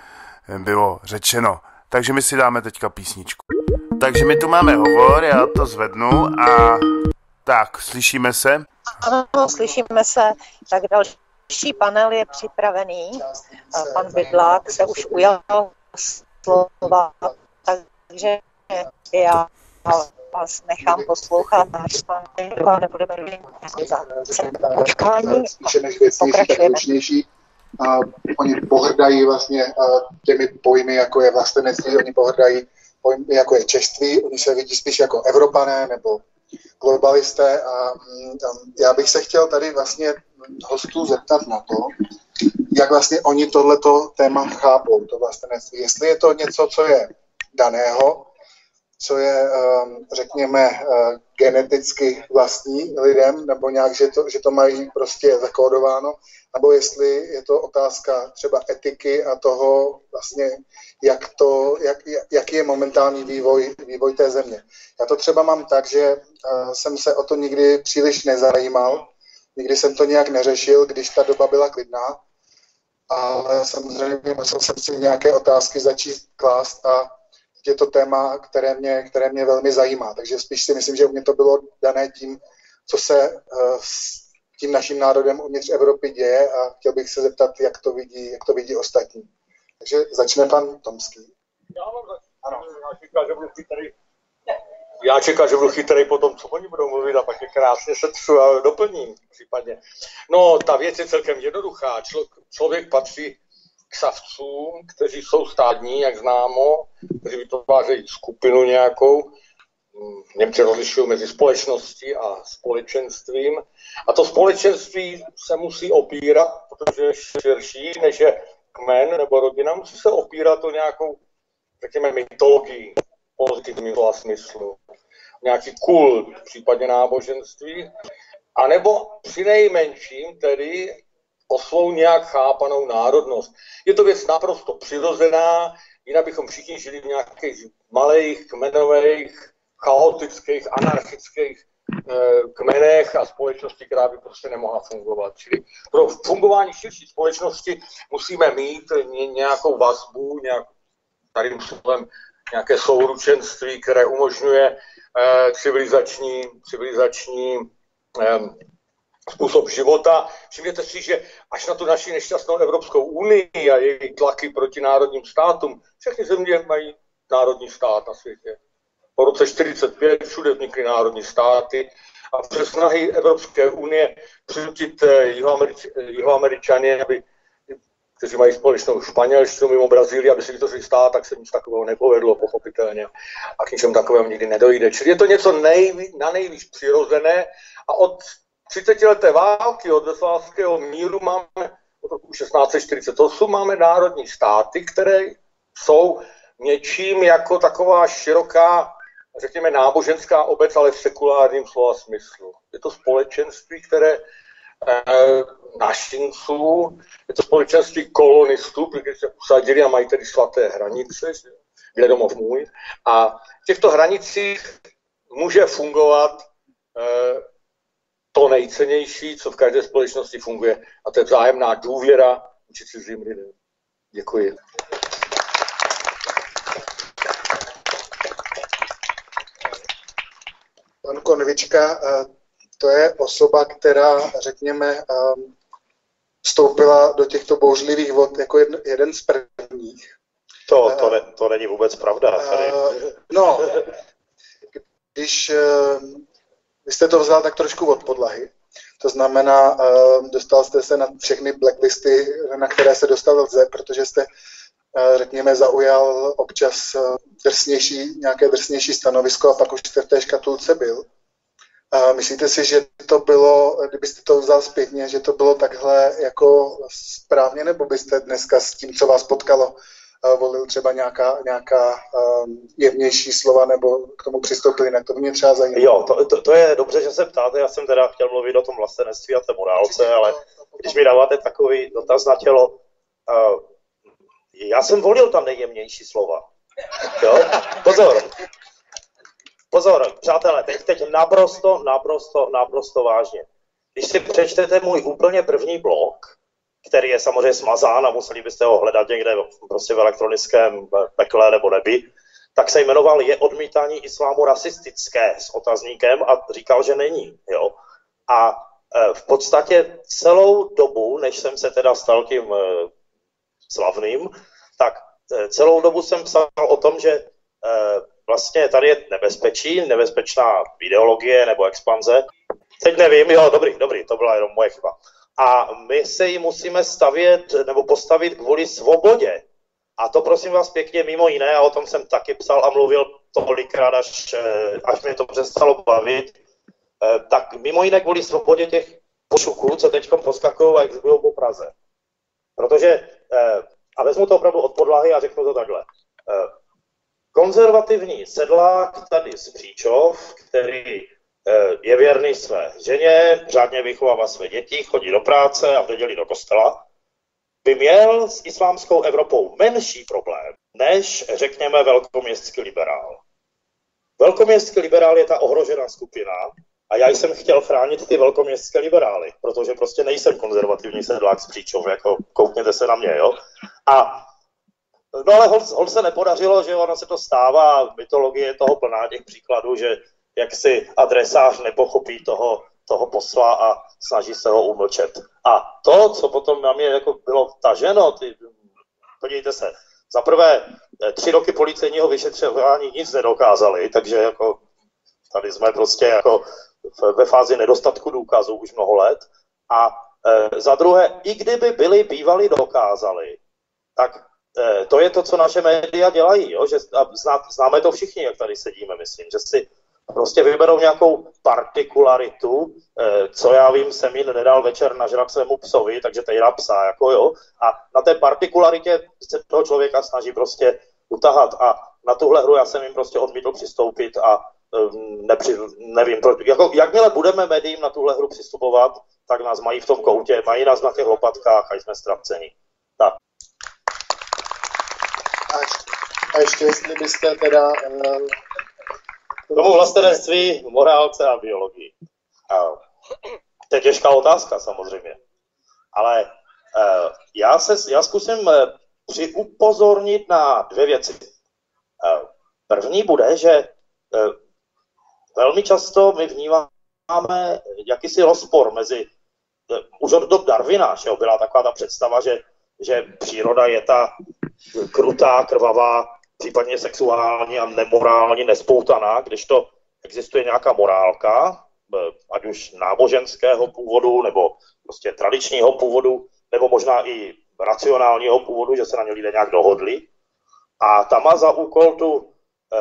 bylo řečeno. Takže my si dáme teďka písničku. Takže my tu máme hovor, já to zvednu a tak, slyšíme se? Ano, slyšíme se, tak další panel je připravený. Pan Bydlák se už ujal slova, Takže já vás nechám poslouchat náš pán, nebudeme za počkání. Spíše než věcnější, tak stručnější. A oni pohrdají vlastně těmi pojmy, jako je vlastenectví, oni pohrdají pojmy, jako je češství, oni se vidí spíš jako Evropané nebo globalisté a já bych se chtěl tady vlastně hostů zeptat na to, jak vlastně oni tohleto téma chápou, to vlastenectví. Jestli je to něco, co je daného, co je, řekněme, geneticky vlastní lidem, nebo nějak, že to, že to mají prostě zakódováno, nebo jestli je to otázka třeba etiky a toho vlastně, jak to, jak, jaký je momentální vývoj, vývoj té země. Já to třeba mám tak, že jsem se o to nikdy příliš nezajímal, nikdy jsem to nějak neřešil, když ta doba byla klidná, ale samozřejmě musel jsem si nějaké otázky začít klást a je to téma, které mě, které mě velmi zajímá. Takže spíš si myslím, že u mě to bylo dané tím, co se s tím naším národem uvnitř Evropy děje a chtěl bych se zeptat, jak to vidí, jak to vidí ostatní. Takže začne pan Tomský. Já mám ano, já čekám, že budu chytrý. Já čekám, že budu chytrý po tom, co oni budou mluvit a pak je krásně setřu a doplním případně. No, ta věc je celkem jednoduchá. Člo, člověk patří k savcům, kteří jsou stádní, jak známo, kteří vytvářejí skupinu nějakou. Němci rozlišují mezi společností a společenstvím. A to společenství se musí opírat, protože je širší, než je kmen nebo rodina, musí se opírat o nějakou, řekněme, mytologii v pozitivním slova smyslu. Nějaký kult, případně náboženství, anebo přinejmenším tedy o svou nějak chápanou národnost. Je to věc naprosto přirozená, jinak bychom všichni žili v nějakých malých, kmenových, chaotických, anarchických e, kmenech a společnosti, která by prostě nemohla fungovat. Čili pro fungování širší společnosti musíme mít nějakou vazbu, nějak, tady způsobem nějaké souručenství, které umožňuje e, civilizační, civilizační e, způsob života. Všimněte si, že až na tu naši nešťastnou Evropskou unii a její tlaky proti národním státům, všechny země mají národní stát na světě. Po roce čtyřicet pět všude vznikly národní státy a přes snahy Evropské unie přinutit Jihoamerič, Jihoameričany, aby, kteří mají společnou španělštinu mimo Brazílii, aby si vytvořili stát, tak se nic takového nepovedlo, pochopitelně. A k ničemu takovému nikdy nedojde. Čili je to něco nejví, na nejvíc přirozené a od třicetileté války, od Westfálského míru máme, od roku šestnáct set čtyřicet osm máme národní státy, které jsou něčím jako taková široká, řekněme, náboženská obec, ale v sekulárním slova smyslu. Je to společenství, které eh, našinců, je to společenství kolonistů, protože se usadili a mají tedy svaté hranice, kde domov můj. A v těchto hranicích může fungovat eh, to nejcennější, co v každé společnosti funguje, a to je vzájemná důvěra vůči cizím lidem. Děkuji. Pan Konvička, to je osoba, která, řekněme, vstoupila do těchto bouřlivých vod jako jeden z prvních. To, to, ne, to není vůbec pravda. Tady. No, když vy jste to vzal tak trošku od podlahy, to znamená, dostal jste se na všechny blacklisty, na které se dostat lze, protože jste, řekněme, zaujal občas drsnější, nějaké drsnější stanovisko a pak už jste v té škatulce byl. Myslíte si, že to bylo, kdybyste to vzal zpětně, že to bylo takhle jako správně, nebo byste dneska s tím, co vás potkalo, volil třeba nějaká, nějaká jemnější slova nebo k tomu přistoupil jinak? To mě třeba zajímá. Jo, to, to, to je dobře, že se ptáte. Já jsem teda chtěl mluvit o tom vlastenectví a té morálce, ale když mi dáváte takový dotaz na tělo, uh, já jsem volil tam nejjemnější slova. Jo? Pozor. Pozor, přátelé, teď, teď naprosto, naprosto, naprosto vážně. Když si přečtete můj úplně první blog, který je samozřejmě smazán a museli byste ho hledat někde prostě v elektronickém pekle nebo nebi, tak se jmenoval Je odmítání islámu rasistické s otazníkem a říkal, že není. Jo? A v podstatě celou dobu, než jsem se teda stal tím slavným, tak celou dobu jsem psal o tom, že vlastně tady je nebezpečí, nebezpečná ideologie nebo expanze. Teď nevím, jo, dobrý, dobrý, to byla jenom moje chyba. A my se jí musíme stavět nebo postavit kvůli svobodě. A to prosím vás pěkně mimo jiné, a o tom jsem taky psal a mluvil tolikrát, až, až mě to přestalo bavit, tak mimo jiné kvůli svobodě těch pošuků, co teď poskakují a exekují po Praze. Protože, a vezmu to opravdu od podlahy a řeknu to takhle, konzervativní sedlák tady z Příčov, který je věrný své ženě, řádně vychovává své děti, chodí do práce a v neděli do kostela, by měl s islámskou Evropou menší problém, než, řekněme, velkoměstský liberál. Velkoměstský liberál je ta ohrožená skupina a já jsem chtěl chránit ty velkoměstské liberály, protože prostě nejsem konzervativní sedlák z Příčov, jako koukněte se na mě, jo. A no ale hol, hol se nepodařilo, že ono se to stává, mytologie je toho plná těch příkladů, že jak si adresář nepochopí toho, toho posla a snaží se ho umlčet. A to, co potom na mě jako bylo vtaženo, ty, podívejte se, za prvé tři roky policejního vyšetřování nic nedokázali, takže jako tady jsme prostě jako ve fázi nedostatku důkazů už mnoho let. A e, za druhé, i kdyby byli bývali dokázali, tak e, to je to, co naše média dělají, jo? Že zná, známe to všichni, jak tady sedíme, myslím, že si prostě vyberou nějakou partikularitu, eh, co já vím, Semín nedal večer nažrat svému psovi, takže tejra psa, jako jo, a na té partikularitě se toho člověka snaží prostě utahat a na tuhle hru já jsem jim prostě odmítl přistoupit a um, nepři, nevím, pro, jako, jakmile budeme médiím na tuhle hru přistupovat, tak nás mají v tom koutě, mají nás na těch lopatkách a jsme ztrapceni. Tak. A ještě, a ještě jestli byste teda... Uh... Tomu vlastenectví, morálce a biologii. To je těžká otázka samozřejmě. Ale uh, já, se, já zkusím uh, přiupozornit na dvě věci. Uh, první bude, že uh, velmi často my vnímáme jakýsi rozpor mezi, uh, už od dob Darwina, že byla taková ta představa, že, že příroda je ta krutá, krvavá, případně sexuální a nemorální, nespoutaná, když to existuje nějaká morálka, ať už náboženského původu, nebo prostě tradičního původu, nebo možná i racionálního původu, že se na ně lidé nějak dohodli. A ta má za úkol tu,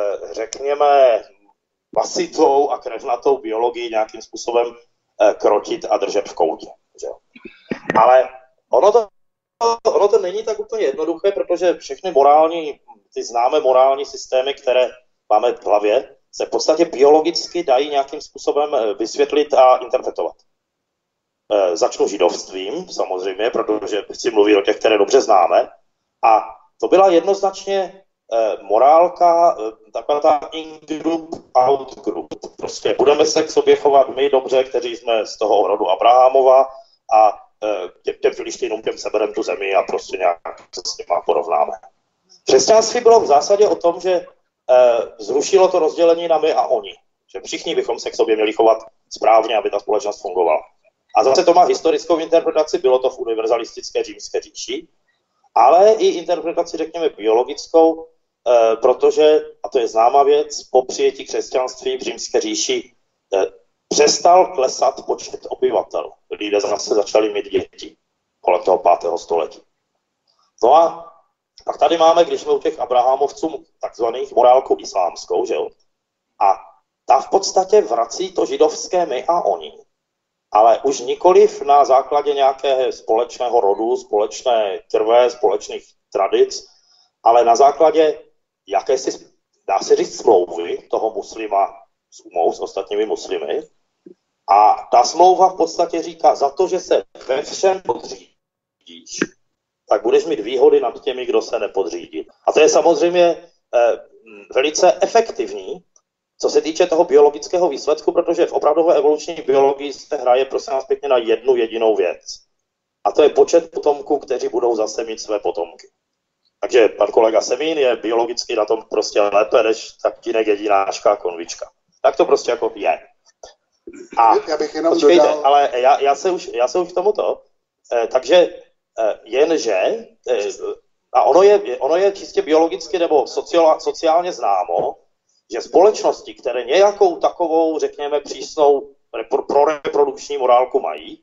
řekněme, masitou a krevnatou biologii nějakým způsobem krotit a držet v koutě. Že? Ale ono to, ono to není tak úplně jednoduché, protože všechny morální, ty známé morální systémy, které máme v hlavě, se v podstatě biologicky dají nějakým způsobem vysvětlit a interpretovat. E, začnu židovstvím, samozřejmě, protože chci mluvit o těch, které dobře známe. A to byla jednoznačně e, morálka, e, taková ta in-group, out-group. Prostě budeme se k sobě chovat my dobře, kteří jsme z toho rodu Abrahamova a e, těm, těm Filištínům, těm seberem tu zemi a prostě nějak se s nima porovnáme. Křesťanství bylo v zásadě o tom, že zrušilo to rozdělení na my a oni. Že všichni bychom se k sobě měli chovat správně, aby ta společnost fungovala. A zase to má historickou interpretaci, bylo to v univerzalistické římské říši, ale i interpretaci, řekněme, biologickou, protože, a to je známá věc, po přijetí křesťanství v římské říši přestal klesat počet obyvatel. Lidé zase začali mít děti kolem toho pátého století. No a pak tady máme, když jsme u těch Abrahamovců, takzvaných morálku islámskou, že jo? A ta v podstatě vrací to židovské my a oni. Ale už nikoliv na základě nějakého společného rodu, společné krve, společných tradic, ale na základě jakési, dá se říct, smlouvy toho muslima s umou, s ostatními muslimy. A ta smlouva v podstatě říká, za to, že se ve všem podřídíš, tak budeš mít výhody nad těmi, kdo se nepodřídí. A to je samozřejmě eh, velice efektivní, co se týče toho biologického výsledku, protože v opravdové evoluční biologii se hraje prosím nás pěkně na jednu jedinou věc. A to je počet potomků, kteří budou zase mít své potomky. Takže pan kolega Semín je biologicky na tom prostě lépe než tatínek, jedináška a konvička. Tak to prostě jako je. A já bych jenom počkejte, dodal... ale já, já, se už, já se už k tomuto. Eh, takže Jenže A ono je, ono je čistě biologicky nebo sociál, sociálně známo, že společnosti, které nějakou takovou, řekněme, přísnou repro, pro reprodukční morálku mají,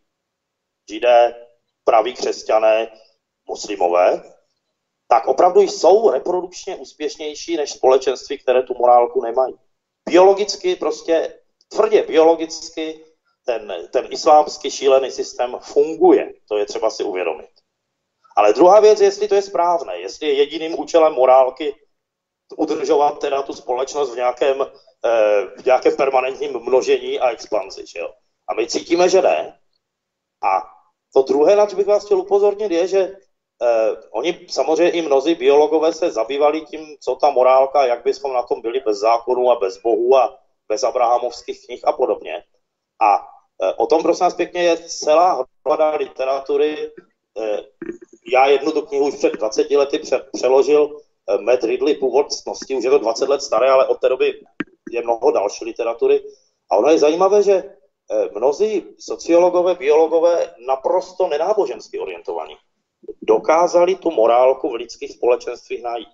Židé, praví křesťané, muslimové, tak opravdu jsou reprodukčně úspěšnější než společenství, které tu morálku nemají. Biologicky, prostě tvrdě biologicky ten, ten islámský šílený systém funguje. To je třeba si uvědomit. Ale druhá věc, jestli to je správné, jestli je jediným účelem morálky udržovat teda tu společnost v nějakém, eh, v nějakém permanentním množení a expanzi. Že jo? A my cítíme, že ne. A to druhé, na co bych vás chtěl upozornit, je, že eh, oni samozřejmě i mnozí biologové se zabývali tím, co ta morálka, jak bychom na tom byli bez zákonů a bez bohů a bez abrahamovských knih a podobně. A eh, o tom, prosím vás pěkně, je celá hromada literatury. Eh, já jednu tu knihu už před dvaceti lety pře- přeložil eh, Matt Ridley, Původ ctnosti, už je to dvacet let staré, ale od té doby je mnoho další literatury. A ono je zajímavé, že mnozí sociologové, biologové naprosto nenábožensky orientovaní dokázali tu morálku v lidských společenstvích najít.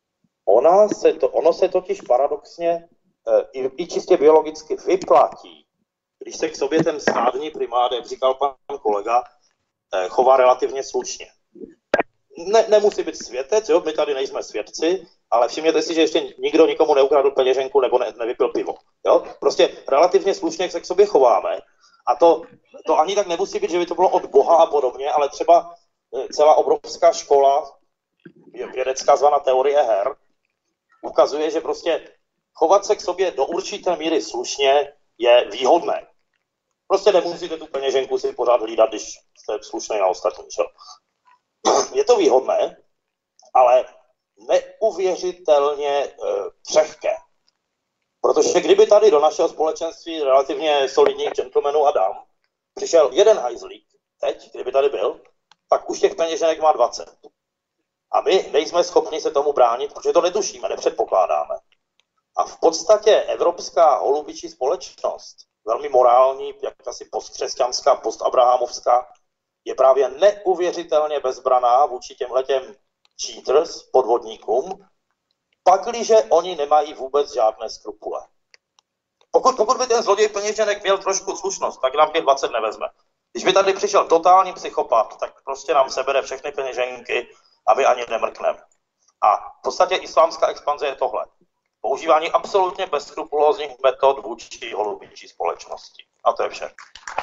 Ona se to, ono se totiž paradoxně i, i čistě biologicky vyplatí, když se k sobě ten stádní primát, jak říkal pan kolega, chová relativně slušně. Ne, nemusí být světec, jo? My tady nejsme svědci, ale všimněte si, že ještě nikdo nikomu neukradl peněženku nebo ne, nevypil pivo. Jo? Prostě relativně slušně se k sobě chováme a to, to ani tak nemusí být, že by to bylo od Boha a podobně, ale třeba celá obrovská škola, vědecká zvaná teorie her, ukazuje, že prostě chovat se k sobě do určité míry slušně je výhodné. Prostě nemusíte tu peněženku si pořád hlídat, když jste slušný na ostatní. Čo? Je to výhodné, ale neuvěřitelně e, křehké. Protože kdyby tady do našeho společenství relativně solidních gentlemanů a dám přišel jeden hajzlík, teď, kdyby tady byl, tak už těch peněženek má dvacet. A my nejsme schopni se tomu bránit, protože to netušíme, nepředpokládáme. A v podstatě evropská holubičí společnost, velmi morální, jakási postkřesťanská, postabrahamovská, je právě neuvěřitelně bezbraná vůči těmhletěm cheaters, podvodníkům, pakliže oni nemají vůbec žádné skrupule. Pokud, pokud by ten zloděj peněženek měl trošku slušnost, tak nám těch dvacet nevezme. Když by tady přišel totální psychopat, tak prostě nám sebere všechny peněženky a my ani nemrkneme. A v podstatě islámská expanze je tohle. Používání absolutně bezskrupulózních metod vůči holubičí společnosti. A to je vše.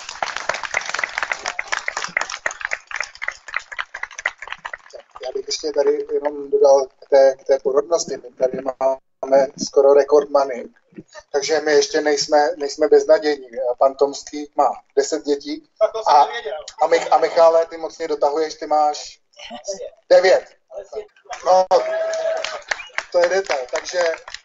Já bych ještě tady jenom dodal k té, k té porodnosti. My tady máme skoro rekordmany, takže my ještě nejsme, nejsme beznadějní. Pan Tomský má deset dětí a, a, Mich, a Michále, ty mocně dotahuješ, ty máš devět. No, to je detail, takže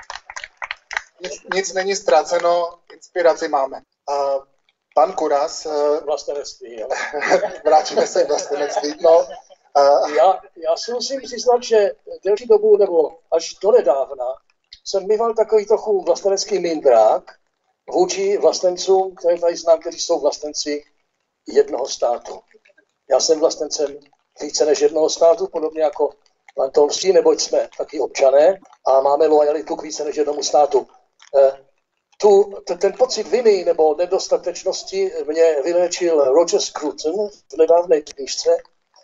nic, nic není ztraceno, inspiraci máme. A pan Kuras... Vlastenectví, jo. Vrátíme se k vlastenectví. No, a... já, já si musím přiznat, že delší dobu, nebo až do nedávna, jsem býval takový trochu vlastenecký mindrák vůči vlastencům, které tady znám, kteří jsou vlastenci jednoho státu. Já jsem vlastencem více než jednoho státu, podobně jako pan Tomský, neboť jsme taky občané a máme lojalitu k více než jednomu státu. Tu, ten pocit viny nebo nedostatečnosti mě vyléčil Roger Scruton v nedávné knížce,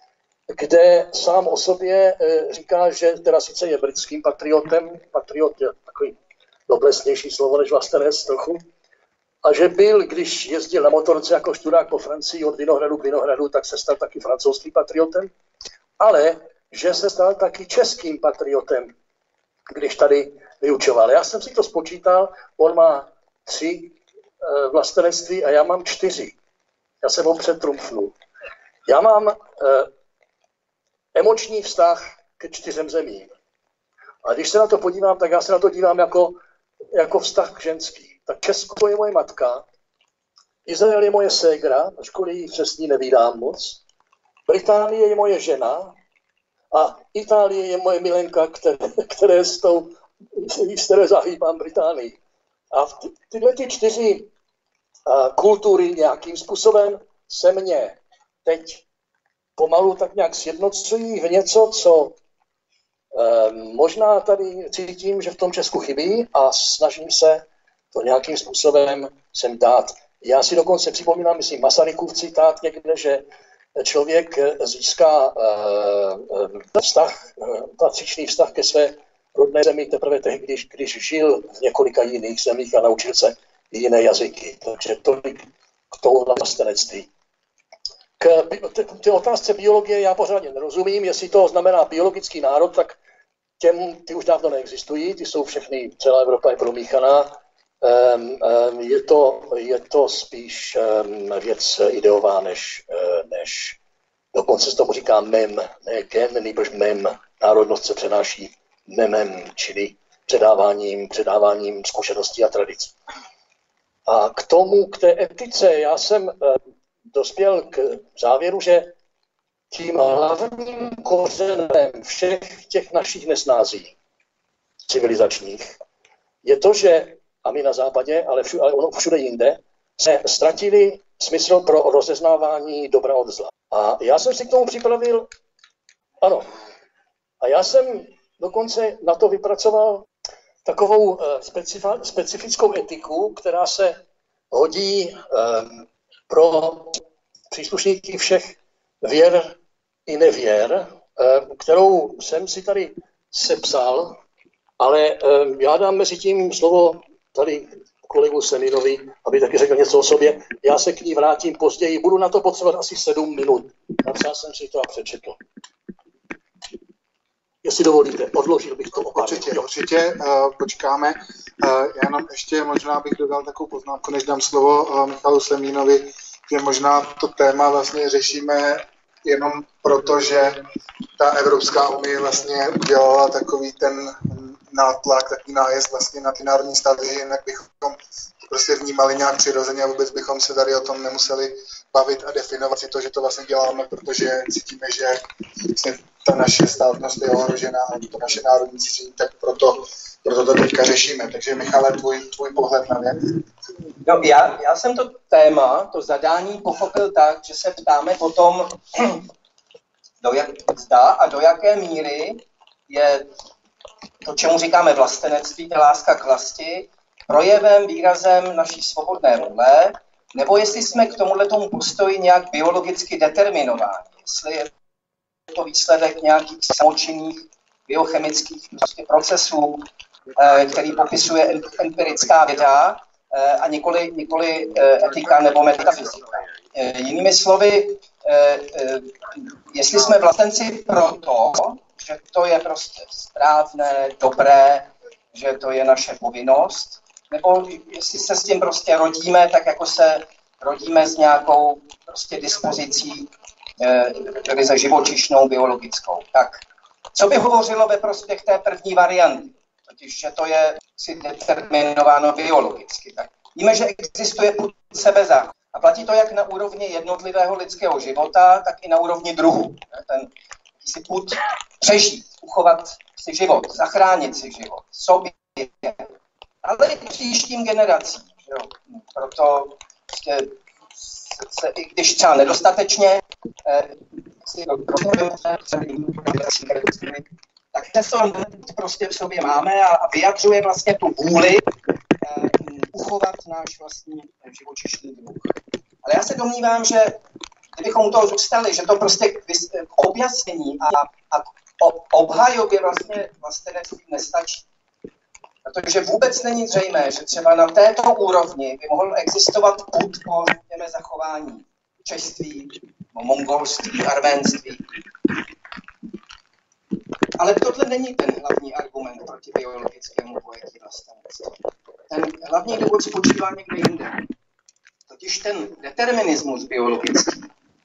kde sám o sobě říká, že teda sice je britským patriotem, patriot je takový noblesnější slovo než vlastenec trochu, a že byl, když jezdil na motorce jako študák po Francii od Vinohradu k Vinohradu, tak se stal taky francouzským patriotem, ale že se stal taky českým patriotem, když tady vyučoval. Já jsem si to spočítal, on má tři e, vlastenectví a já mám čtyři. Já jsem ho přetrumfnul. Já mám e, emoční vztah ke čtyřem zemím. A když se na to podívám, tak já se na to dívám jako, jako vztah k ženský. Tak Česko je moje matka, Izrael je moje ségra, ačkoliv ji přes ní nevídám moc, Británie je moje žena a Itálie je moje milenka, které, které s tou, s které zahýbám Británii. A ty, tyhle ty čtyři a, kultury nějakým způsobem se mě teď pomalu tak nějak sjednocují v něco, co Možná tady cítím, že v tom Česku chybí a snažím se to nějakým způsobem sem dát. Já si dokonce připomínám, myslím, Masarykův citát někde, že člověk získá vztah, patřičný vztah ke své rodné zemi teprve tehdy, když, když žil v několika jiných zemích a naučil se jiné jazyky. Takže tolik k tomu vlastenectví. K té otázce biologie já pořádně nerozumím. Jestli to znamená biologický národ, tak těm, ty už dávno neexistují, ty jsou všechny, celá Evropa je promíchaná. Um, um, je, to, je to spíš um, věc ideová, než, uh, než dokonce se tomu říká mem, ne gen, nýbrž mem. Národnost se přenáší memem, čili předáváním, předáváním zkušeností a tradic. A k tomu, k té etice, já jsem uh, dospěl k závěru, že tím hlavním kořenem všech těch našich nesnází civilizačních je to, že, a my na západě, ale všude, ale ono všude jinde, se ztratili smysl pro rozeznávání dobra od zla. A já jsem si k tomu připravil, ano, a já jsem dokonce na to vypracoval takovou uh, specifa, specifickou etiku, která se hodí um, pro příslušníky všech věr i nevěr, kterou jsem si tady sepsal, ale já dám mezi tím slovo tady kolegu Seminovi, aby taky řekl něco o sobě. Já se k ní vrátím později, budu na to potřebovat asi sedm minut. Napsal jsem si to a přečetl. Jestli dovolíte, odložil bych to opět. Určitě, určitě, uh, počkáme. Uh, já jenom ještě možná bych dodal takovou poznámku, než dám slovo uh, Michalu Semínovi, že možná to téma vlastně řešíme jenom proto, že ta Evropská unie vlastně udělala takový ten nátlak, takový nájezd vlastně na ty národní státy, jinak bychom prostě vnímali nějak přirozeně a vůbec bychom se tady o tom nemuseli bavit a definovat si to, že to vlastně děláme, protože cítíme, že vlastně ta naše státnost je ohrožená a to naše národní cítění, tak proto, proto to teďka řešíme. Takže Michale, tvůj, tvůj pohled na věc. No, já, já jsem to téma, to zadání pochopil tak, že se ptáme potom, do jak, zda a do jaké míry je to, čemu říkáme vlastenectví, ta láska k vlasti, projevem, výrazem naší svobodné vůle, nebo jestli jsme k tomuhletomu postoji nějak biologicky determinováni, jestli je to výsledek nějakých samočinných biochemických prostě procesů, který popisuje empirická věda, a nikoli, nikoli etika nebo metafyzika. Jinými slovy, jestli jsme vlastenci proto, že to je prostě správné, dobré, že to je naše povinnost, nebo jestli se s tím prostě rodíme, tak jako se rodíme s nějakou prostě dispozicí, ryze živočišnou, biologickou. Tak co by hovořilo ve prospěch té první varianty? Totiž, že to je si determinováno biologicky. Tak víme, že existuje pud sebezáchrany. A platí to jak na úrovni jednotlivého lidského života, tak i na úrovni druhu. Ten si pud přežít, uchovat si život, zachránit si život, sobě, ale i příštím generacím. Jo. Proto prostě se, se, i když třeba nedostatečně eh, si tak to prostě v sobě máme a, a vyjadřuje vlastně tu vůli eh, uchovat náš vlastní živočišný druh. Ale já se domnívám, že kdybychom u toho zůstali, že to prostě k objasnění a, a obhajobě vlastně vlastenectví nestačí. Protože vůbec není zřejmé, že třeba na této úrovni by mohl existovat pud po, řekněme, zachování češství, mongolství, arménství. Ale tohle není ten hlavní argument proti biologickému pojetí vlastenectví. Ten hlavní důvod spočívá někde jinde. Totiž ten determinismus biologický.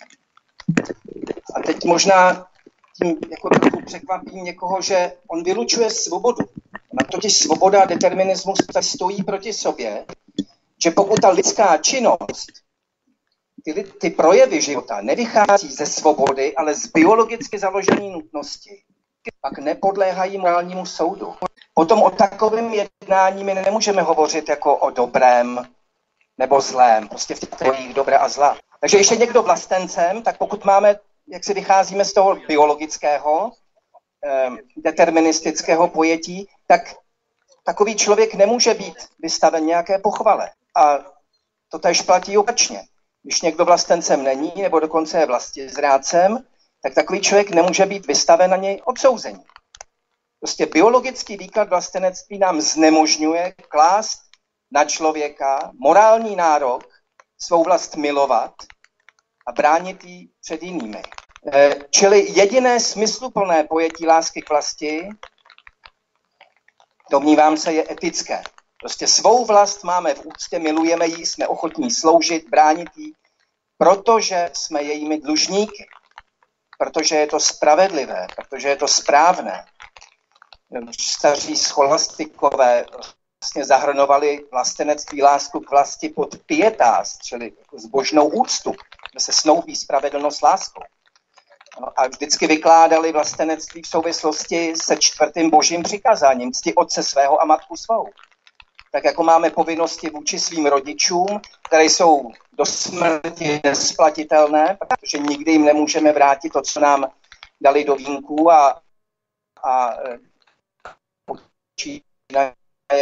A teď možná tím jako trochu překvapím někoho, že on vylučuje svobodu. A totiž svoboda a determinismus stojí proti sobě, že pokud ta lidská činnost, ty, ty projevy života nevychází ze svobody, ale z biologicky založené nutnosti, pak nepodléhají morálnímu soudu. Potom o takovém jednání my nemůžeme hovořit jako o dobrém nebo zlém, prostě v těch dobré a zla. Takže ještě někdo vlastencem, tak pokud máme, jak si vycházíme z toho biologického, deterministického pojetí, tak takový člověk nemůže být vystaven nějaké pochvale. A to též platí opačně. Když někdo vlastencem není, nebo dokonce je vlastizrádcem, tak takový člověk nemůže být vystaven na něj odsouzení. Prostě biologický výklad vlastenectví nám znemožňuje klást na člověka morální nárok svou vlast milovat a bránit ji před jinými. Čili jediné smysluplné pojetí lásky k vlasti, domnívám se, je etické. Prostě svou vlast máme v úctě, milujeme ji, jsme ochotní sloužit, bránit ji, protože jsme jejími dlužníky, protože je to spravedlivé, protože je to správné. Staří scholastikové vlastně zahrnovali vlastenectví, lásku k vlasti pod pietas, čili zbožnou úctu, kde se snoubí spravedlnost láskou. No a vždycky vykládali vlastenectví v souvislosti se čtvrtým božím přikázáním, cti otce svého a matku svou. Tak jako máme povinnosti vůči svým rodičům, které jsou do smrti nesplatitelné, protože nikdy jim nemůžeme vrátit to, co nám dali do vínku a, a počínaje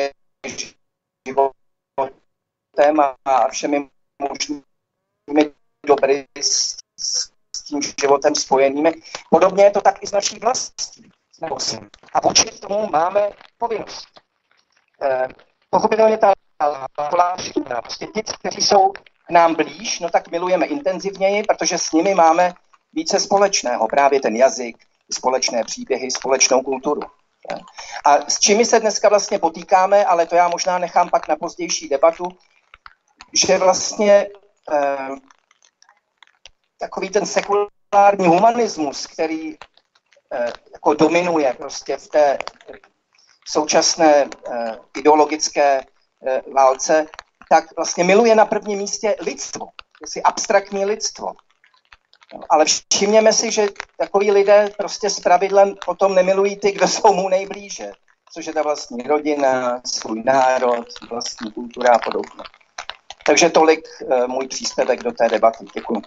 životem a všemi možnými dobry s, s tím životem spojenými. Podobně je to tak i s naší vlastí. A vůči tomu máme povinnost. Eh, Pochopitelně ta láska, prostě ti, kteří jsou k nám blíž, no tak milujeme intenzivněji, protože s nimi máme více společného, právě ten jazyk, společné příběhy, společnou kulturu. A s čimi se dneska vlastně potýkáme, ale to já možná nechám pak na pozdější debatu, že vlastně eh, takový ten sekulární humanismus, který eh, jako dominuje prostě v té současné eh, ideologické eh, válce, tak vlastně miluje na prvním místě lidstvo, jestli abstraktní lidstvo. Ale všimněme si, že takoví lidé prostě s pravidlem potom nemilují ty, kdo jsou mu nejblíže, což je ta vlastní rodina, svůj národ, vlastní kultura a podobně. Takže tolik eh, můj příspěvek do té debaty. Děkuji.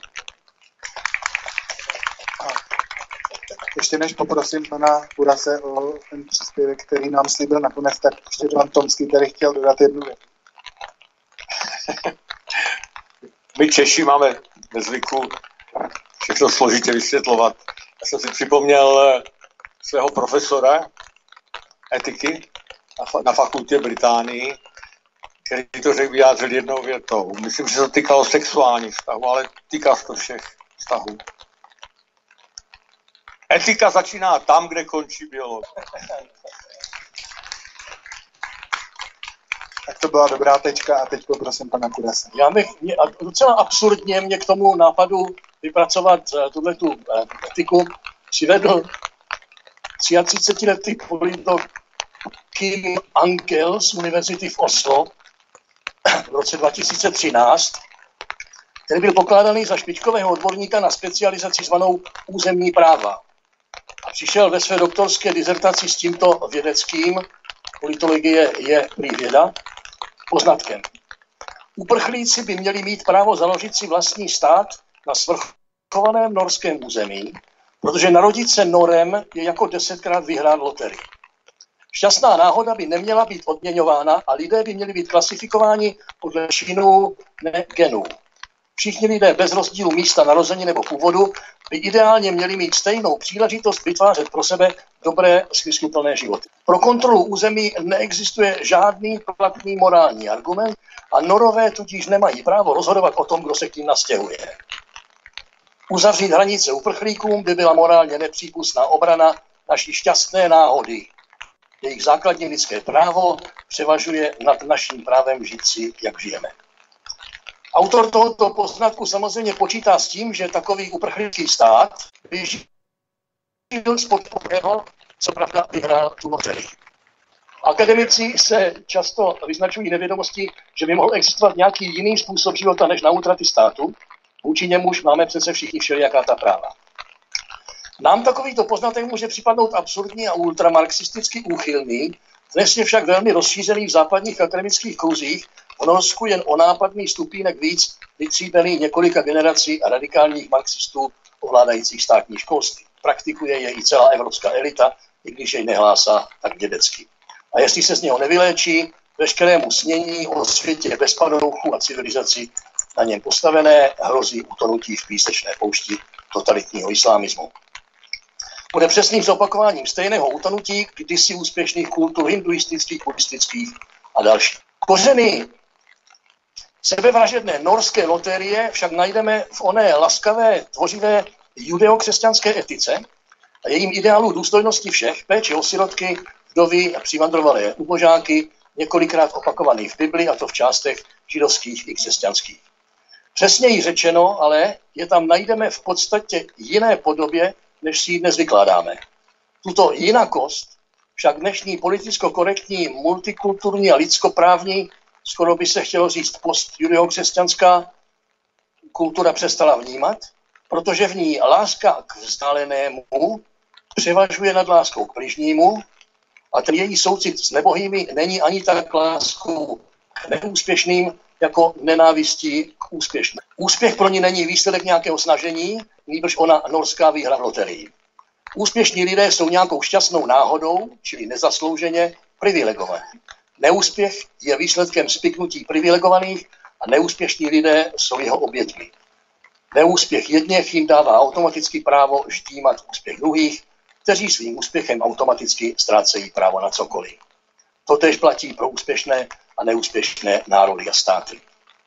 Ještě než poprosím pana Kurase o ten příspěvek, který nám slíbil nakonec, tak ještě pan Tomský tady chtěl dodat jednu věc. My Češi máme ve zvyku všechno složitě vysvětlovat. Já jsem si připomněl svého profesora etiky na fakultě Británii, který to řekl vyjádřil jednou větou. Myslím, že se to týkalo sexuálních vztahů, ale týká se to všech vztahů. Etika začíná tam, kde končí biologie. Tak to byla dobrá tečka a teď poprosím pana Kurase. Já bych mě, docela absurdně mě k tomu nápadu vypracovat tuhletu etiku přivedl třiatřicetiletý politolog Kim Ankel z Univerzity v Oslo v roce dva tisíce třináct, který byl pokládaný za špičkového odborníka na specializaci zvanou územní práva. A přišel ve své doktorské dizertaci s tímto vědeckým, politologie je prý věda, poznatkem. Uprchlíci by měli mít právo založit si vlastní stát na svrchovaném norském území, protože narodit se norem je jako desetkrát vyhrát loterii. Šťastná náhoda by neměla být odměňována a lidé by měli být klasifikováni podle činů, ne genů. Všichni lidé bez rozdílu místa narození nebo původu by ideálně měli mít stejnou příležitost vytvářet pro sebe dobré, smysluplné životy. Pro kontrolu území neexistuje žádný platný morální argument a norové tudíž nemají právo rozhodovat o tom, kdo se k ním nastěhuje. Uzavřít hranice uprchlíkům by byla morálně nepřípustná obrana naší šťastné náhody. Jejich základní lidské právo převažuje nad naším právem žít si, jak žijeme. Autor tohoto poznatku samozřejmě počítá s tím, že takový uprchlický stát by žil z podporného, co pravda vyhrál tu loterii. Akademici se často vyznačují nevědomostí, že by mohl existovat nějaký jiný způsob života než na útraty státu, vůči němuž máme přece všichni všelijaká ta práva. Nám takovýto poznatek může připadnout absurdní a ultramarxisticky úchylný, dnes je však velmi rozšířený v západních akademických kruzích, v Norsku jen o nápadný stupínek víc vytříbený několika generací radikálních marxistů ovládajících státní školství. praktikuje je i celá evropská elita, i když jej nehlásá tak dědecky. A jestli se z něho nevyléčí, veškerému snění o světě bez padouchu a civilizaci na něm postavené hrozí utonutí v písečné poušti totalitního islámismu. Bude přesným zopakováním stejného utonutí kdysi úspěšných kultur hinduistických, buddhistických a dalších. Kořeny sebevražedné norské loterie však najdeme v oné laskavé, tvořivé judeokřesťanské etice a jejím ideálu důstojnosti všech, péči o sirotky, vdovy a přivandrovalé ubožáky, několikrát opakovaný v Bibli, a to v částech židovských i křesťanských. Přesněji řečeno, ale je tam najdeme v podstatě jiné podobě, než si ji dnes vykládáme. Tuto jinakost však dnešní politicko-korektní, multikulturní a lidskoprávní, skoro by se chtělo říct post-judeokřesťanská kultura přestala vnímat, protože v ní láska k vzdálenému převažuje nad láskou k bližnímu a ten její soucit s nebohými není ani tak láskou k neúspěšným, jako nenávistí k úspěšným. Úspěch pro ní není výsledek nějakého snažení, nýbrž ona norská výhra v loterii. Úspěšní lidé jsou nějakou šťastnou náhodou, čili nezaslouženě, privilegovaní. Neúspěch je výsledkem spiknutí privilegovaných a neúspěšní lidé jsou jeho oběťmi. Neúspěch jedněch jim dává automaticky právo ždímat úspěch druhých, kteří svým úspěchem automaticky ztrácejí právo na cokoliv. Totéž platí pro úspěšné a neúspěšné národy a státy.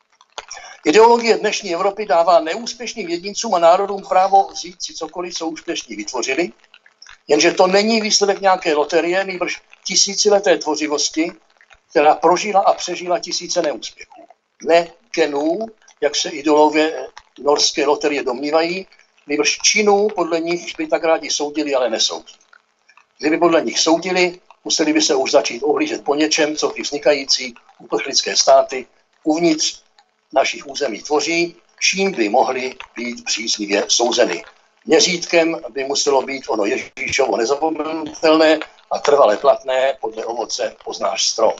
Ideologie dnešní Evropy dává neúspěšným jedincům a národům právo vzít si cokoliv, co úspěšní vytvořili, jenže to není výsledek nějaké loterie, nýbrž tisícileté tvořivosti, která prožila a přežila tisíce neúspěchů. Ne genů, jak se ideologové norské loterie domnívají, nýbrž činů, podle nich by tak rádi soudili, ale nesoudí. Kdyby podle nich soudili, museli by se už začít ohlížet po něčem, co ty vznikající uprchlické státy uvnitř našich území tvoří, čím by mohly být příznivě souzeny. Měřítkem by muselo být ono Ježíšovo nezapomenutelné a trvale platné, podle ovoce poznáš strom.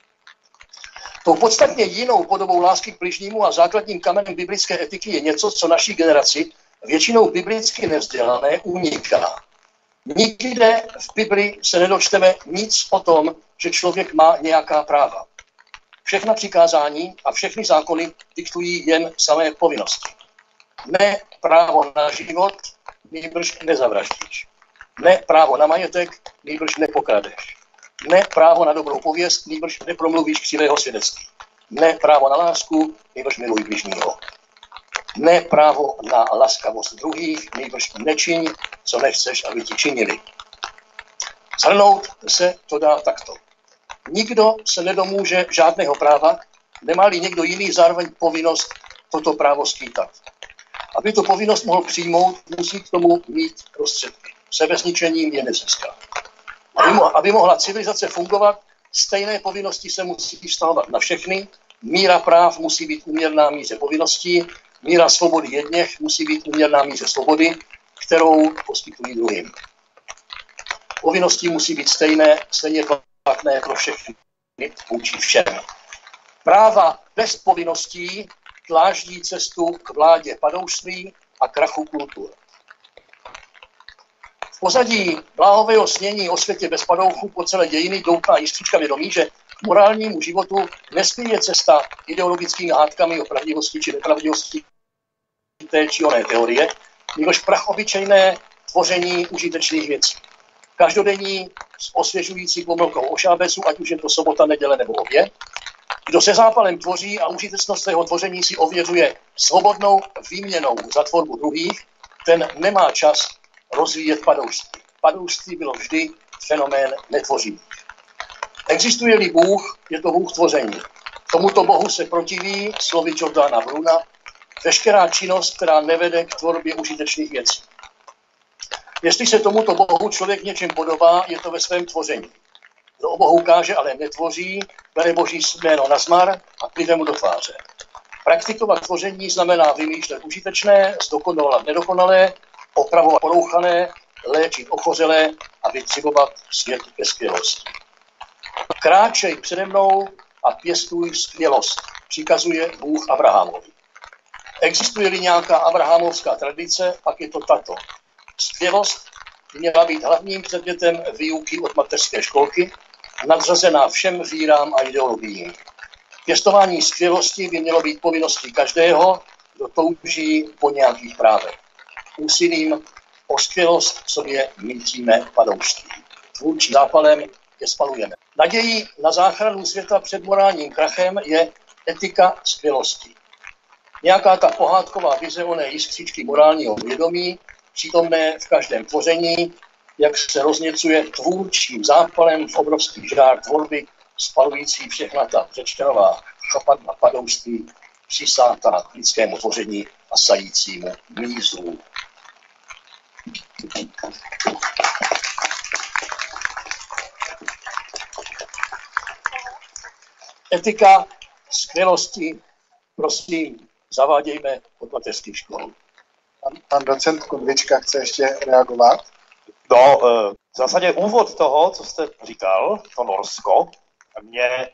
Tou podstatně jinou podobou lásky k bližnímu a základním kamenem biblické etiky je něco, co naší generaci, většinou biblicky nevzdělané, uniká. Nikde v Bibli se nedočteme nic o tom, že člověk má nějaká práva. Všechna přikázání a všechny zákony diktují jen samé povinnosti. Ne právo na život, nýbrž nezavraždíš. Ne právo na majetek, nýbrž nepokradeš. Ne právo na dobrou pověst, nýbrž nepromluvíš křivého svědectví. Ne právo na lásku, nýbrž miluj bližního. Ne právo na laskavost druhých, nýbrž nečiň, co nechceš, aby ti činili. Shrnout se to dá takto. Nikdo se nedomůže žádného práva, nemá-li někdo jiný zároveň povinnost toto právo skýtat. Aby tu povinnost mohl přijmout, musí k tomu mít prostředky. Sebezničením je nezíská. Aby, mo- aby mohla civilizace fungovat, stejné povinnosti se musí vztahovat na všechny, míra práv musí být úměrná míře povinností, míra svobody jedněch musí být úměrná míře svobody, kterou poskytují druhým. Povinnosti musí být stejné, stejně platné pro všechny, vůči všem. Práva bez povinností dláždí cestu k vládě padoušství a krachu kultur. V pozadí bláhového snění o světě bez padouchu po celé dějiny doutná jiskřička vědomí, že k morálnímu životu nespěje cesta ideologickými hádkami o pravdivosti či nepravdivosti té či oné teorie, nebož prach obyčejné tvoření užitečných věcí. Každodenní s osvěžující pomlkou ošábesu, ať už je to sobota, neděle nebo oběd. Kdo se zápalem tvoří a užitečnost svého tvoření si ověřuje svobodnou výměnou za tvorbu druhých, ten nemá čas rozvíjet padoušství. Padoušství bylo vždy fenomén netvořivý. Existuje-li Bůh, je to Bůh tvoření. Tomuto Bohu se protiví slovy Jordana Bruna veškerá činnost, která nevede k tvorbě užitečných věcí. Jestli se tomuto Bohu člověk něčem podobá, je to ve svém tvoření. Kdo o Bohu káže, ale netvoří, bere Boží jméno na zmar a plive mu do tváře. Praktikovat tvoření znamená vymýšlet užitečné, zdokonalovat nedokonalé, opravovat porouchané, léčit ochořelé a vytřibovat svět ke skvělosti. Kráčej přede mnou a pěstuj skvělost, přikazuje Bůh Abrahamovi. Existuje-li nějaká abrahamovská tradice, pak je to tato. Skvělost by měla být hlavním předmětem výuky od mateřské školky, nadřazená všem vírám a ideologiím. Pěstování skvělosti by mělo být povinností každého, kdo touží po nějakých právech. Úsilím o skvělost v sobě mítíme padoušství. Tvůrčí zápalem je spalujeme. Nadějí na záchranu světa před morálním krachem je etika skvělosti. Nějaká ta pohádková vize oné jiskřičky morálního vědomí, přítomné v každém tvoření, jak se rozněcuje tvůrčím zápalem v obrovský žár tvorby, spalující všechna ta přečtenová chapadla padoušství, přisátá lidskému tvoření a sajícímu mízu. Etika skvělosti, prosím, zavádějme od mateřských škol. Pan, pan docent Kudvička chce ještě reagovat? No, v zásadě úvod toho, co jste říkal, to Norsko, mě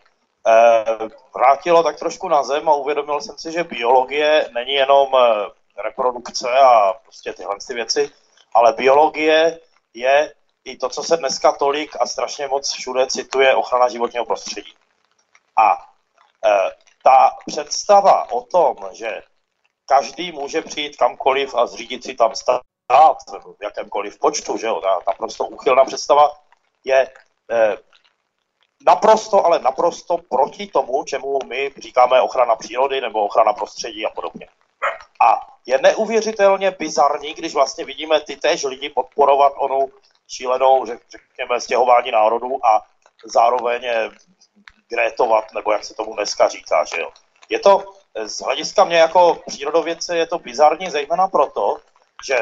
vrátilo tak trošku na zem a uvědomil jsem si, že biologie není jenom reprodukce a prostě tyhle ty věci, ale biologie je i to, co se dneska tolik a strašně moc všude cituje, ochrana životního prostředí. A e, ta představa o tom, že každý může přijít kamkoliv a zřídit si tam stát, nebo v jakémkoliv počtu, že jo, ta naprosto úchylná představa je e, naprosto, ale naprosto proti tomu, čemu my říkáme ochrana přírody nebo ochrana prostředí a podobně. A je neuvěřitelně bizarní, když vlastně vidíme ty též lidi podporovat onu šílenou, řekněme, stěhování národů a zároveň grétovat, nebo jak se tomu dneska říká, že jo. Je to, z hlediska mě jako přírodovědce, je to bizarní zejména proto, že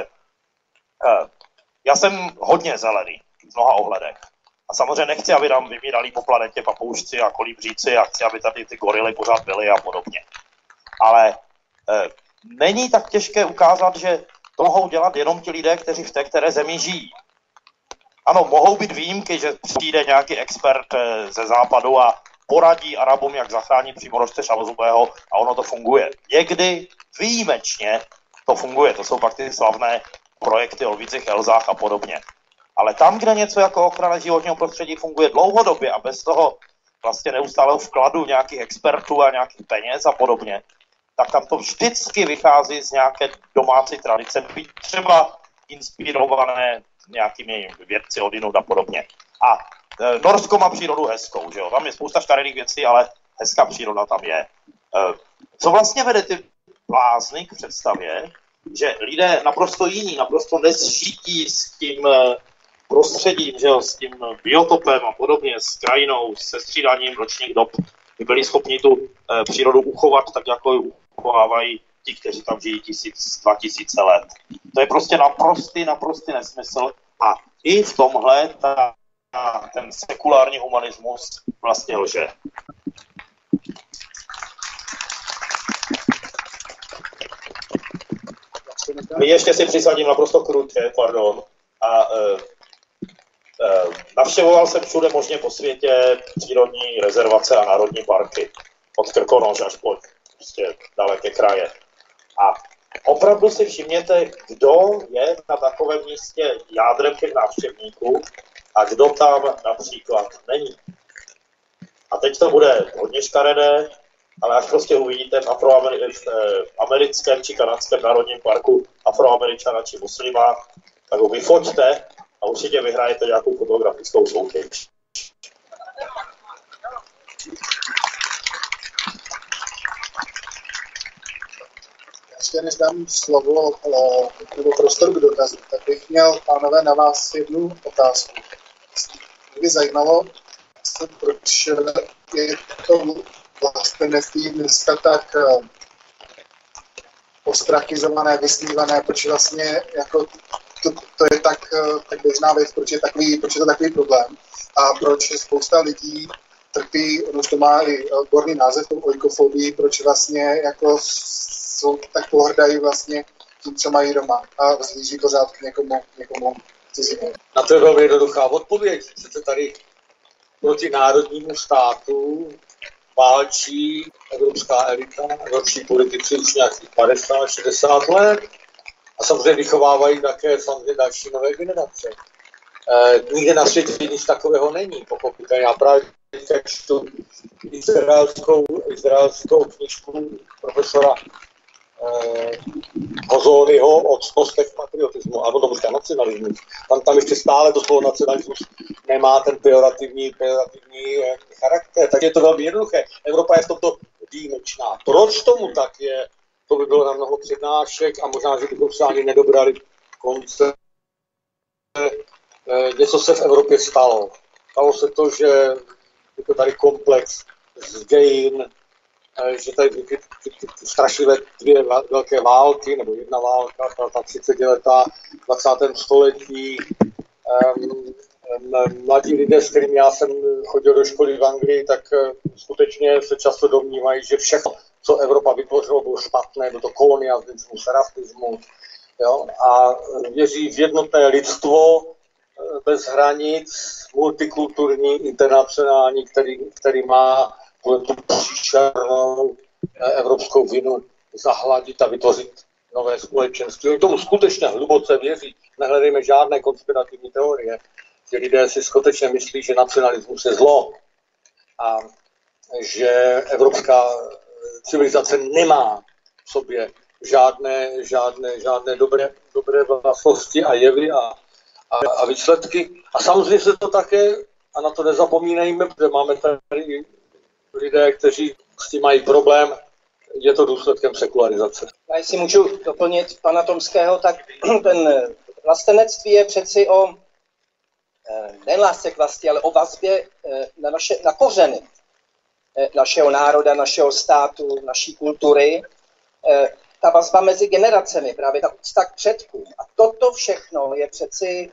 eh, já jsem hodně zelený v mnoha ohledech. A samozřejmě nechci, aby nám vymírali po planetě papoušci a kolibříci a chci, aby tady ty gorily pořád byly a podobně. Ale eh, není tak těžké ukázat, že to mohou dělat jenom ti lidé, kteří v té které zemi žijí. Ano, mohou být výjimky, že přijde nějaký expert ze západu a poradí Arabům, jak zachránit přímorožce šavozubého a ono to funguje. Někdy výjimečně to funguje, to jsou pak ty slavné projekty o lvících Elzách a podobně. Ale tam, kde něco jako ochrana životního prostředí funguje dlouhodobě a bez toho vlastně neustálého vkladu nějakých expertů a nějakých peněz a podobně, tak tam to vždycky vychází z nějaké domácí tradice, být třeba inspirované nějakými vědci odinut a podobně. A e, Norsko má přírodu hezkou, že jo? Tam je spousta škaredých věcí, ale hezká příroda tam je. E, co vlastně vede ty blázny k představě, že lidé naprosto jiní, naprosto nezžití s tím e, prostředím, že jo? S tím biotopem a podobně, s krajinou, se střídáním ročních dob, by byli schopni tu e, přírodu uchovat tak, jako ji uchovávají ti, kteří tam žijí tisíc, dva tisíce let. To je prostě naprostý, naprostý nesmysl a i v tomhle ta, ten sekulární humanismus vlastně lže. Ještě si přisadím naprosto krutě, pardon. A e, e, navštěvoval jsem všude možně po světě přírodní rezervace a národní parky. Od Krkonoš až po prostě daleké kraje. A opravdu si všimněte, kdo je na takovém místě jádrem těch návštěvníků a kdo tam například není. A teď to bude hodně škaredé, ale až prostě uvidíte v, v americkém či kanadském národním parku Afroameričana či muslima, tak ho vyfoťte a určitě vyhrajete nějakou fotografickou soutěž. Ještě než dám slovo nebo prostor k dotazu, tak bych měl, pánové, na vás jednu otázku. Mě by zajímalo, proč je to vlastenectví dneska tak ostrakizované, vyslívané, proč vlastně jako to, to je tak, tak běžná věc, proč je, takový, proč je to takový problém a proč spousta lidí trpí, ono to má i odborný název, tou oikofobii, proč vlastně jako jsou, tak pohrdají vlastně tím, co mají doma a vzlíží pořád k někomu, někomu cizímu. Na to je velmi jednoduchá odpověď. Přece tady proti národnímu státu válčí evropská elita, evropští politici už nějakých padesát šedesát let. A samozřejmě vychovávají také samozřejmě další nové generace. E, nikde na světě nic takového není, pochopitelně. Já právě čtu izraelskou, izraelskou knížku profesora eh, Hozonyho o ctnostech patriotismu, a potom říká nacionalismus. Tam, tam ještě stále to slovo nacionalismus nemá ten pejorativní, pejorativní eh, charakter, tak je to velmi jednoduché. Evropa je v tomto výjimečná. Proč tomu tak je? To by bylo na mnoho přednášek a možná, že bychom se ani nedobrali konce. Eh, něco se v Evropě stalo. Stalo se to, že je to tady komplex z dějin, že tady ty, ty, ty, ty strašlivé dvě velké války, nebo jedna válka, ta třicetiletá v dvacátém století. Um, mladí lidé, s kterými já jsem chodil do školy v Anglii, tak uh, skutečně se často domnívají, že všechno, co Evropa vytvořila, bylo špatné, byl to kolonialismus, rasismus. Jo? A věří v jednotné lidstvo, bez hranic, multikulturní, internacionální, který, který má tu příšernou evropskou vinu zahladit a vytvořit nové společenství. Oni tomu skutečně hluboce věří. Nehledejme žádné konspirativní teorie, že lidé si skutečně myslí, že nacionalismus je zlo a že evropská civilizace nemá v sobě žádné, žádné, žádné dobré, dobré vlastnosti a jevy a A, a výsledky. A samozřejmě se to také, a na to nezapomínejme, protože máme tady lidé, kteří s tím mají problém, je to důsledkem sekularizace. Já jestli můžu doplnit pana Tomského, tak ten vlastenectví je přeci o nejen lásce k vlasti, ale o vazbě na, naše, na kořeny našeho národa, našeho státu, naší kultury. Ta vazba mezi generacemi, právě ta úcta k předkům. A toto všechno je přeci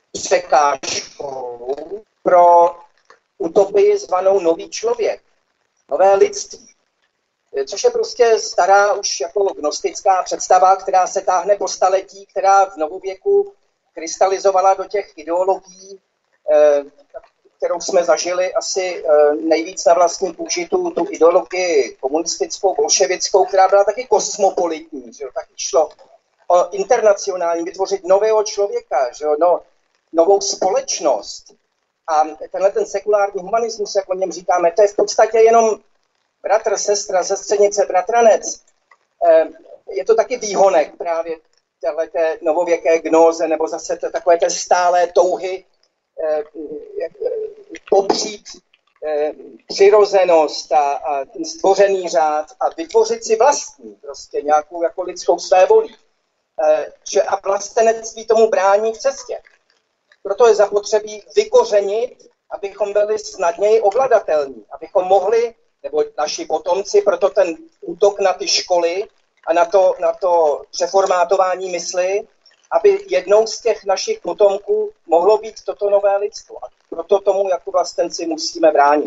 překážkou pro utopii zvanou nový člověk, nové lidství. Což je prostě stará už jako gnostická představa, která se táhne po staletí, která v novověku krystalizovala do těch ideologií, kterou jsme zažili asi nejvíc na vlastní kůži, tu, tu ideologii komunistickou, bolševickou, která byla taky kosmopolitní, že jo, taky šlo o internacionální, vytvořit nového člověka, že jo, no, novou společnost. A tenhle ten sekulární humanismus, jak o něm říkáme, to je v podstatě jenom bratr, sestra, sestřenice, bratranec. Je to taky výhonek právě téhleté novověké gnóze, nebo zase takové té stálé touhy popřít přirozenost a, a ten stvořený řád a vytvořit si vlastní, prostě nějakou jako lidskou svévolí. Že a vlastenectví tomu brání v cestě. Proto je zapotřebí vykořenit, abychom byli snadněji ovladatelní, abychom mohli, nebo naši potomci, proto ten útok na ty školy a na to, na to přeformátování mysli, aby jednou z těch našich potomků mohlo být toto nové lidstvo. A proto tomu jako vlastenci musíme bránit.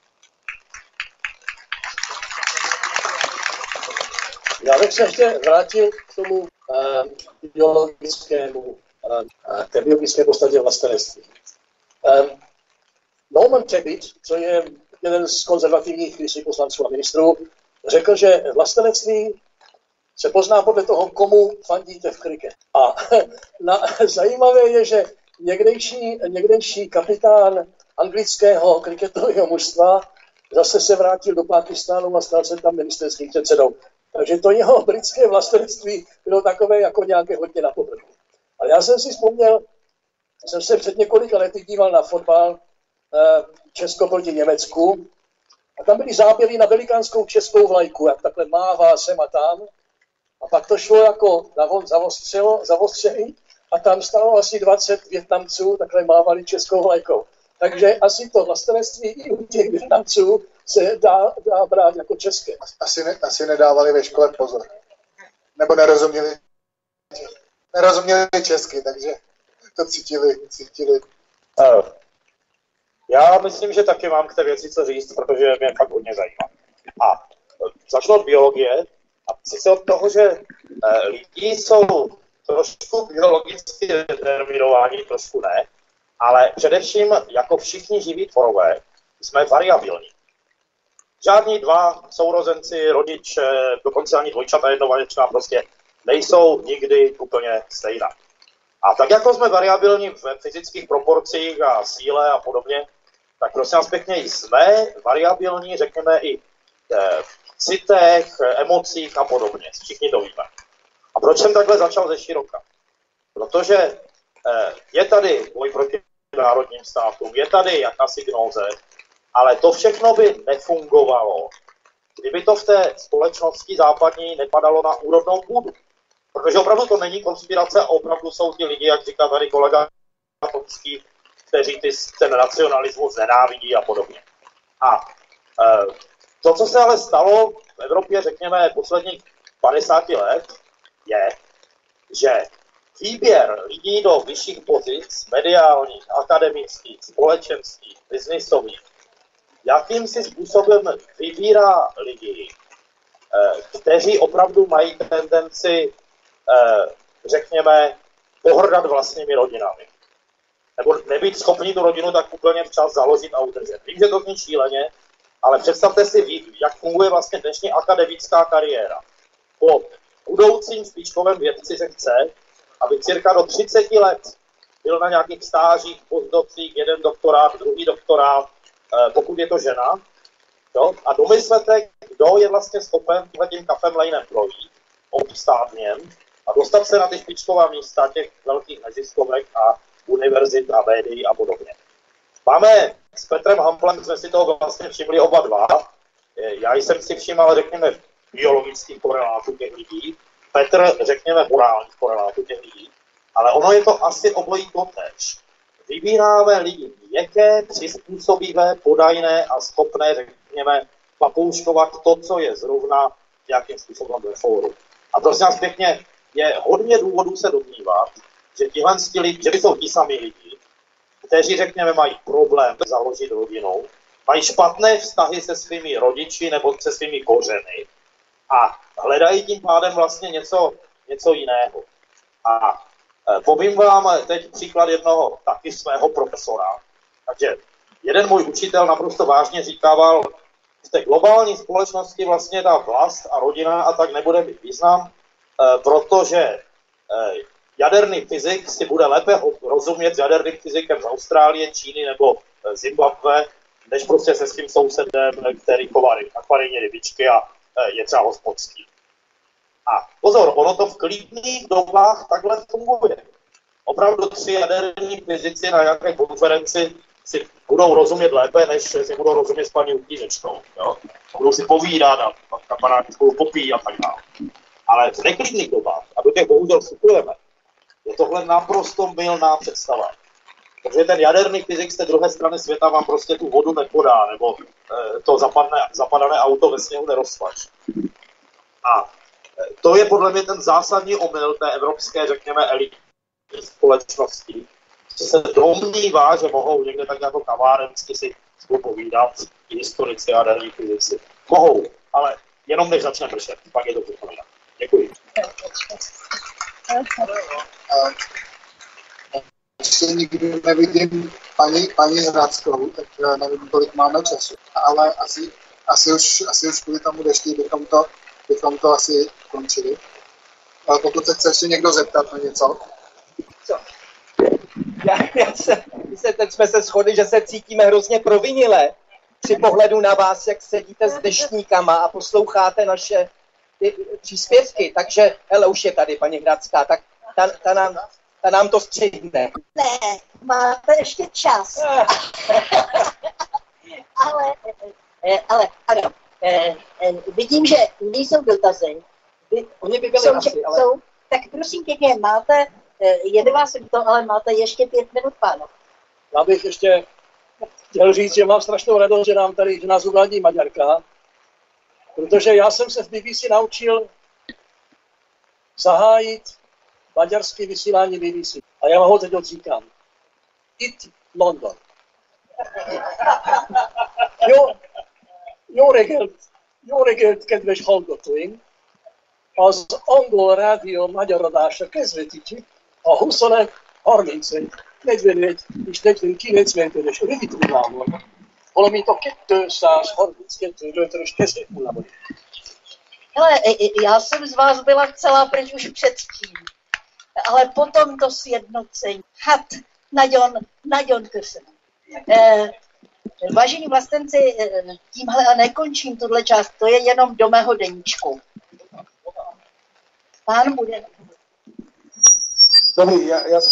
Já bych se ještě vrátil k tomu uh, biologickému, uh, té biologické podstatě vlastenectví. Um, Norman Tebbit, co je jeden z konzervativních kdysi poslanců a ministrů, řekl, že vlastenectví se pozná podle toho, komu fandíte v kriket. A na, zajímavé je, že někdejší, někdejší kapitán anglického kriketového mužstva zase se vrátil do Pákistánu a stal se tam ministerským předsedou. Takže to jeho britské vlastenectví bylo takové jako nějaké hodně na povrchu. Ale já jsem si vzpomněl, jsem se před několika lety díval na fotbal Česko proti Německu a tam byly záběry na velikánskou českou vlajku, jak takhle mává sem a tam. A pak to šlo jako zavostřelý a tam stalo asi dvacet Vietnamců, takhle mávali českou vlajkou. Takže asi to vlastenectví i u těch Vietnamců se dá, dá brát jako české. Asi, ne, asi nedávali ve škole pozor. Nebo nerozuměli, nerozuměli česky, takže to cítili. cítili. Uh, já myslím, že taky mám k té věci co říct, protože mě fakt hodně zajímá. A začnu od biologie. A sice od toho, že uh, lidi jsou trošku biologicky determinováni, trošku ne, ale především jako všichni živí tvorové jsme variabilní. Žádní dva sourozenci, rodiče, dokonce ani dvojčata jednovajíčná prostě nejsou nikdy úplně stejná. A tak jako jsme variabilní v fyzických proporcích a síle a podobně, tak prosím vás pěkně jsme variabilní, řekněme, i v citech, emocích a podobně. Všichni to víme. A proč jsem takhle začal ze široka? Protože je tady boj proti národním státům, je tady jakási gnóze, ale to všechno by nefungovalo, kdyby to v té společnosti západní nepadalo na úrodnou půdu. Protože opravdu to není konspirace a opravdu jsou ti lidi, jak říká tady kolega Tomský, kteří ty, ten nacionalismus nenávidí a podobně. A e, to, co se ale stalo v Evropě, řekněme, posledních padesát let, je, že výběr lidí do vyšších pozic, mediálních, akademických, společenských, biznisových, jakýmsi způsobem vybírá lidi, kteří opravdu mají tendenci, řekněme, pohrdat vlastními rodinami. Nebo nebýt schopni tu rodinu tak úplně včas založit a udržet. Vím, že to zní šíleně, ale představte si, jak funguje vlastně dnešní akademická kariéra. Po budoucím špičkovém vědci se chce, aby cirka do třicet let byl na nějakých stážích, postdocích, jeden doktorát, druhý doktorát, pokud je to žena. Jo? A domyslete, kdo je vlastně schopen tím kafem lejnem projít, obstát v něm a dostat se na ty špičková místa těch velkých neziskovek a univerzit a médií a podobně. Máme s Petrem Hamplem, jsme si toho vlastně všimli oba dva. Já jsem si všiml, řekněme, biologických korelátů těch lidí. Petr, řekněme, morálních korelátů těch lidí. Ale ono je to asi obojí totéž. Vybíráme lidi měkké, přizpůsobivé, podajné a schopné, řekněme, papouškovat to, co je zrovna nějakým způsobem ve fóru. A prosím vás pěkně, je hodně důvodů se domnívat, že tihle lidi, že by jsou ti sami lidi, kteří, řekněme, mají problém založit rodinu, mají špatné vztahy se svými rodiči nebo se svými kořeny a hledají tím pádem vlastně něco, něco jiného. A e, povím vám teď příklad jednoho taky svého profesora. Takže jeden můj učitel naprosto vážně říkával, v té globální společnosti vlastně ta vlast a rodina a tak nebude mít význam, e, protože e, jaderný fyzik si bude lépe rozumět s jaderným fyzikem z Austrálie, Číny nebo Zimbabwe, než prostě se svým sousedem, který chová akvarijní rybičky a je třeba hospodský. A pozor, ono to v klidných dobách takhle funguje. Opravdu tři jaderní fyzici na nějaké konferenci si budou rozumět lépe, než si budou rozumět s paní uklízečkou. Budou si povídat a kamarádi spolu popíjí a tak dále. Ale v neklidných dobách, a do těch bohužel vstupujeme, je tohle naprosto mylná představa. Protože ten jaderný fyzik z té druhé strany světa vám prostě tu vodu nepodá, nebo e, to zapadne, zapadané auto ve sněhu neroztlačí. A e, to je podle mě ten zásadní omyl té evropské, řekněme, elitní společnosti, že se domnívá, že mohou někde tak jako kavárensky si spolu povídat i historici a jaderní fyzici. Mohou, ale jenom než začne pršet, pak je to všechno jinak. Děkuji. Ještě nikdy nevidím paní, paní Hradskou, tak nevím, kolik máme času, ale asi, asi, už, asi už kvůli tomu dešti bychom to, bychom to asi končili. Ale pokud se chce ještě někdo zeptat na něco. Co? Já, já se, se, teď jsme se shodli, že se cítíme hrozně provinile při pohledu na vás, jak sedíte s deštníkama a posloucháte naše ty příspěvky. Takže, hele, už je tady paní Hradská, tak ta, ta, nám, ta nám to střihne. Ne, máte ještě čas. ale, ale, ano, vidím, že nejsou dotazy. Oni by byli jsou, asi, ale... jsou, tak prosím pěkně, máte, jede vás to, ale máte ještě pět minut, páno. Já bych ještě chtěl říct, že mám strašnou radost, že nám tady, že nás uvádí Maďarka, protože já jsem se v B B C naučil zahájit maďarské vysílání B B C. A já ho teď odříkám. It London. Jó, jó reggelt, jó reggelt, kedves hallgatóink! Az angol rádió magyar adása közvetíti a huszonöt, harmincöt, negyvenegy és negyvenkilenc méteres rövid hullámon, valamint a kétszázharminckettő méteres közép hullámon. Hele, já jsem z vás byla celá pryč už předtím, ale potom to sjednocení. Had, Naďon, Naďon Krsen. Eh, vážení vlastenci, tímhle a nekončím tuhle část, to je jenom do mého deníčku. Pán bude. Dobrý, já, já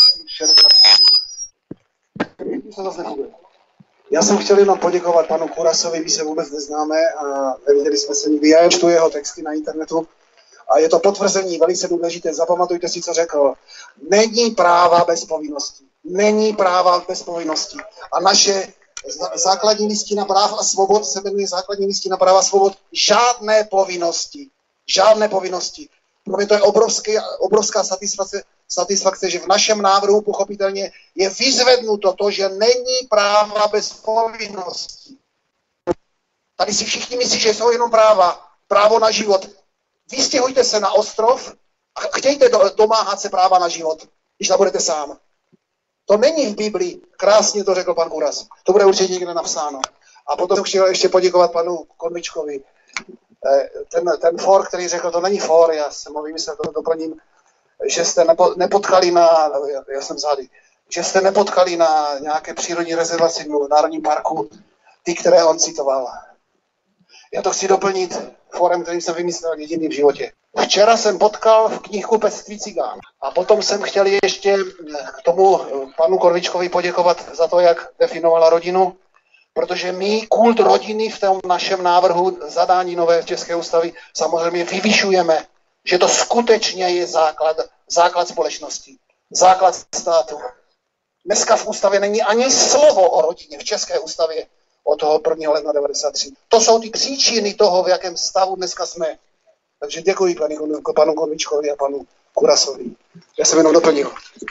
jsem zase Já jsem chtěl jenom poděkovat panu Kurasovi, my se vůbec neznáme a neviděli jsme se nikdy. Já čtu jeho texty na internetu a je to potvrzení velice důležité. Zapamatujte si, co řekl. Není práva bez povinností. Není práva bez povinností. A naše základní listina práv a svobod se jmenuje základní listina práv a svobod. Žádné povinnosti. Žádné povinnosti. Pro mě to je obrovský, obrovská satisfakce, satisfakce, že v našem návrhu pochopitelně je vyzvednuto to, že není práva bez povinností. Tady si všichni myslí, že jsou jenom práva. Právo na život. Vystěhujte se na ostrov a chtějte domáhat se práva na život, když tam budete sám. To není v Biblii. Krásně to řekl pan Kuras. To bude určitě někde napsáno. A potom jsem chtěl ještě poděkovat panu Konvičkovi. Ten, ten for, který řekl, to není for, já jsem ho vymyslel, to doplním, že jste nepo, nepotkali na, já, já jsem zády, že jste nepotkali na nějaké přírodní rezervaci v Národním parku ty, které on citoval. Já to chci doplnit forem, který jsem vymyslel jediný v životě. Včera jsem potkal v knihkupectví Cigán. A potom jsem chtěl ještě k tomu panu Korvičkovi poděkovat za to, jak definovala rodinu, protože my kult rodiny v tom našem návrhu zadání nové České ústavy samozřejmě vyvyšujeme, že to skutečně je základ, základ společnosti, základ státu. Dneska v ústavě není ani slovo o rodině v České ústavě od toho prvního ledna devadesát tři. To jsou ty příčiny toho, v jakém stavu dneska jsme. Takže děkuji panu, panu Konvičkovi a panu Kurasovi. Já jsem jenom doplnil.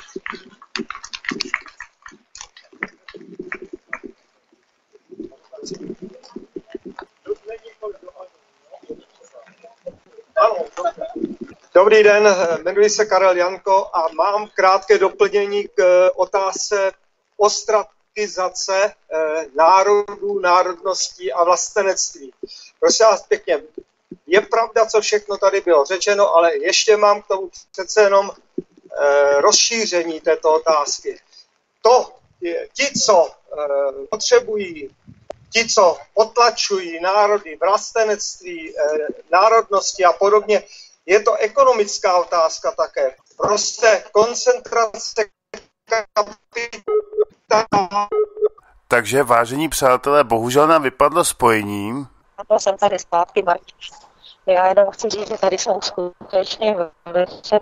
Dobrý den, jmenuji se Karel Janko a mám krátké doplnění k otázce ostrakizace národů, národností a vlastenectví. Prosím vás pěkně, je pravda, co všechno tady bylo řečeno, ale ještě mám k tomu přece jenom rozšíření této otázky. To, ti, co potřebují, ti, co potlačují národy, vlastenectví, národnosti a podobně, je to ekonomická otázka také. Prostě koncentrace kapitálu. Takže, vážení přátelé, bohužel nám vypadlo spojení. A to jsem tady zpátky, Martin. Já jenom chci říct, že tady jsou skutečně velice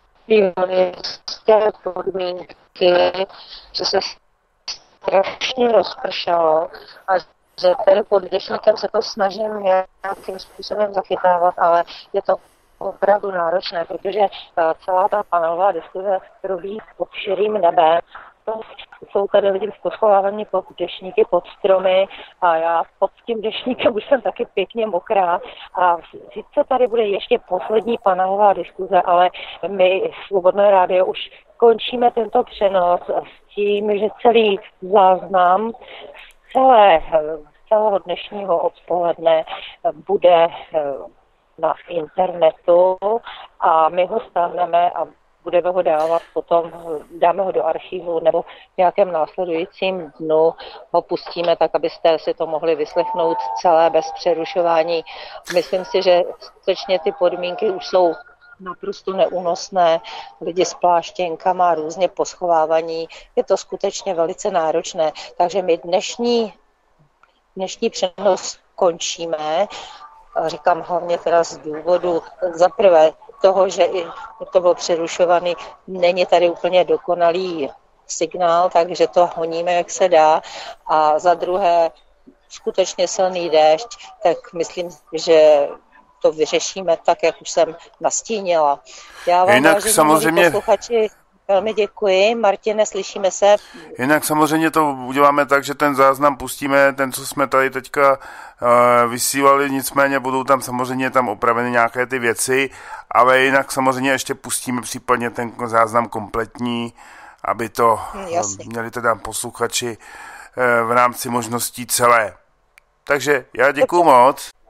biologické podmínky, že se strašně rozpršalo a že tady pod dešníkem se to snažím nějakým způsobem zachytávat, ale je to opravdu náročné, protože celá ta panelová diskuze probíhá pod širým nebem. To jsou tady lidi poschovávaní pod dešníky, pod stromy a já pod tím dešníkem už jsem taky pěkně mokrá. A sice tady bude ještě poslední panelová diskuze, ale my Svobodné rádio už končíme tento přenos s tím, že celý záznam celé, celého dnešního odpoledne bude na internetu a my ho stáhneme a budeme ho dávat potom, dáme ho do archivu nebo v nějakém následujícím dnu ho pustíme tak, abyste si to mohli vyslechnout celé bez přerušování. Myslím si, že skutečně ty podmínky už jsou naprosto neúnosné, lidi s pláštěnkama, různě poschovávaní, je to skutečně velice náročné, takže my dnešní, dnešní přenos končíme. Říkám hlavně teda z důvodu za prvé toho, že i to bylo přerušovaný, není tady úplně dokonalý signál, takže to honíme, jak se dá. A za druhé, skutečně silný déšť, tak myslím, že to vyřešíme tak, jak už jsem nastínila. Já vám, jinak vážení samozřejmě posluchači, velmi děkuji. Martine, slyšíme se. Jinak samozřejmě to uděláme tak, že ten záznam pustíme, ten, co jsme tady teďka uh, vysílali, nicméně budou tam samozřejmě tam opraveny nějaké ty věci, ale jinak samozřejmě ještě pustíme případně ten záznam kompletní, aby to Jasně. měli teda posluchači uh, v rámci možností celé. Takže já děkuju moc.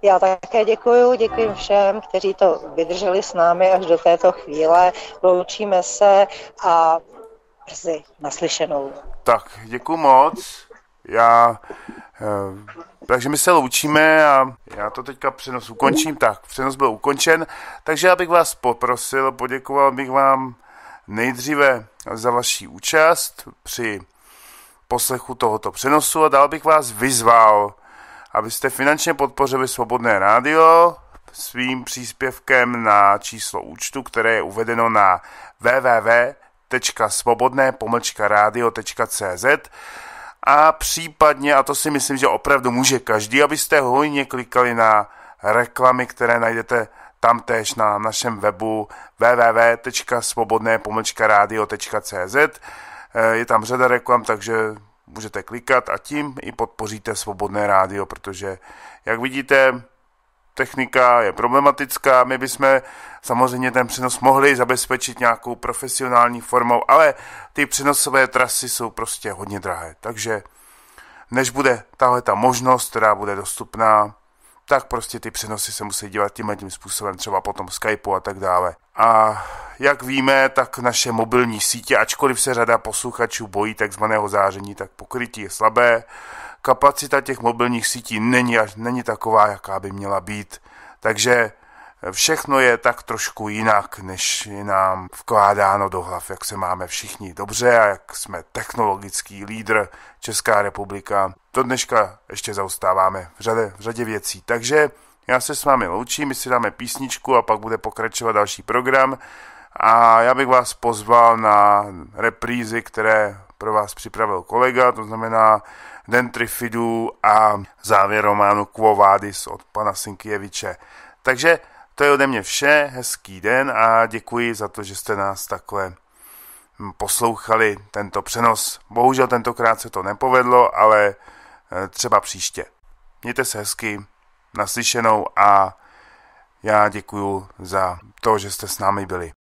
Já také děkuju, děkuji všem, kteří to vydrželi s námi až do této chvíle. Loučíme se a brzy naslyšenou. Tak, děkuju moc. Já, eh, takže my se loučíme a já to teďka přenos ukončím. Tak, přenos byl ukončen, takže já bych vás poprosil, poděkoval bych vám nejdříve za vaši účast při poslechu tohoto přenosu a dál bych vás vyzval, abyste finančně podpořili Svobodné rádio svým příspěvkem na číslo účtu, které je uvedeno na w w w tečka svobodné pomlčka rádio tečka c z a případně, a to si myslím, že opravdu může každý, abyste hojně klikali na reklamy, které najdete tamtéž na našem webu w w w tečka svobodné pomlčka rádio tečka c z. Je tam řada reklam, takže můžete klikat a tím i podpoříte Svobodné rádio, protože, jak vidíte, technika je problematická. My bychom samozřejmě ten přenos mohli zabezpečit nějakou profesionální formou, ale ty přenosové trasy jsou prostě hodně drahé. Takže než bude tahle ta možnost, která bude dostupná, tak prostě ty přenosy se musí dělat tímhle tím způsobem, třeba potom Skypeu a tak dále. A jak víme, tak naše mobilní sítě, ačkoliv se řada posluchačů bojí takzvaného záření, tak pokrytí je slabé. Kapacita těch mobilních sítí není, až, není taková, jaká by měla být. Takže všechno je tak trošku jinak, než je nám vkládáno do hlav, jak se máme všichni dobře a jak jsme technologický lídr Česká republika. Do dneška ještě zaostáváme v řadě, v řadě věcí. Takže já se s vámi loučím, my si dáme písničku a pak bude pokračovat další program. A já bych vás pozval na reprízy, které pro vás připravil kolega, to znamená Den Trifidu a závěr románu Quo Vadis od pana Sinkieviče. Takže to je ode mě vše, hezký den a děkuji za to, že jste nás takhle poslouchali tento přenos. Bohužel tentokrát se to nepovedlo, ale třeba příště. Mějte se hezky, naslyšenou a já děkuju za to, že jste s námi byli.